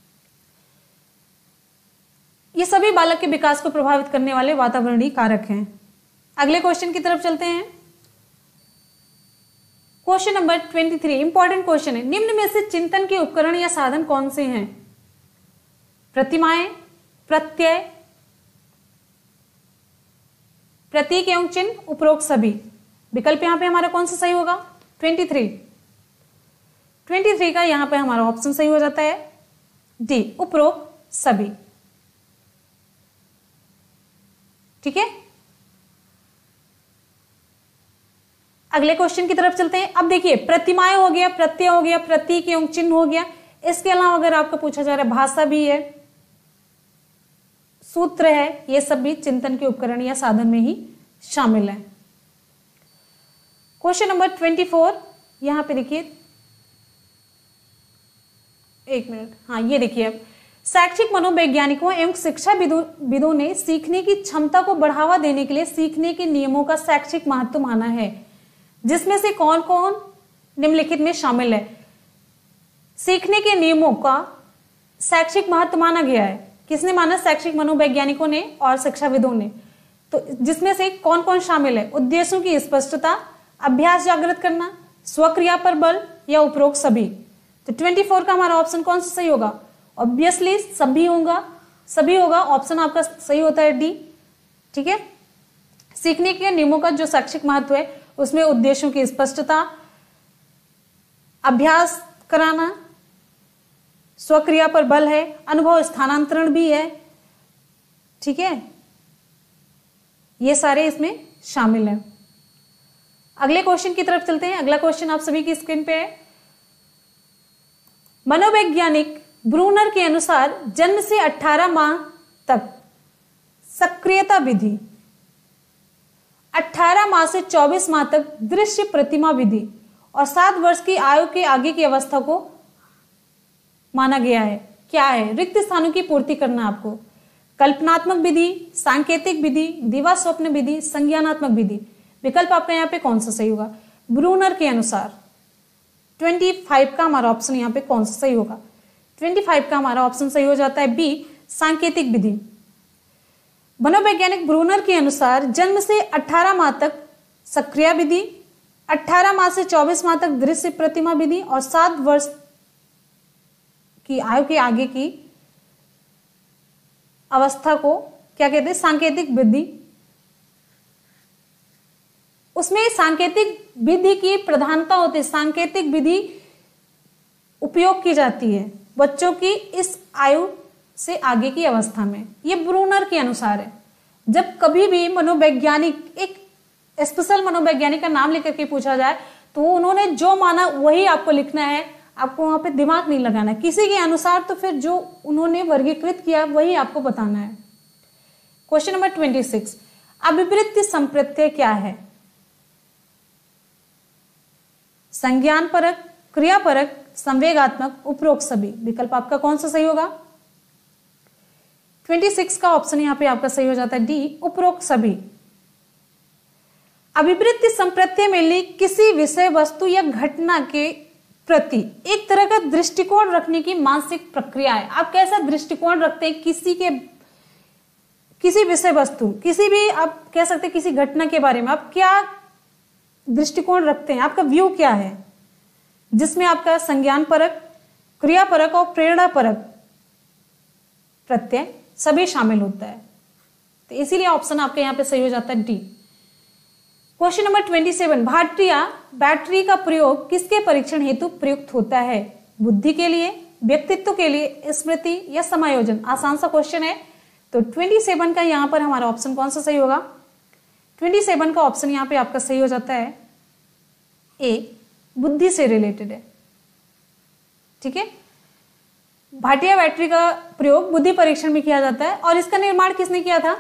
ये सभी बालक के विकास को प्रभावित करने वाले वातावरणीय कारक हैं। अगले क्वेश्चन की तरफ चलते हैं। क्वेश्चन नंबर तेईस इंपॉर्टेंट क्वेश्चन है। निम्न में से चिंतन के उपकरण या साधन कौन से हैं? प्रतिमाएं, प्रत्यय, प्रतीक एवं चिन्ह, उपरोक्त सभी। विकल्प यहां पे हमारा कौन सा सही होगा? तेईस तेईस का यहां पे हमारा ऑप्शन सही हो जाता है डी, उपरोक्त सभी। ठीक है, अगले क्वेश्चन की तरफ चलते हैं। अब देखिए, प्रतिमाएं हो गया, प्रत्यय हो गया, प्रतीक एवं चिन्ह हो गया। इसके अलावा अगर आपको पूछा जा रहा है भाषा भी है, सूत्र है, ये सब भी चिंतन के उपकरण या साधन में ही शामिल है। क्वेश्चन नंबर चौबीस, यहां पे देखिए, एक मिनट, हाँ ये देखिए, अब शैक्षिक मनोवैज्ञानिकों एवं शिक्षा विदों ने सीखने की क्षमता को बढ़ावा देने के लिए सीखने के नियमों का शैक्षिक महत्व माना है। जिसमें से कौन कौन निम्नलिखित में शामिल है? सीखने के नियमों का शैक्षिक महत्व माना गया है। किसने माना? शैक्षिक मनोवैज्ञानिकों ने और शिक्षाविदों ने। तो जिसमें से कौन कौन शामिल है? उद्देश्यों की स्पष्टता, अभ्यास जागृत करना, स्वक्रिया पर बल या उपरोक्त सभी। तो चौबीस का हमारा ऑप्शन कौन सा सही होगा? ऑब्वियसली सभी होगा, सभी होगा। ऑप्शन आपका सही होता है डी। ठीक है, सीखने के नियमों का जो शैक्षिक महत्व है उसमें उद्देश्यों की स्पष्टता, अभ्यास कराना, स्वक्रिया पर बल है, अनुभव स्थानांतरण भी है। ठीक है, ये सारे इसमें शामिल हैं। अगले क्वेश्चन की तरफ चलते हैं। अगला क्वेश्चन आप सभी की स्क्रीन पे है। मनोवैज्ञानिक ब्रूनर के अनुसार जन्म से अठारह माह तक सक्रियता विधि, अठारह माह से चौबीस माह तक दृश्य प्रतिमा विधि और सात वर्ष की आयु के आगे की अवस्था को माना गया है। क्या है? रिक्त स्थानों की पूर्ति करना आपको। कल्पनात्मक विधि, सांकेतिक विधि, दिवा स्वप्न विधि, संज्ञानात्मक विधि। विकल्प आपका यहाँ पे कौन सा सही होगा? ब्रूनर के अनुसार पच्चीस का हमारा ऑप्शन यहाँ पे कौन सा सही होगा? पच्चीस का हमारा ऑप्शन सही हो जाता है बी, सांकेतिक विधि। मनोवैज्ञानिक ब्रूनर के अनुसार जन्म से अठारह माह तक सक्रिय विधि, अठारह माह से चौबीस माह तक दृश्य प्रतिमा विधि और सात वर्ष की आयु के आगे की अवस्था को क्या कहते हैं? सांकेतिक विधि। उसमें सांकेतिक विधि की प्रधानता होती है, सांकेतिक विधि उपयोग की जाती है बच्चों की इस आयु से आगे की अवस्था में। ये ब्रूनर के अनुसार है। जब कभी भी मनोवैज्ञानिक, एक स्पेशल मनोवैज्ञानिक का नाम लेकर के पूछा जाए तो उन्होंने जो माना वही आपको लिखना है, आपको वहां पे दिमाग नहीं लगाना। किसी के अनुसार तो फिर जो उन्होंने वर्गीकृत किया वही आपको बताना है। क्वेश्चन नंबर छब्बीस, अभिवृत्ति संप्रत्यय क्या है? संज्ञान परक, क्रिया परक, संवेगात्मक, उपरोक्त सभी। विकल्प आपका कौन सा सही होगा? छब्बीस का ऑप्शन यहां पे आपका सही हो जाता है डी, उपरोक्त सभी। अभिवृत्ति संप्रत्यय में किसी विषय वस्तु या घटना के प्रति एक तरह का दृष्टिकोण रखने की मानसिक प्रक्रिया है। आप कैसा दृष्टिकोण रखते हैं किसी के, किसी विषय वस्तु, किसी भी आप कह सकते हैं किसी घटना के बारे में आप क्या दृष्टिकोण रखते हैं, आपका व्यू क्या है, जिसमें आपका संज्ञान परक, क्रिया परक और प्रेरणा परक प्रत्यय सभी शामिल होता है। तो इसीलिए ऑप्शन आपके यहां पे सही हो जाता है डी। क्वेश्चन नंबर सत्ताईस, भाटिया बैटरी का प्रयोग किसके परीक्षण हेतु प्रयुक्त होता है? बुद्धि के लिए, व्यक्तित्व के लिए, स्मृति या समायोजन। आसान सा क्वेश्चन है। तो सत्ताईस का यहां पर हमारा ऑप्शन कौन सा सही होगा? सत्ताईस का ऑप्शन यहां पे आपका सही हो जाता है ए, बुद्धि से रिलेटेड है। ठीक है, भाटिया बैटरी का प्रयोग बुद्धि परीक्षण में किया जाता है और इसका निर्माण किसने किया था?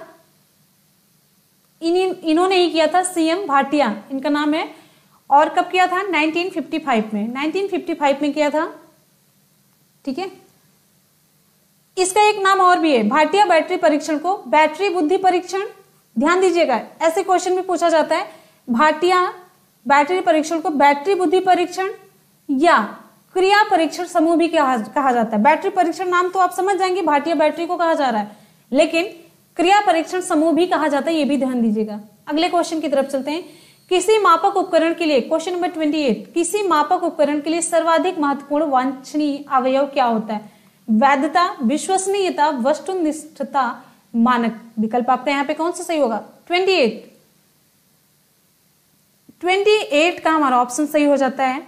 इन इन्होंने ही किया था, सीएम भाटिया इनका नाम है। और कब किया था? उन्नीस सौ पचपन में, उन्नीस सौ पचपन में किया था। ठीक है, इसका एक नाम और भी है। भाटिया बैटरी परीक्षण को बैटरी बुद्धि परीक्षण, ध्यान दीजिएगा ऐसे क्वेश्चन में पूछा जाता है। भाटिया बैटरी परीक्षण को बैटरी बुद्धि परीक्षण या क्रिया परीक्षण समूह भी कहा, कहा जाता है। बैटरी परीक्षण नाम तो आप समझ जाएंगे, भाटिया बैटरी को कहा जा रहा है, लेकिन क्रिया परीक्षण समूह भी कहा जाता है, ये भी ध्यान दीजिएगा। अगले क्वेश्चन की तरफ चलते हैं। किसी मापक उपकरण के लिए, क्वेश्चन नंबर अट्ठाईस, किसी मापक उपकरण के लिए सर्वाधिक महत्वपूर्ण वांछनीय अवयव क्या होता है? वैधता, विश्वसनीयता, वस्तुनिष्ठता, मानक। विकल्प आपका यहाँ पे कौन सा सही होगा? अट्ठाईस अट्ठाईस का हमारा ऑप्शन सही हो जाता है।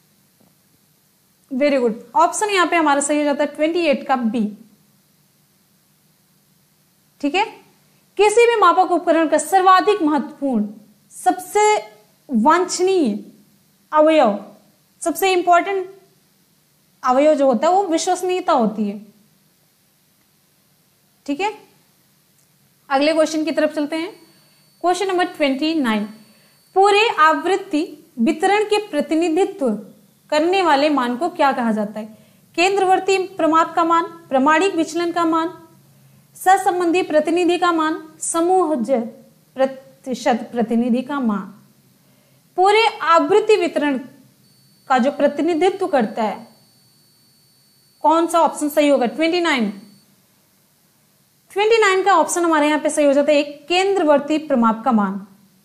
वेरी गुड, ऑप्शन यहां पे हमारा सही हो जाता है अट्ठाईस का बी। ठीक है, किसी भी मापक उपकरण का सर्वाधिक महत्वपूर्ण, सबसे वांछनीय अवयव, सबसे इंपॉर्टेंट अवयव जो होता है वो विश्वसनीयता होती है। ठीक है, अगले क्वेश्चन की तरफ चलते हैं। क्वेश्चन नंबर उनतीस, पूरे आवृत्ति वितरण के प्रतिनिधित्व करने वाले मान को क्या कहा जाता है? केंद्रवर्ती प्रमाप का मान, प्रमाणिक विचलन का मान, सहसंबंधी प्रतिनिधि का मान, समूहज प्रतिशत प्रतिनिधि का मान। पूरे आवृत्ति वितरण का जो प्रतिनिधित्व करता है, कौन सा ऑप्शन सही होगा? ट्वेंटी नाइन ट्वेंटी नाइन का ऑप्शन हमारे यहां पे सही हो जाता है, एक केंद्रवर्ती प्रमाप का मान,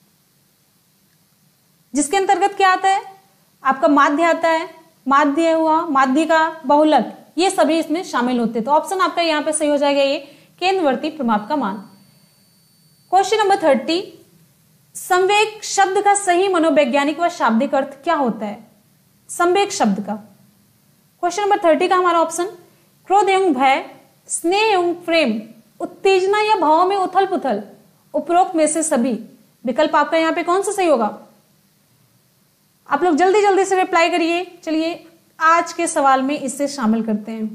जिसके अंतर्गत क्या आता है? आपका माध्य आता है, माध्य हुआ, माध्य का बहुलक, ये सभी इसमें शामिल होते हैं। तो ऑप्शन आपका यहां पे सही हो जाएगा, ये केंद्रवर्ती प्रमाप का मान। क्वेश्चन नंबर थर्टी, संवेग शब्द का सही मनोवैज्ञानिक व शाब्दिक अर्थ क्या होता है? संवेग शब्द का। क्वेश्चन नंबर थर्टी का हमारा ऑप्शन, क्रोध एवं भय, स्नेह एवं प्रेम, उत्तेजना या भाव में उथल पुथल, उपरोक्त में से सभी। विकल्प आपका यहां पे कौन सा सही होगा? आप लोग जल्दी जल्दी से रिप्लाई करिए। चलिए आज के सवाल में इससे शामिल करते हैं।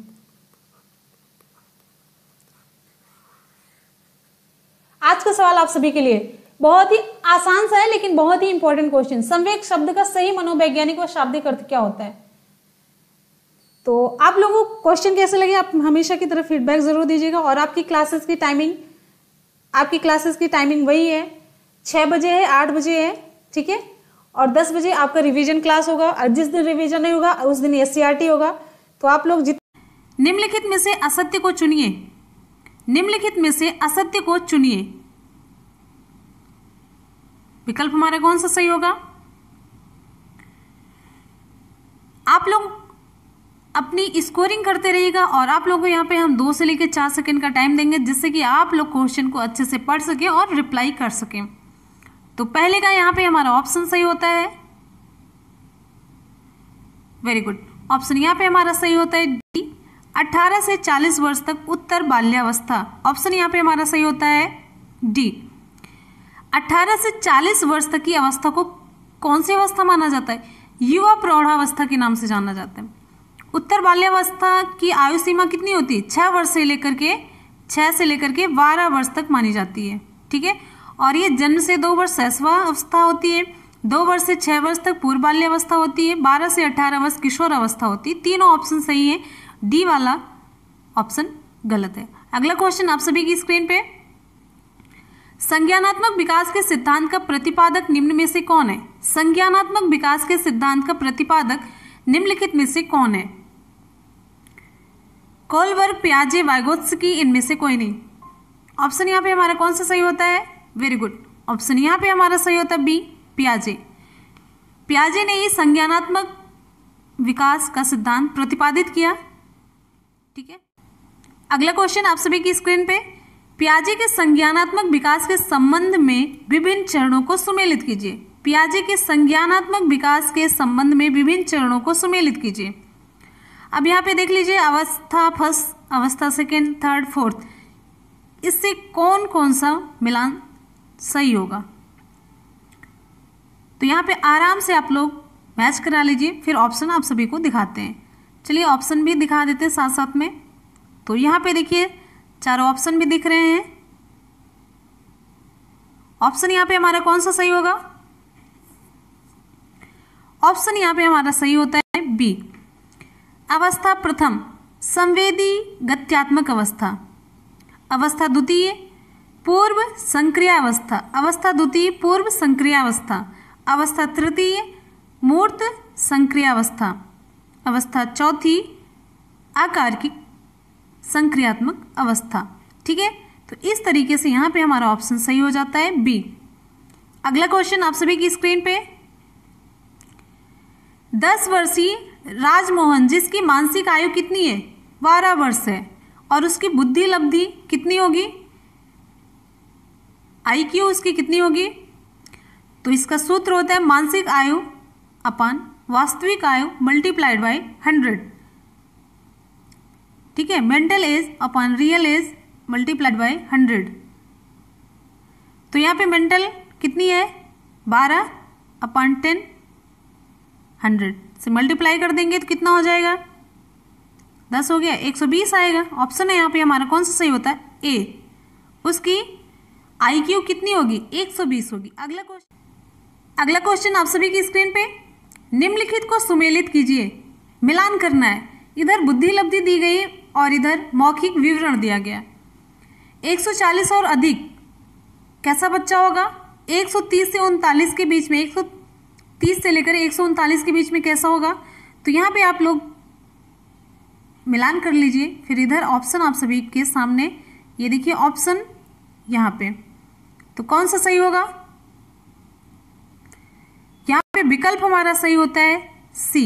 आज का सवाल आप सभी के लिए बहुत ही आसान सा है, लेकिन बहुत ही इंपॉर्टेंट क्वेश्चन। संवेग शब्द का सही मनोवैज्ञानिक व शाब्दिक अर्थ क्या होता है? तो आप लोगों को क्वेश्चन कैसे लगे, आप हमेशा की तरफ फीडबैक जरूर दीजिएगा। और आपकी क्लासेस की टाइमिंग आपकी क्लासेस की टाइमिंग वही है, छह बजे है, आठ बजे है, ठीक है। और दस बजे आपका रिवीजन क्लास होगा, और जिस दिन रिवीजन नहीं होगा उस दिन एससीईआरटी होगा। तो आप लोग जित निम्नलिखित में से असत्य को चुनिए, निम्नलिखित में से असत्य को चुनिए। विकल्प हमारा कौन सा सही होगा? आप लोग अपनी स्कोरिंग करते रहिएगा, और आप लोगों को यहाँ पे हम दो से लेकर चार सेकंड का टाइम देंगे, जिससे कि आप लोग क्वेश्चन को अच्छे से पढ़ सके और रिप्लाई कर सकें। तो पहले का यहाँ पे हमारा ऑप्शन सही होता है, वेरी गुड। ऑप्शन यहाँ पे हमारा सही होता है डी, अठारह से चालीस वर्ष तक उत्तर बाल्यावस्था। ऑप्शन यहाँ पे हमारा सही होता है डी। अठारह से चालीस वर्ष तक की अवस्था को कौन सी अवस्था माना जाता है? युवा प्रौढ़ावस्था के नाम से जाना जाता है। उत्तर बाल्यावस्था की आयु सीमा कितनी होती है? छह वर्ष से लेकर के छह से लेकर के बारह वर्ष तक मानी जाती है, ठीक है। और ये जन्म से दो वर्ष शैशवावस्था होती है, दो वर्ष से छह वर्ष तक पूर्व बाल्यावस्था होती है, बारह से अठारह वर्ष किशोर अवस्था होती है। तीनों ऑप्शन सही है, डी वाला ऑप्शन गलत है। अगला क्वेश्चन आप सभी की स्क्रीन पे, संज्ञानात्मक विकास के सिद्धांत का प्रतिपादक निम्न में से कौन है? संज्ञानात्मक विकास के सिद्धांत का प्रतिपादक निम्नलिखित में से कौन है? कोलबर्ग, पियाजे, वाइगोत्स्की, इनमें से कोई नहीं। ऑप्शन यहाँ पे हमारा कौन सा सही होता है? Very good. ऑप्शन यहाँ पे हमारा सही होता है बी, पियाजे। पियाजे ने ये संज्ञानात्मक विकास का सिद्धांत प्रतिपादित किया, ठीक है। अगला क्वेश्चन आप सभी की स्क्रीन पे, पियाजे के संज्ञानात्मक विकास के संबंध में विभिन्न चरणों को सुमेलित कीजिए। पियाजे के संज्ञानात्मक विकास के संबंध में विभिन्न चरणों को सुमेलित कीजिए। अब यहाँ पे देख लीजिए, अवस्था फर्स्ट, अवस्था सेकेंड, थर्ड, फोर्थ, इससे कौन कौन सा मिलान सही होगा? तो यहाँ पे आराम से आप लोग मैच करा लीजिए, फिर ऑप्शन आप सभी को दिखाते हैं। चलिए ऑप्शन भी दिखा देते हैं साथ साथ में। तो यहाँ पे देखिए चारों ऑप्शन भी दिख रहे हैं। ऑप्शन यहाँ पे हमारा कौन सा सही होगा? ऑप्शन यहाँ पे हमारा सही होता है बी, अवस्था प्रथम संवेदी गत्यात्मक अवस्था, अवस्था द्वितीय पूर्व संक्रियावस्था, अवस्था द्वितीय पूर्व संक्रियावस्था, अवस्था तृतीय मूर्त संक्रियावस्था, अवस्था चौथी आकार की संक्रियात्मक अवस्था, ठीक है। तो इस तरीके से यहाँ पे हमारा ऑप्शन सही हो जाता है बी। अगला क्वेश्चन आप सभी की स्क्रीन पे, दस वर्षीय राजमोहन जिसकी मानसिक आयु कितनी है? बारह वर्ष है, और उसकी बुद्धि लब्धि कितनी होगी? आई क्यू उसकी कितनी होगी? तो इसका सूत्र होता है मानसिक आयु अपान वास्तविक आयु मल्टीप्लाइड बाय हंड्रेड, ठीक है। Mental age upon real age multiplied by hundred. तो यहाँ पे मेंटल कितनी है? बारह अपान टेन, हंड्रेड से मल्टीप्लाई कर देंगे तो कितना हो जाएगा? दस हो गया, एक सौ बीस आएगा। ऑप्शन है यहाँ पे हमारा कौन सा सही होता है? ए, उसकी आई क्यू कितनी होगी? एक सौ बीस होगी। अगला क्वेश्चन अगला क्वेश्चन आप सभी की स्क्रीन पे, निम्नलिखित को सुमेलित कीजिए, मिलान करना है। इधर बुद्धि लब्धि दी गई और इधर मौखिक विवरण दिया गया। एक सौ चालीस और अधिक कैसा बच्चा होगा? एक सौ तीस से उनतालीस के बीच में एक सौ तीस से लेकर एक सौ उनतालीस के बीच में कैसा होगा? तो यहाँ पे आप लोग मिलान कर लीजिए। फिर इधर ऑप्शन आप सभी के सामने, ये देखिए ऑप्शन यहाँ पे, तो कौन सा सही होगा? यहाँ पे विकल्प हमारा सही होता है सी,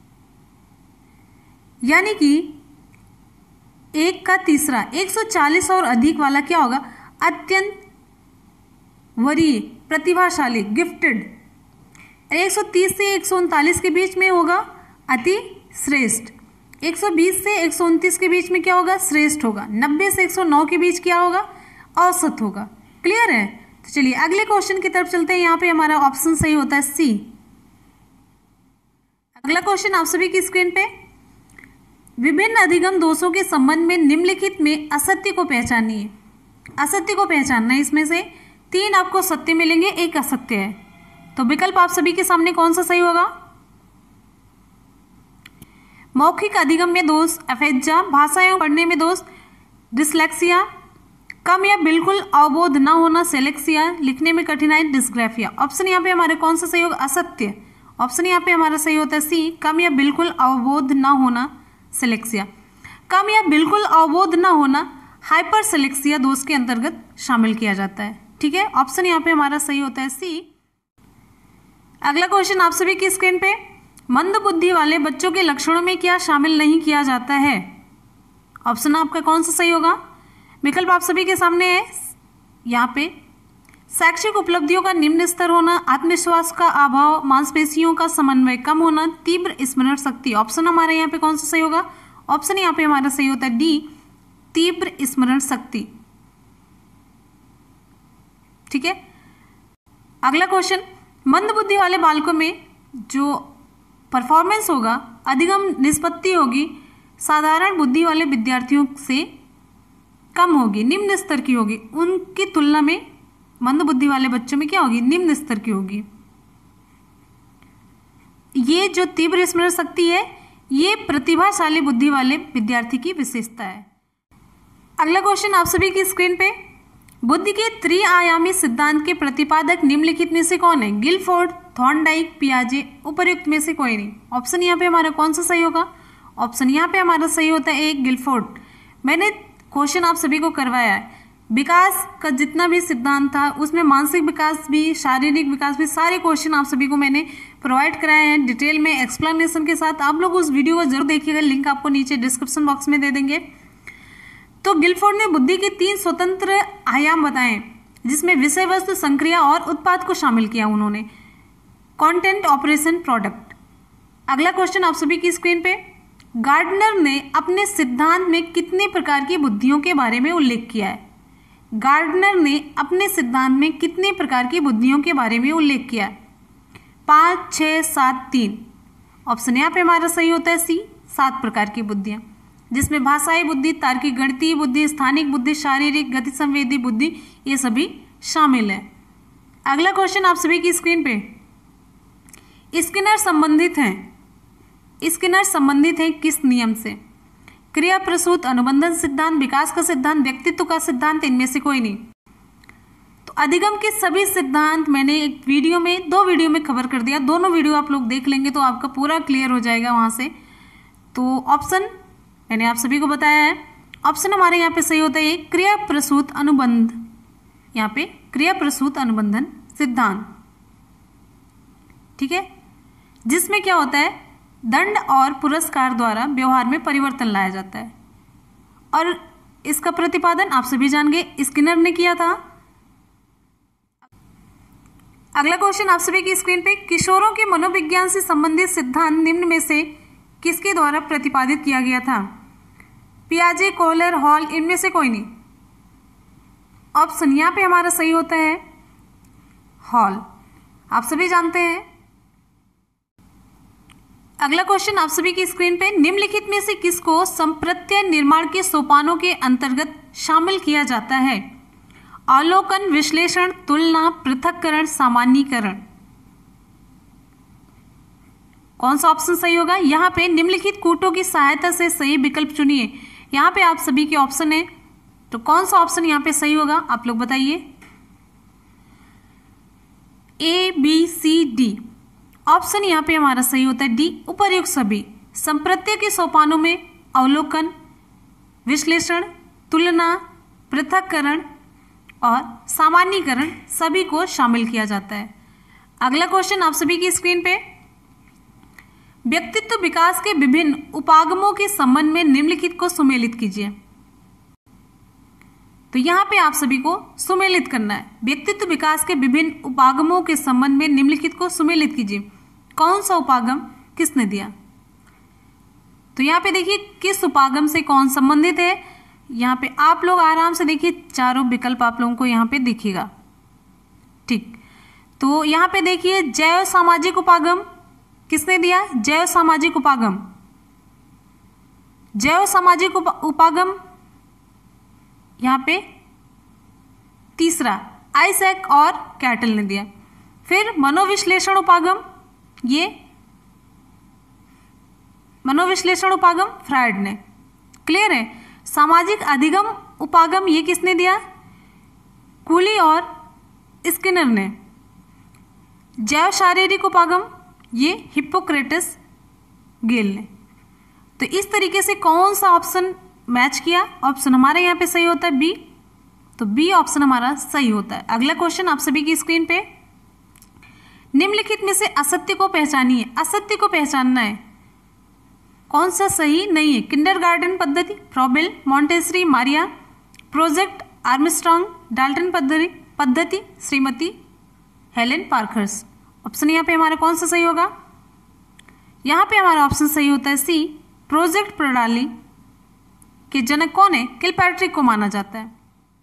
यानी कि एक का तीसरा एक सौ चालीस और अधिक वाला क्या होगा? अत्यंत वरीय, प्रतिभाशाली, गिफ्टेड। एक सौ तीस से एक सौ उनतालीस के बीच में होगा अति श्रेष्ठ। एक सौ बीस से एक सौ उनतीस के बीच में क्या होगा? श्रेष्ठ होगा। नब्बे से एक सौ नौ के बीच क्या होगा? औसत होगा। क्लियर है? तो चलिए अगले क्वेश्चन की तरफ चलते हैं। यहाँ पे हमारा ऑप्शन सही होता है सी। अगला क्वेश्चन आप सभी की स्क्रीन पे, विभिन्न अधिगम दोषों के संबंध में निम्नलिखित में असत्य को पहचानिए। असत्य को पहचानना है, इसमें से तीन आपको सत्य मिलेंगे, एक असत्य है। तो विकल्प आप सभी के सामने कौन सा सही होगा? मौखिक अधिगम में दोष अफेज्जा, भाषा एवं पढ़ने में दोष डिसलेक्सिया, कम या बिल्कुल अवबोध न होना सेलेक्सिया, लिखने में कठिनाई डिस्ग्राफिया। ऑप्शन यहाँ पे हमारे कौन सा सही होगा? असत्य। ऑप्शन यहाँ पे हमारा सही होता है सी, कम या बिल्कुल अवबोध न होना सेलेक्सिया। कम या बिल्कुल अवबोध न होना हाइपर सेलेक्सिया दोष के अंतर्गत शामिल किया जाता है। ठीक है, ऑप्शन यहाँ पे हमारा सही होता है सी। अगला क्वेश्चन आप सभी की स्क्रीन पे, मंद बुद्धि वाले बच्चों के लक्षणों में क्या शामिल नहीं किया जाता है? ऑप्शन आपका कौन सा सही होगा? विकल्प आप सभी के सामने है यहाँ पे, शैक्षिक उपलब्धियों का निम्न स्तर होना, आत्मविश्वास का अभाव, मांसपेशियों का समन्वय कम होना, तीव्र स्मरण शक्ति। ऑप्शन हमारे यहाँ पे कौन सा सही होगा? ऑप्शन यहाँ पे हमारा सही होता है डी, तीव्र स्मरण शक्ति। ठीक है, अगला क्वेश्चन, मंद बुद्धि वाले बालकों में जो परफॉर्मेंस होगा, अधिगम निष्पत्ति होगी, साधारण बुद्धि वाले विद्यार्थियों से कम होगी, निम्न स्तर की होगी। उनकी तुलना में मंद बुद्धि वाले बच्चों में क्या होगी? निम्न स्तर की होगी। ये जो तीव्र स्मरण शक्ति है, ये प्रतिभाशाली बुद्धि वाले विद्यार्थी की विशेषता है। अगला क्वेश्चन आप सभी की स्क्रीन पे, बुद्धि के त्रिआयामी सिद्धांत के प्रतिपादक निम्नलिखित में से कौन है? गिलफोर्ड, थॉर्नडाइक, पियाजे, उपर्युक्त में से कोई नहीं। ऑप्शन यहाँ पे हमारा कौन सा सही होगा? ऑप्शन यहाँ पे हमारा सही होता है एक, गिलफोर्ड। मैंने क्वेश्चन आप सभी को करवाया है, विकास का जितना भी सिद्धांत था उसमें मानसिक विकास भी, शारीरिक विकास भी, सारे क्वेश्चन आप सभी को मैंने प्रोवाइड कराए हैं डिटेल में एक्सप्लेनेशन के साथ। आप लोग उस वीडियो को जरूर देखिएगा, लिंक आपको नीचे डिस्क्रिप्शन बॉक्स में दे देंगे। तो गिलफोर्ड ने बुद्धि के तीन स्वतंत्र आयाम बताए, जिसमें विषय वस्तु, संक्रिया और उत्पाद को शामिल किया उन्होंने, कंटेंट, ऑपरेशन, प्रोडक्ट। अगला क्वेश्चन आप सभी की स्क्रीन पे, गार्डनर ने अपने सिद्धांत में कितने प्रकार की बुद्धियों के बारे में उल्लेख किया है? गार्डनर ने अपने सिद्धांत में कितने प्रकार की बुद्धियों के बारे में उल्लेख किया है? पाँच, छः, सात, तीन। ऑप्शन यहाँ पे हमारा सही होता है सी, सात प्रकार की बुद्धियां, जिसमें भाषाई बुद्धि, तार्किक गणितीय बुद्धि, स्थानिक बुद्धि, शारीरिक, गति संवेदी बुद्धि, ये सभी शामिल है। अगला क्वेश्चन आप सभी की स्क्रीन पे, स्किनर संबंधित हैं स्किनर संबंधित है किस नियम से? क्रिया प्रसूत, अनुबंधन सिद्धांत, विकास का सिद्धांत, व्यक्तित्व का सिद्धांत, इनमें से कोई नहीं। तो अधिगम के सभी सिद्धांत मैंने एक वीडियो में, दो वीडियो में कवर कर दिया। दोनों वीडियो आप लोग देख लेंगे तो आपका पूरा क्लियर हो जाएगा वहां से। तो ऑप्शन मैंने आप सभी को बताया है, ऑप्शन हमारे यहाँ पे सही होता है क्रिया प्रसूत अनुबंध, यहाँ पे क्रिया प्रसूत अनुबंधन सिद्धांत। ठीक है, जिसमें क्या होता है, दंड और पुरस्कार द्वारा व्यवहार में परिवर्तन लाया जाता है, और इसका प्रतिपादन आप सभी जान गए, स्किनर ने किया था। अगला क्वेश्चन आप सभी की स्क्रीन पे, किशोरों के मनोविज्ञान से संबंधित सिद्धांत निम्न में से किसके द्वारा प्रतिपादित किया गया था? पियाजे, कोहलर, हॉल, इनमें से कोई नहीं। ऑप्शन यहाँ पे हमारा सही होता है हॉल, आप सभी जानते हैं। अगला क्वेश्चन आप सभी की स्क्रीन पे, निम्नलिखित में से किसको संप्रत्यय निर्माण के सोपानों के अंतर्गत शामिल किया जाता है? अवलोकन, विश्लेषण, तुलना, पृथक्करण, सामान्यीकरण। कौन सा ऑप्शन सही होगा? यहाँ पे निम्नलिखित कूटों की सहायता से सही विकल्प चुनिए। यहाँ पे आप सभी के ऑप्शन है, तो कौन सा ऑप्शन यहाँ पे सही होगा आप लोग बताइए। A, B, C, D. Option यहाँ पे हमारा सही होता है डी, उपर्युक्त सभी। संप्रत्य के सोपानों में अवलोकन, विश्लेषण, तुलना, पृथक्करण और सामान्यीकरण सभी को शामिल किया जाता है। अगला क्वेश्चन आप सभी की स्क्रीन पे, व्यक्तित्व विकास के विभिन्न उपागमों के संबंध में निम्नलिखित को सुमेलित कीजिए। तो यहां पे आप सभी को सुमेलित करना है। व्यक्तित्व विकास के विभिन्न उपागमों के संबंध में निम्नलिखित को सुमेलित कीजिए। कौन सा उपागम किसने दिया? तो यहाँ पे देखिए किस उपागम से कौन संबंधित है। यहाँ पे आप लोग आराम से देखिए, चारों विकल्प आप लोगों को यहाँ पे दिखेगा। ठीक, तो यहाँ पे देखिए जैव सामाजिक उपागम किसने दिया? जैव सामाजिक उपागम, जैव सामाजिक उपागम यहाँ पे तीसरा आइजैक और कैटल ने दिया। फिर मनोविश्लेषण उपागम, ये मनोविश्लेषण उपागम फ्रायड ने। क्लियर है? सामाजिक अधिगम उपागम ये किसने दिया? कूली और स्किनर ने। जैव शारीरिक उपागम ये हिप्पोक्रेटस गेल ने। तो इस तरीके से कौन सा ऑप्शन मैच किया? ऑप्शन हमारा यहाँ पे सही होता है बी, तो बी ऑप्शन हमारा सही होता है। अगला क्वेश्चन आप सभी की स्क्रीन पे, निम्नलिखित में से असत्य को पहचानिए। असत्य को पहचानना है, कौन सा सही नहीं है? किंडरगार्टन पद्धति, Froebel, Montessori, Maria, project Armstrong, Dalton पद्धति पद्धति श्रीमती हेलेन पार्कर्स। ऑप्शन यहाँ पे हमारा कौन सा सही होगा? यहाँ पे हमारा ऑप्शन सही होता है सी, प्रोजेक्ट प्रणाली के जनक कौन है? किलपैट्रिक को माना जाता है।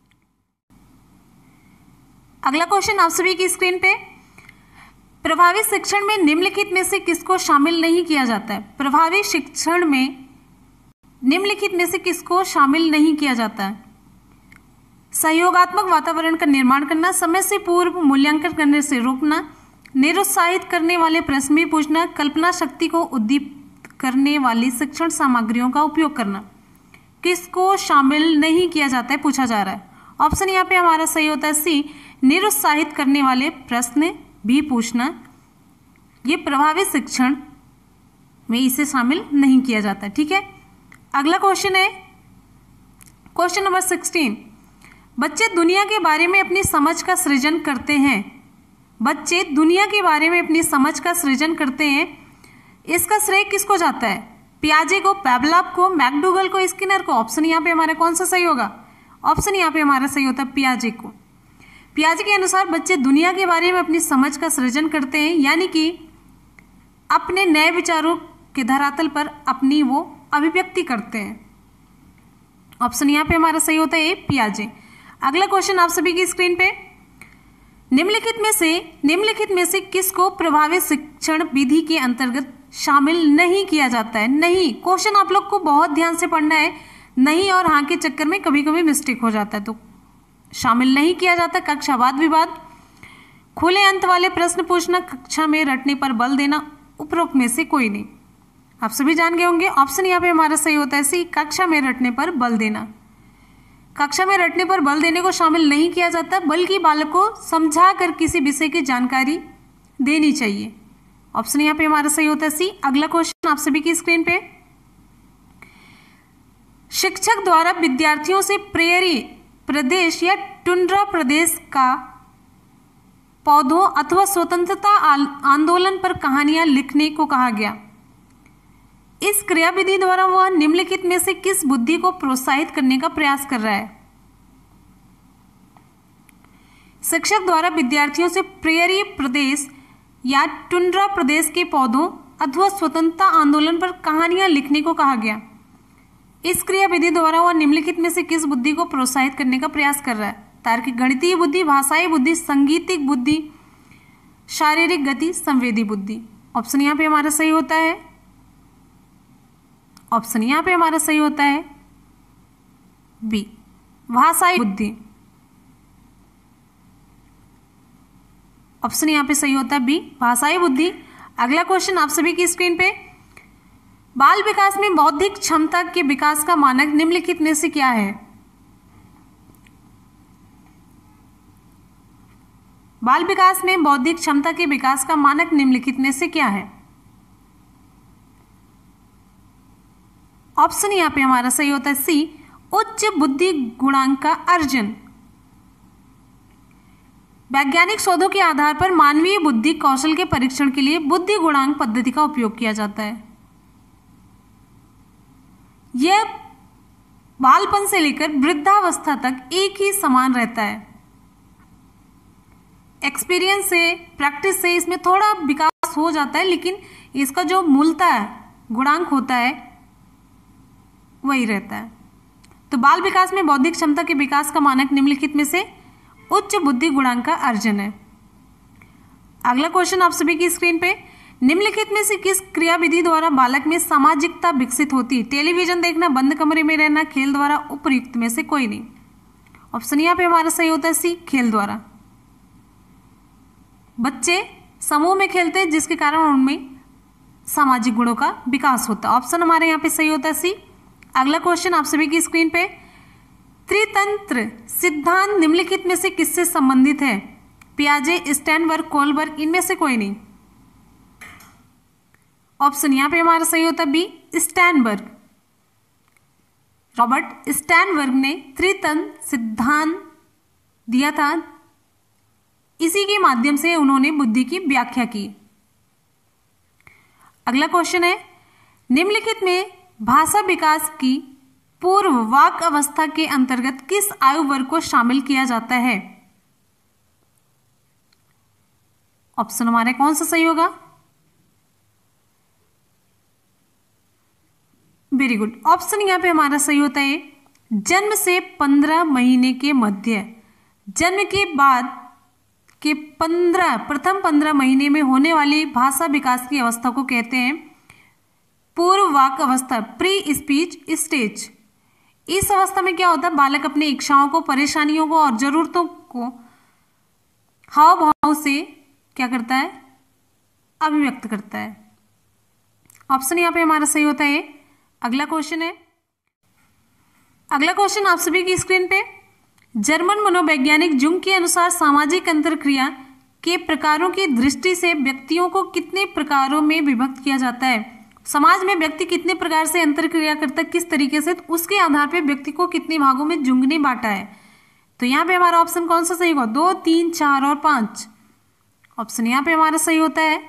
अगला क्वेश्चन आप सभी की स्क्रीन पे, प्रभावी शिक्षण में निम्नलिखित में से किसको शामिल नहीं किया जाता है? प्रभावी शिक्षण में निम्नलिखित में से किसको शामिल नहीं किया जाता है? सहयोगात्मक वातावरण का निर्माण करना, समय से पूर्व मूल्यांकन करने से रोकना, निरुत्साहित करने वाले प्रश्न भी पूछना, कल्पना शक्ति को उद्दीपित करने वाली शिक्षण सामग्रियों का उपयोग करना। किसको शामिल नहीं किया जाता है पूछा जा रहा है। ऑप्शन यहाँ पे हमारा सही होता है सी, निरुत्साहित करने वाले प्रश्न भी पूछना। ये प्रभावी शिक्षण में इसे शामिल नहीं किया जाता। ठीक है, अगला क्वेश्चन है क्वेश्चन नंबर सिक्सटीन, बच्चे दुनिया के बारे में अपनी समझ का सृजन करते हैं। बच्चे दुनिया के बारे में अपनी समझ का सृजन करते हैं, इसका श्रेय किसको जाता है? पियाजे को, पैवलव को, मैकडूगल को, स्किनर को। ऑप्शन यहाँ पे हमारा कौन सा सही होगा? ऑप्शन यहाँ पे हमारा सही होता है पियाजे को। पियाजे के अनुसार बच्चे दुनिया के बारे में अपनी समझ का सृजन करते हैं, यानी कि अपने नए विचारों के धरातल पर अपनी वो अभिव्यक्ति करते हैं। ऑप्शन यहाँ पे हमारा सही होता है ए, पियाजे। अगला क्वेश्चन आप सभी की स्क्रीन पे, निम्नलिखित में से निम्नलिखित में से किसको प्रभावी शिक्षण विधि के अंतर्गत शामिल नहीं किया जाता है? नहीं, क्वेश्चन आप लोग को बहुत ध्यान से पढ़ना है। नहीं और हाँ के चक्कर में कभी कभी मिस्टेक हो जाता है, तो शामिल नहीं किया जाता। कक्षा वाद विवाद, खुले अंत वाले प्रश्न पूछना, कक्षा में रटने पर बल देना, उपरोक्त में से कोई नहीं। आप सभी जान गए होंगे, ऑप्शन यहाँ पे हमारा सही होता है सी, कक्षा में रटने पर बल देना। कक्षा में रटने पर बल देने को शामिल नहीं किया जाता, बल्कि बालक को समझा कर किसी विषय की जानकारी देनी चाहिए। ऑप्शन यहाँ पे हमारा सही होता है सी। अगला क्वेश्चन आप सभी की स्क्रीन पे, शिक्षक द्वारा विद्यार्थियों से प्रेरी प्रदेश या टुंड्रा प्रदेश का पौधों अथवा स्वतंत्रता आंदोलन पर कहानियां लिखने को कहा गया। इस क्रियाविधि द्वारा वह निम्नलिखित में से किस बुद्धि को प्रोत्साहित करने का प्रयास कर रहा है? शिक्षक द्वारा विद्यार्थियों से प्रेरी प्रदेश या टुंड्रा प्रदेश के पौधों अथवा स्वतंत्रता आंदोलन पर कहानियां लिखने को कहा गया। इस क्रियाविधि द्वारा वह निम्नलिखित में से किस बुद्धि को प्रोत्साहित करने का प्रयास कर रहा है? तार्किक गणितीय बुद्धि, भाषाई बुद्धि, संगीतिक बुद्धि, शारीरिक गति, संवेदी बुद्धि। ऑप्शन यहाँ पे हमारा सही होता है ऑप्शन यहाँ पे हमारा सही होता है बी, भाषाई बुद्धि। ऑप्शन यहाँ पे सही होता है बी, भाषाई बुद्धि। अगला क्वेश्चन आप सभी की स्क्रीन पे, बाल विकास में बौद्धिक क्षमता के विकास का मानक निम्नलिखित में से क्या है? बाल विकास में बौद्धिक क्षमता के विकास का मानक निम्नलिखित में से क्या है? ऑप्शन यहाँ पे हमारा सही होता है सी, उच्च बुद्धि गुणांक का अर्जन। वैज्ञानिक शोधों के आधार पर मानवीय बुद्धि कौशल के परीक्षण के लिए बुद्धि गुणांक पद्धति का उपयोग किया जाता है। यह बालपन से लेकर वृद्धावस्था तक एक ही समान रहता है। एक्सपीरियंस से, प्रैक्टिस से इसमें थोड़ा विकास हो जाता है, लेकिन इसका जो मूलतः गुणांक होता है वही रहता है। तो बाल विकास में बौद्धिक क्षमता के विकास का मानक निम्नलिखित में से उच्च बुद्धि गुणांक का अर्जन है। अगला क्वेश्चन आप सभी की स्क्रीन पे, निम्नलिखित में से किस क्रियाविधि द्वारा बालक में सामाजिकता विकसित होती है? टेलीविजन देखना, बंद कमरे में रहना, खेल द्वारा, उपयुक्त में से कोई नहीं। ऑप्शन यहाँ पे हमारा सही होता है सी, खेल द्वारा। बच्चे समूह में खेलते हैं जिसके कारण उनमें सामाजिक गुणों का विकास होता है। ऑप्शन हमारे यहाँ पे सही होता है सी। अगला क्वेश्चन आप सभी की स्क्रीन पे, त्रितंत्र सिद्धांत निम्नलिखित में से किससे संबंधित है? पियाजे, स्टैनबर्ग, कोलबर्ग, इनमें से कोई नहीं। ऑप्शन यहां पे हमारा सही होता है बी, स्टैनबर्ग। रॉबर्ट स्टैनबर्ग ने त्रितंत्र सिद्धांत दिया था, इसी के माध्यम से उन्होंने बुद्धि की व्याख्या की। अगला क्वेश्चन है, निम्नलिखित में भाषा विकास की पूर्व वाक अवस्था के अंतर्गत किस आयु वर्ग को शामिल किया जाता है? ऑप्शन हमारे कौन सा सही होगा? Very good. ऑप्शन यहां पे हमारा सही होता है जन्म से पंद्रह महीने के मध्य। जन्म के बाद के पंद्रह प्रथम पंद्रह महीने में होने वाली भाषा विकास की अवस्था को कहते हैं पूर्व वाक अवस्था, प्री स्पीच स्टेज। इस अवस्था में क्या होता है, बालक अपनी इच्छाओं को, परेशानियों को और जरूरतों को हाव भाव से क्या करता है, अभिव्यक्त करता है। ऑप्शन यहाँ पे हमारा सही होता है। अगला क्वेश्चन है, अगला क्वेश्चन आप सभी की स्क्रीन पे, जर्मन मनोवैज्ञानिक जुंग के अनुसार सामाजिक अंतरक्रिया के प्रकारों की दृष्टि से व्यक्तियों को कितने प्रकारों में विभक्त किया जाता है? समाज में व्यक्ति कितने प्रकार से अंतरक्रिया करता है, किस तरीके से, तो उसके आधार पर व्यक्ति को कितने भागों में जुंग ने बांटा है। तो यहाँ पे हमारा ऑप्शन कौन सा सही होगा? दो, तीन, चार और पांच। ऑप्शन यहाँ पे हमारा सही होता है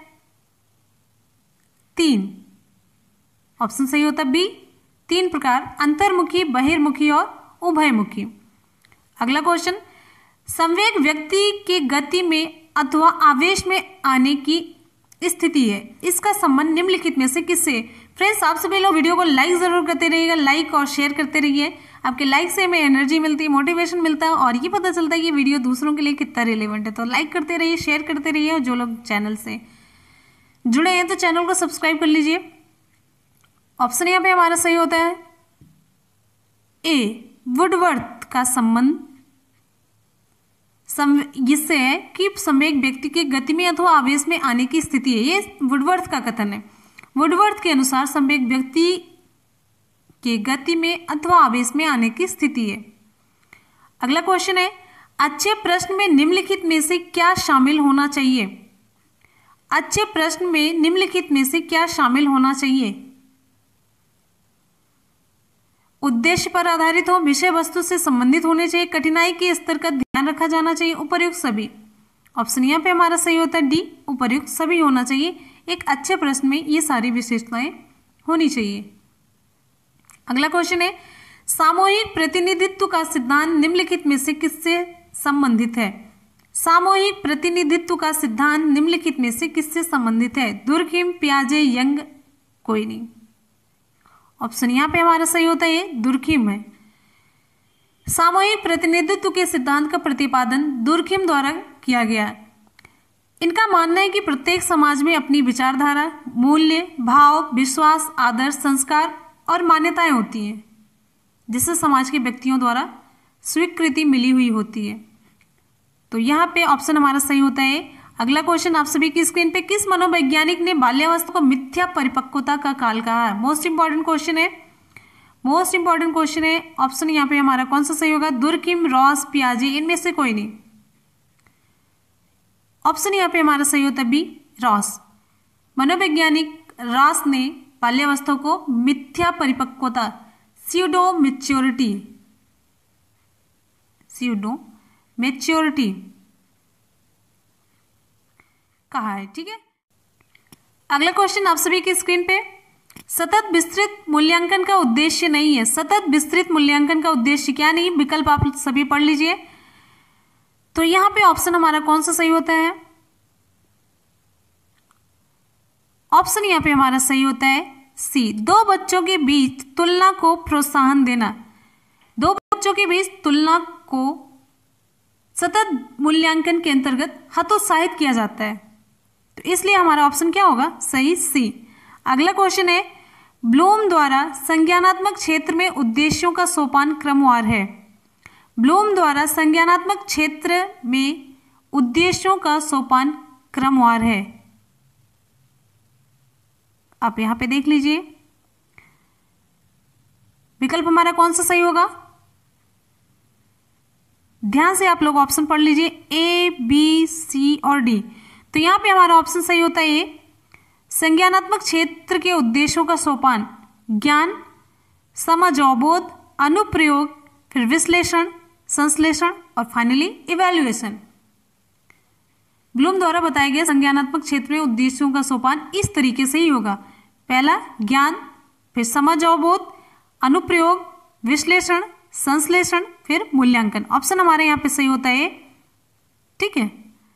तीन। ऑप्शन सही होता है बी, तीन प्रकार, अंतर्मुखी, बहिर्मुखी और उभयमुखी। अगला क्वेश्चन, संवेग व्यक्ति के गति में अथवा आवेश में आने की स्थिति है, इसका संबंध निम्नलिखित में से किससे? फ्रेंड्स आप सभी लोग वीडियो को लाइक जरूर करते रहिएगा, लाइक और शेयर करते रहिए। आपके लाइक से हमें एनर्जी मिलती है, मोटिवेशन मिलता है और ये पता चलता है कि वीडियो दूसरों के लिए कितना रिलेवेंट है। तो लाइक करते रहिए, शेयर करते रहिए और जो लोग चैनल से जुड़े हैं तो चैनल को सब्सक्राइब कर लीजिए। ऑप्शन यहाँ पे हमारा सही होता है ए, वुडवर्थ का संबंध इससे है कि संवेग व्यक्ति के गति में अथवा आवेश में आने की स्थिति है। ये वुडवर्थ का कथन है। वुडवर्थ के अनुसार संवेग व्यक्ति के गति में अथवा आवेश में आने की स्थिति है। अगला क्वेश्चन है, अच्छे प्रश्न में निम्नलिखित में से क्या शामिल होना चाहिए? अच्छे प्रश्न में निम्नलिखित में से क्या शामिल होना चाहिए? उद्देश्य पर आधारित हो, विषय वस्तु से संबंधित होने चाहिए, कठिनाई के स्तर का ध्यान रखा जाना चाहिए, उपर्युक्त सभी। ऑप्शन यहाँ पे हमारा सही होता है डी, उपर्युक्त सभी होना चाहिए। एक अच्छे प्रश्न में ये सारी विशेषताएं होनी चाहिए। अगला क्वेश्चन है, सामूहिक प्रतिनिधित्व का सिद्धांत निम्नलिखित में से किससे संबंधित है? सामूहिक प्रतिनिधित्व का सिद्धांत निम्नलिखित में से किससे संबंधित है? दुर्खिम, पियाजे, यंग, कोई नहीं। ऑप्शन यहाँ पे हमारा सही होता है ये दुर्खिम है। सामूहिक प्रतिनिधित्व के सिद्धांत का प्रतिपादन दुर्खिम द्वारा किया गया। इनका मानना है कि प्रत्येक समाज में अपनी विचारधारा, मूल्य, भाव, विश्वास, आदर्श, संस्कार और मान्यताएं होती हैं जिससे समाज के व्यक्तियों द्वारा स्वीकृति मिली हुई होती है। तो यहाँ पे ऑप्शन हमारा सही होता है। अगला क्वेश्चन आप सभी की स्क्रीन पे, किस मनोवैज्ञानिक ने बाल्यावस्था को मिथ्या परिपक्वता का काल कहा है? मोस्ट इंपॉर्टेंट क्वेश्चन है, मोस्ट इंपॉर्टेंट क्वेश्चन है। ऑप्शन यहाँ पे हमारा कौन सा सही होगा? दुर्खिम, रॉस, पियाजे, इनमें से कोई नहीं। ऑप्शन यहाँ पे हमारा सही होता है बी, रॉस। मनोवैज्ञानिक रॉस ने बाल्यावस्था को मिथ्या परिपक्वता, स्यूडो मैच्योरिटी, स्यूडो मैच्योरिटी कहा है। ठीक है, अगला क्वेश्चन आप सभी की स्क्रीन पे, सतत विस्तृत मूल्यांकन का उद्देश्य नहीं है। सतत विस्तृत मूल्यांकन का उद्देश्य क्या नहीं, विकल्प आप सभी पढ़ लीजिए। तो यहां पे ऑप्शन हमारा कौन सा सही होता है, ऑप्शन यहां पे हमारा सही होता है सी, दो बच्चों के बीच तुलना को प्रोत्साहन देना। दो बच्चों के बीच तुलना को सतत मूल्यांकन के अंतर्गत हतोत्साहित किया जाता है, तो इसलिए हमारा ऑप्शन क्या होगा, सही सी। अगला क्वेश्चन है, ब्लूम द्वारा संज्ञानात्मक क्षेत्र में उद्देश्यों का सोपान क्रमवार है। ब्लूम द्वारा संज्ञानात्मक क्षेत्र में उद्देश्यों का सोपान क्रमवार है। आप यहां पे देख लीजिए विकल्प हमारा कौन सा सही होगा, ध्यान से आप लोग ऑप्शन पढ़ लीजिए, ए बी सी और डी। तो यहां पे हमारा ऑप्शन सही होता है ए, संज्ञानात्मक क्षेत्र के उद्देश्यों का सोपान ज्ञान, समझ अवबोध, अनुप्रयोग, फिर विश्लेषण, संश्लेषण और फाइनली इवैल्यूएशन। ब्लूम द्वारा बताए गए संज्ञानात्मक क्षेत्र में उद्देश्यों का सोपान इस तरीके से ही होगा, पहला ज्ञान, फिर समझ अवबोध, अनुप्रयोग, विश्लेषण, संश्लेषण, फिर मूल्यांकन। ऑप्शन हमारे यहाँ पे सही होता है। ठीक है,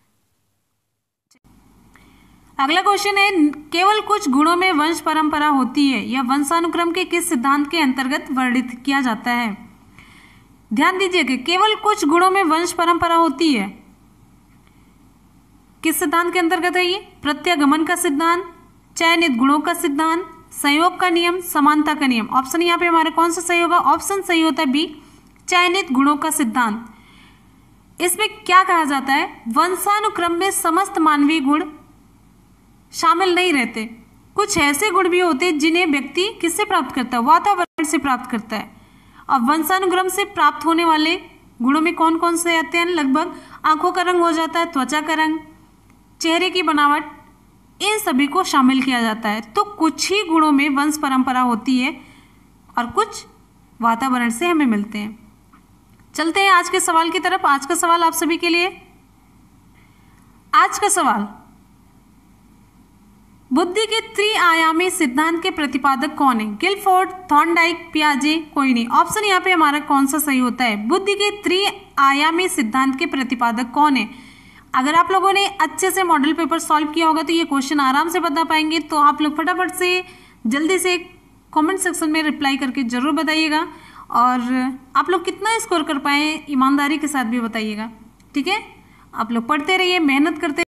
अगला क्वेश्चन है, केवल कुछ गुणों में वंश परंपरा होती है, यह वंशानुक्रम के किस सिद्धांत के अंतर्गत वर्णित किया जाता है। ध्यान दीजिएगा, केवल कुछ गुणों में वंश परंपरा होती है, किस सिद्धांत के अंतर्गत है ये, प्रत्यागमन का सिद्धांत, चयनित गुणों का सिद्धांत, संयोग का नियम, समानता का नियम। ऑप्शन यहाँ पे हमारा कौन सा सही होगा, ऑप्शन सही होता है बी, चयनित गुणों का सिद्धांत। इसमें क्या कहा जाता है, वंशानुक्रम में समस्त मानवीय गुण शामिल नहीं रहते, कुछ ऐसे गुण भी होते हैं जिन्हें व्यक्ति किससे प्राप्त करता है, वातावरण से प्राप्त करता है। अब वंशानुक्रम से प्राप्त होने वाले गुणों में कौन कौन से आते हैं, लगभग आंखों का रंग हो जाता है, त्वचा का रंग, चेहरे की बनावट, इन सभी को शामिल किया जाता है। तो कुछ ही गुणों में वंश परंपरा होती है और कुछ वातावरण से हमें मिलते हैं। चलते हैं आज के सवाल की तरफ। आज का सवाल आप सभी के लिए, आज का सवाल, बुद्धि के त्रिआयामी सिद्धांत के प्रतिपादक कौन है, गिलफोर्ड, थॉर्नडाइक, पियाजे, कोई नहीं। ऑप्शन यहाँ पे हमारा कौन सा सही होता है, बुद्धि के त्रिआयामी सिद्धांत के प्रतिपादक कौन है। अगर आप लोगों ने अच्छे से मॉडल पेपर सॉल्व किया होगा तो ये क्वेश्चन आराम से बता पाएंगे। तो आप लोग फटाफट से जल्दी से कमेंट सेक्शन में रिप्लाई करके जरूर बताइएगा, और आप लोग कितना स्कोर कर पाए ईमानदारी के साथ भी बताइएगा। ठीक है, आप लोग पढ़ते रहिए, मेहनत करते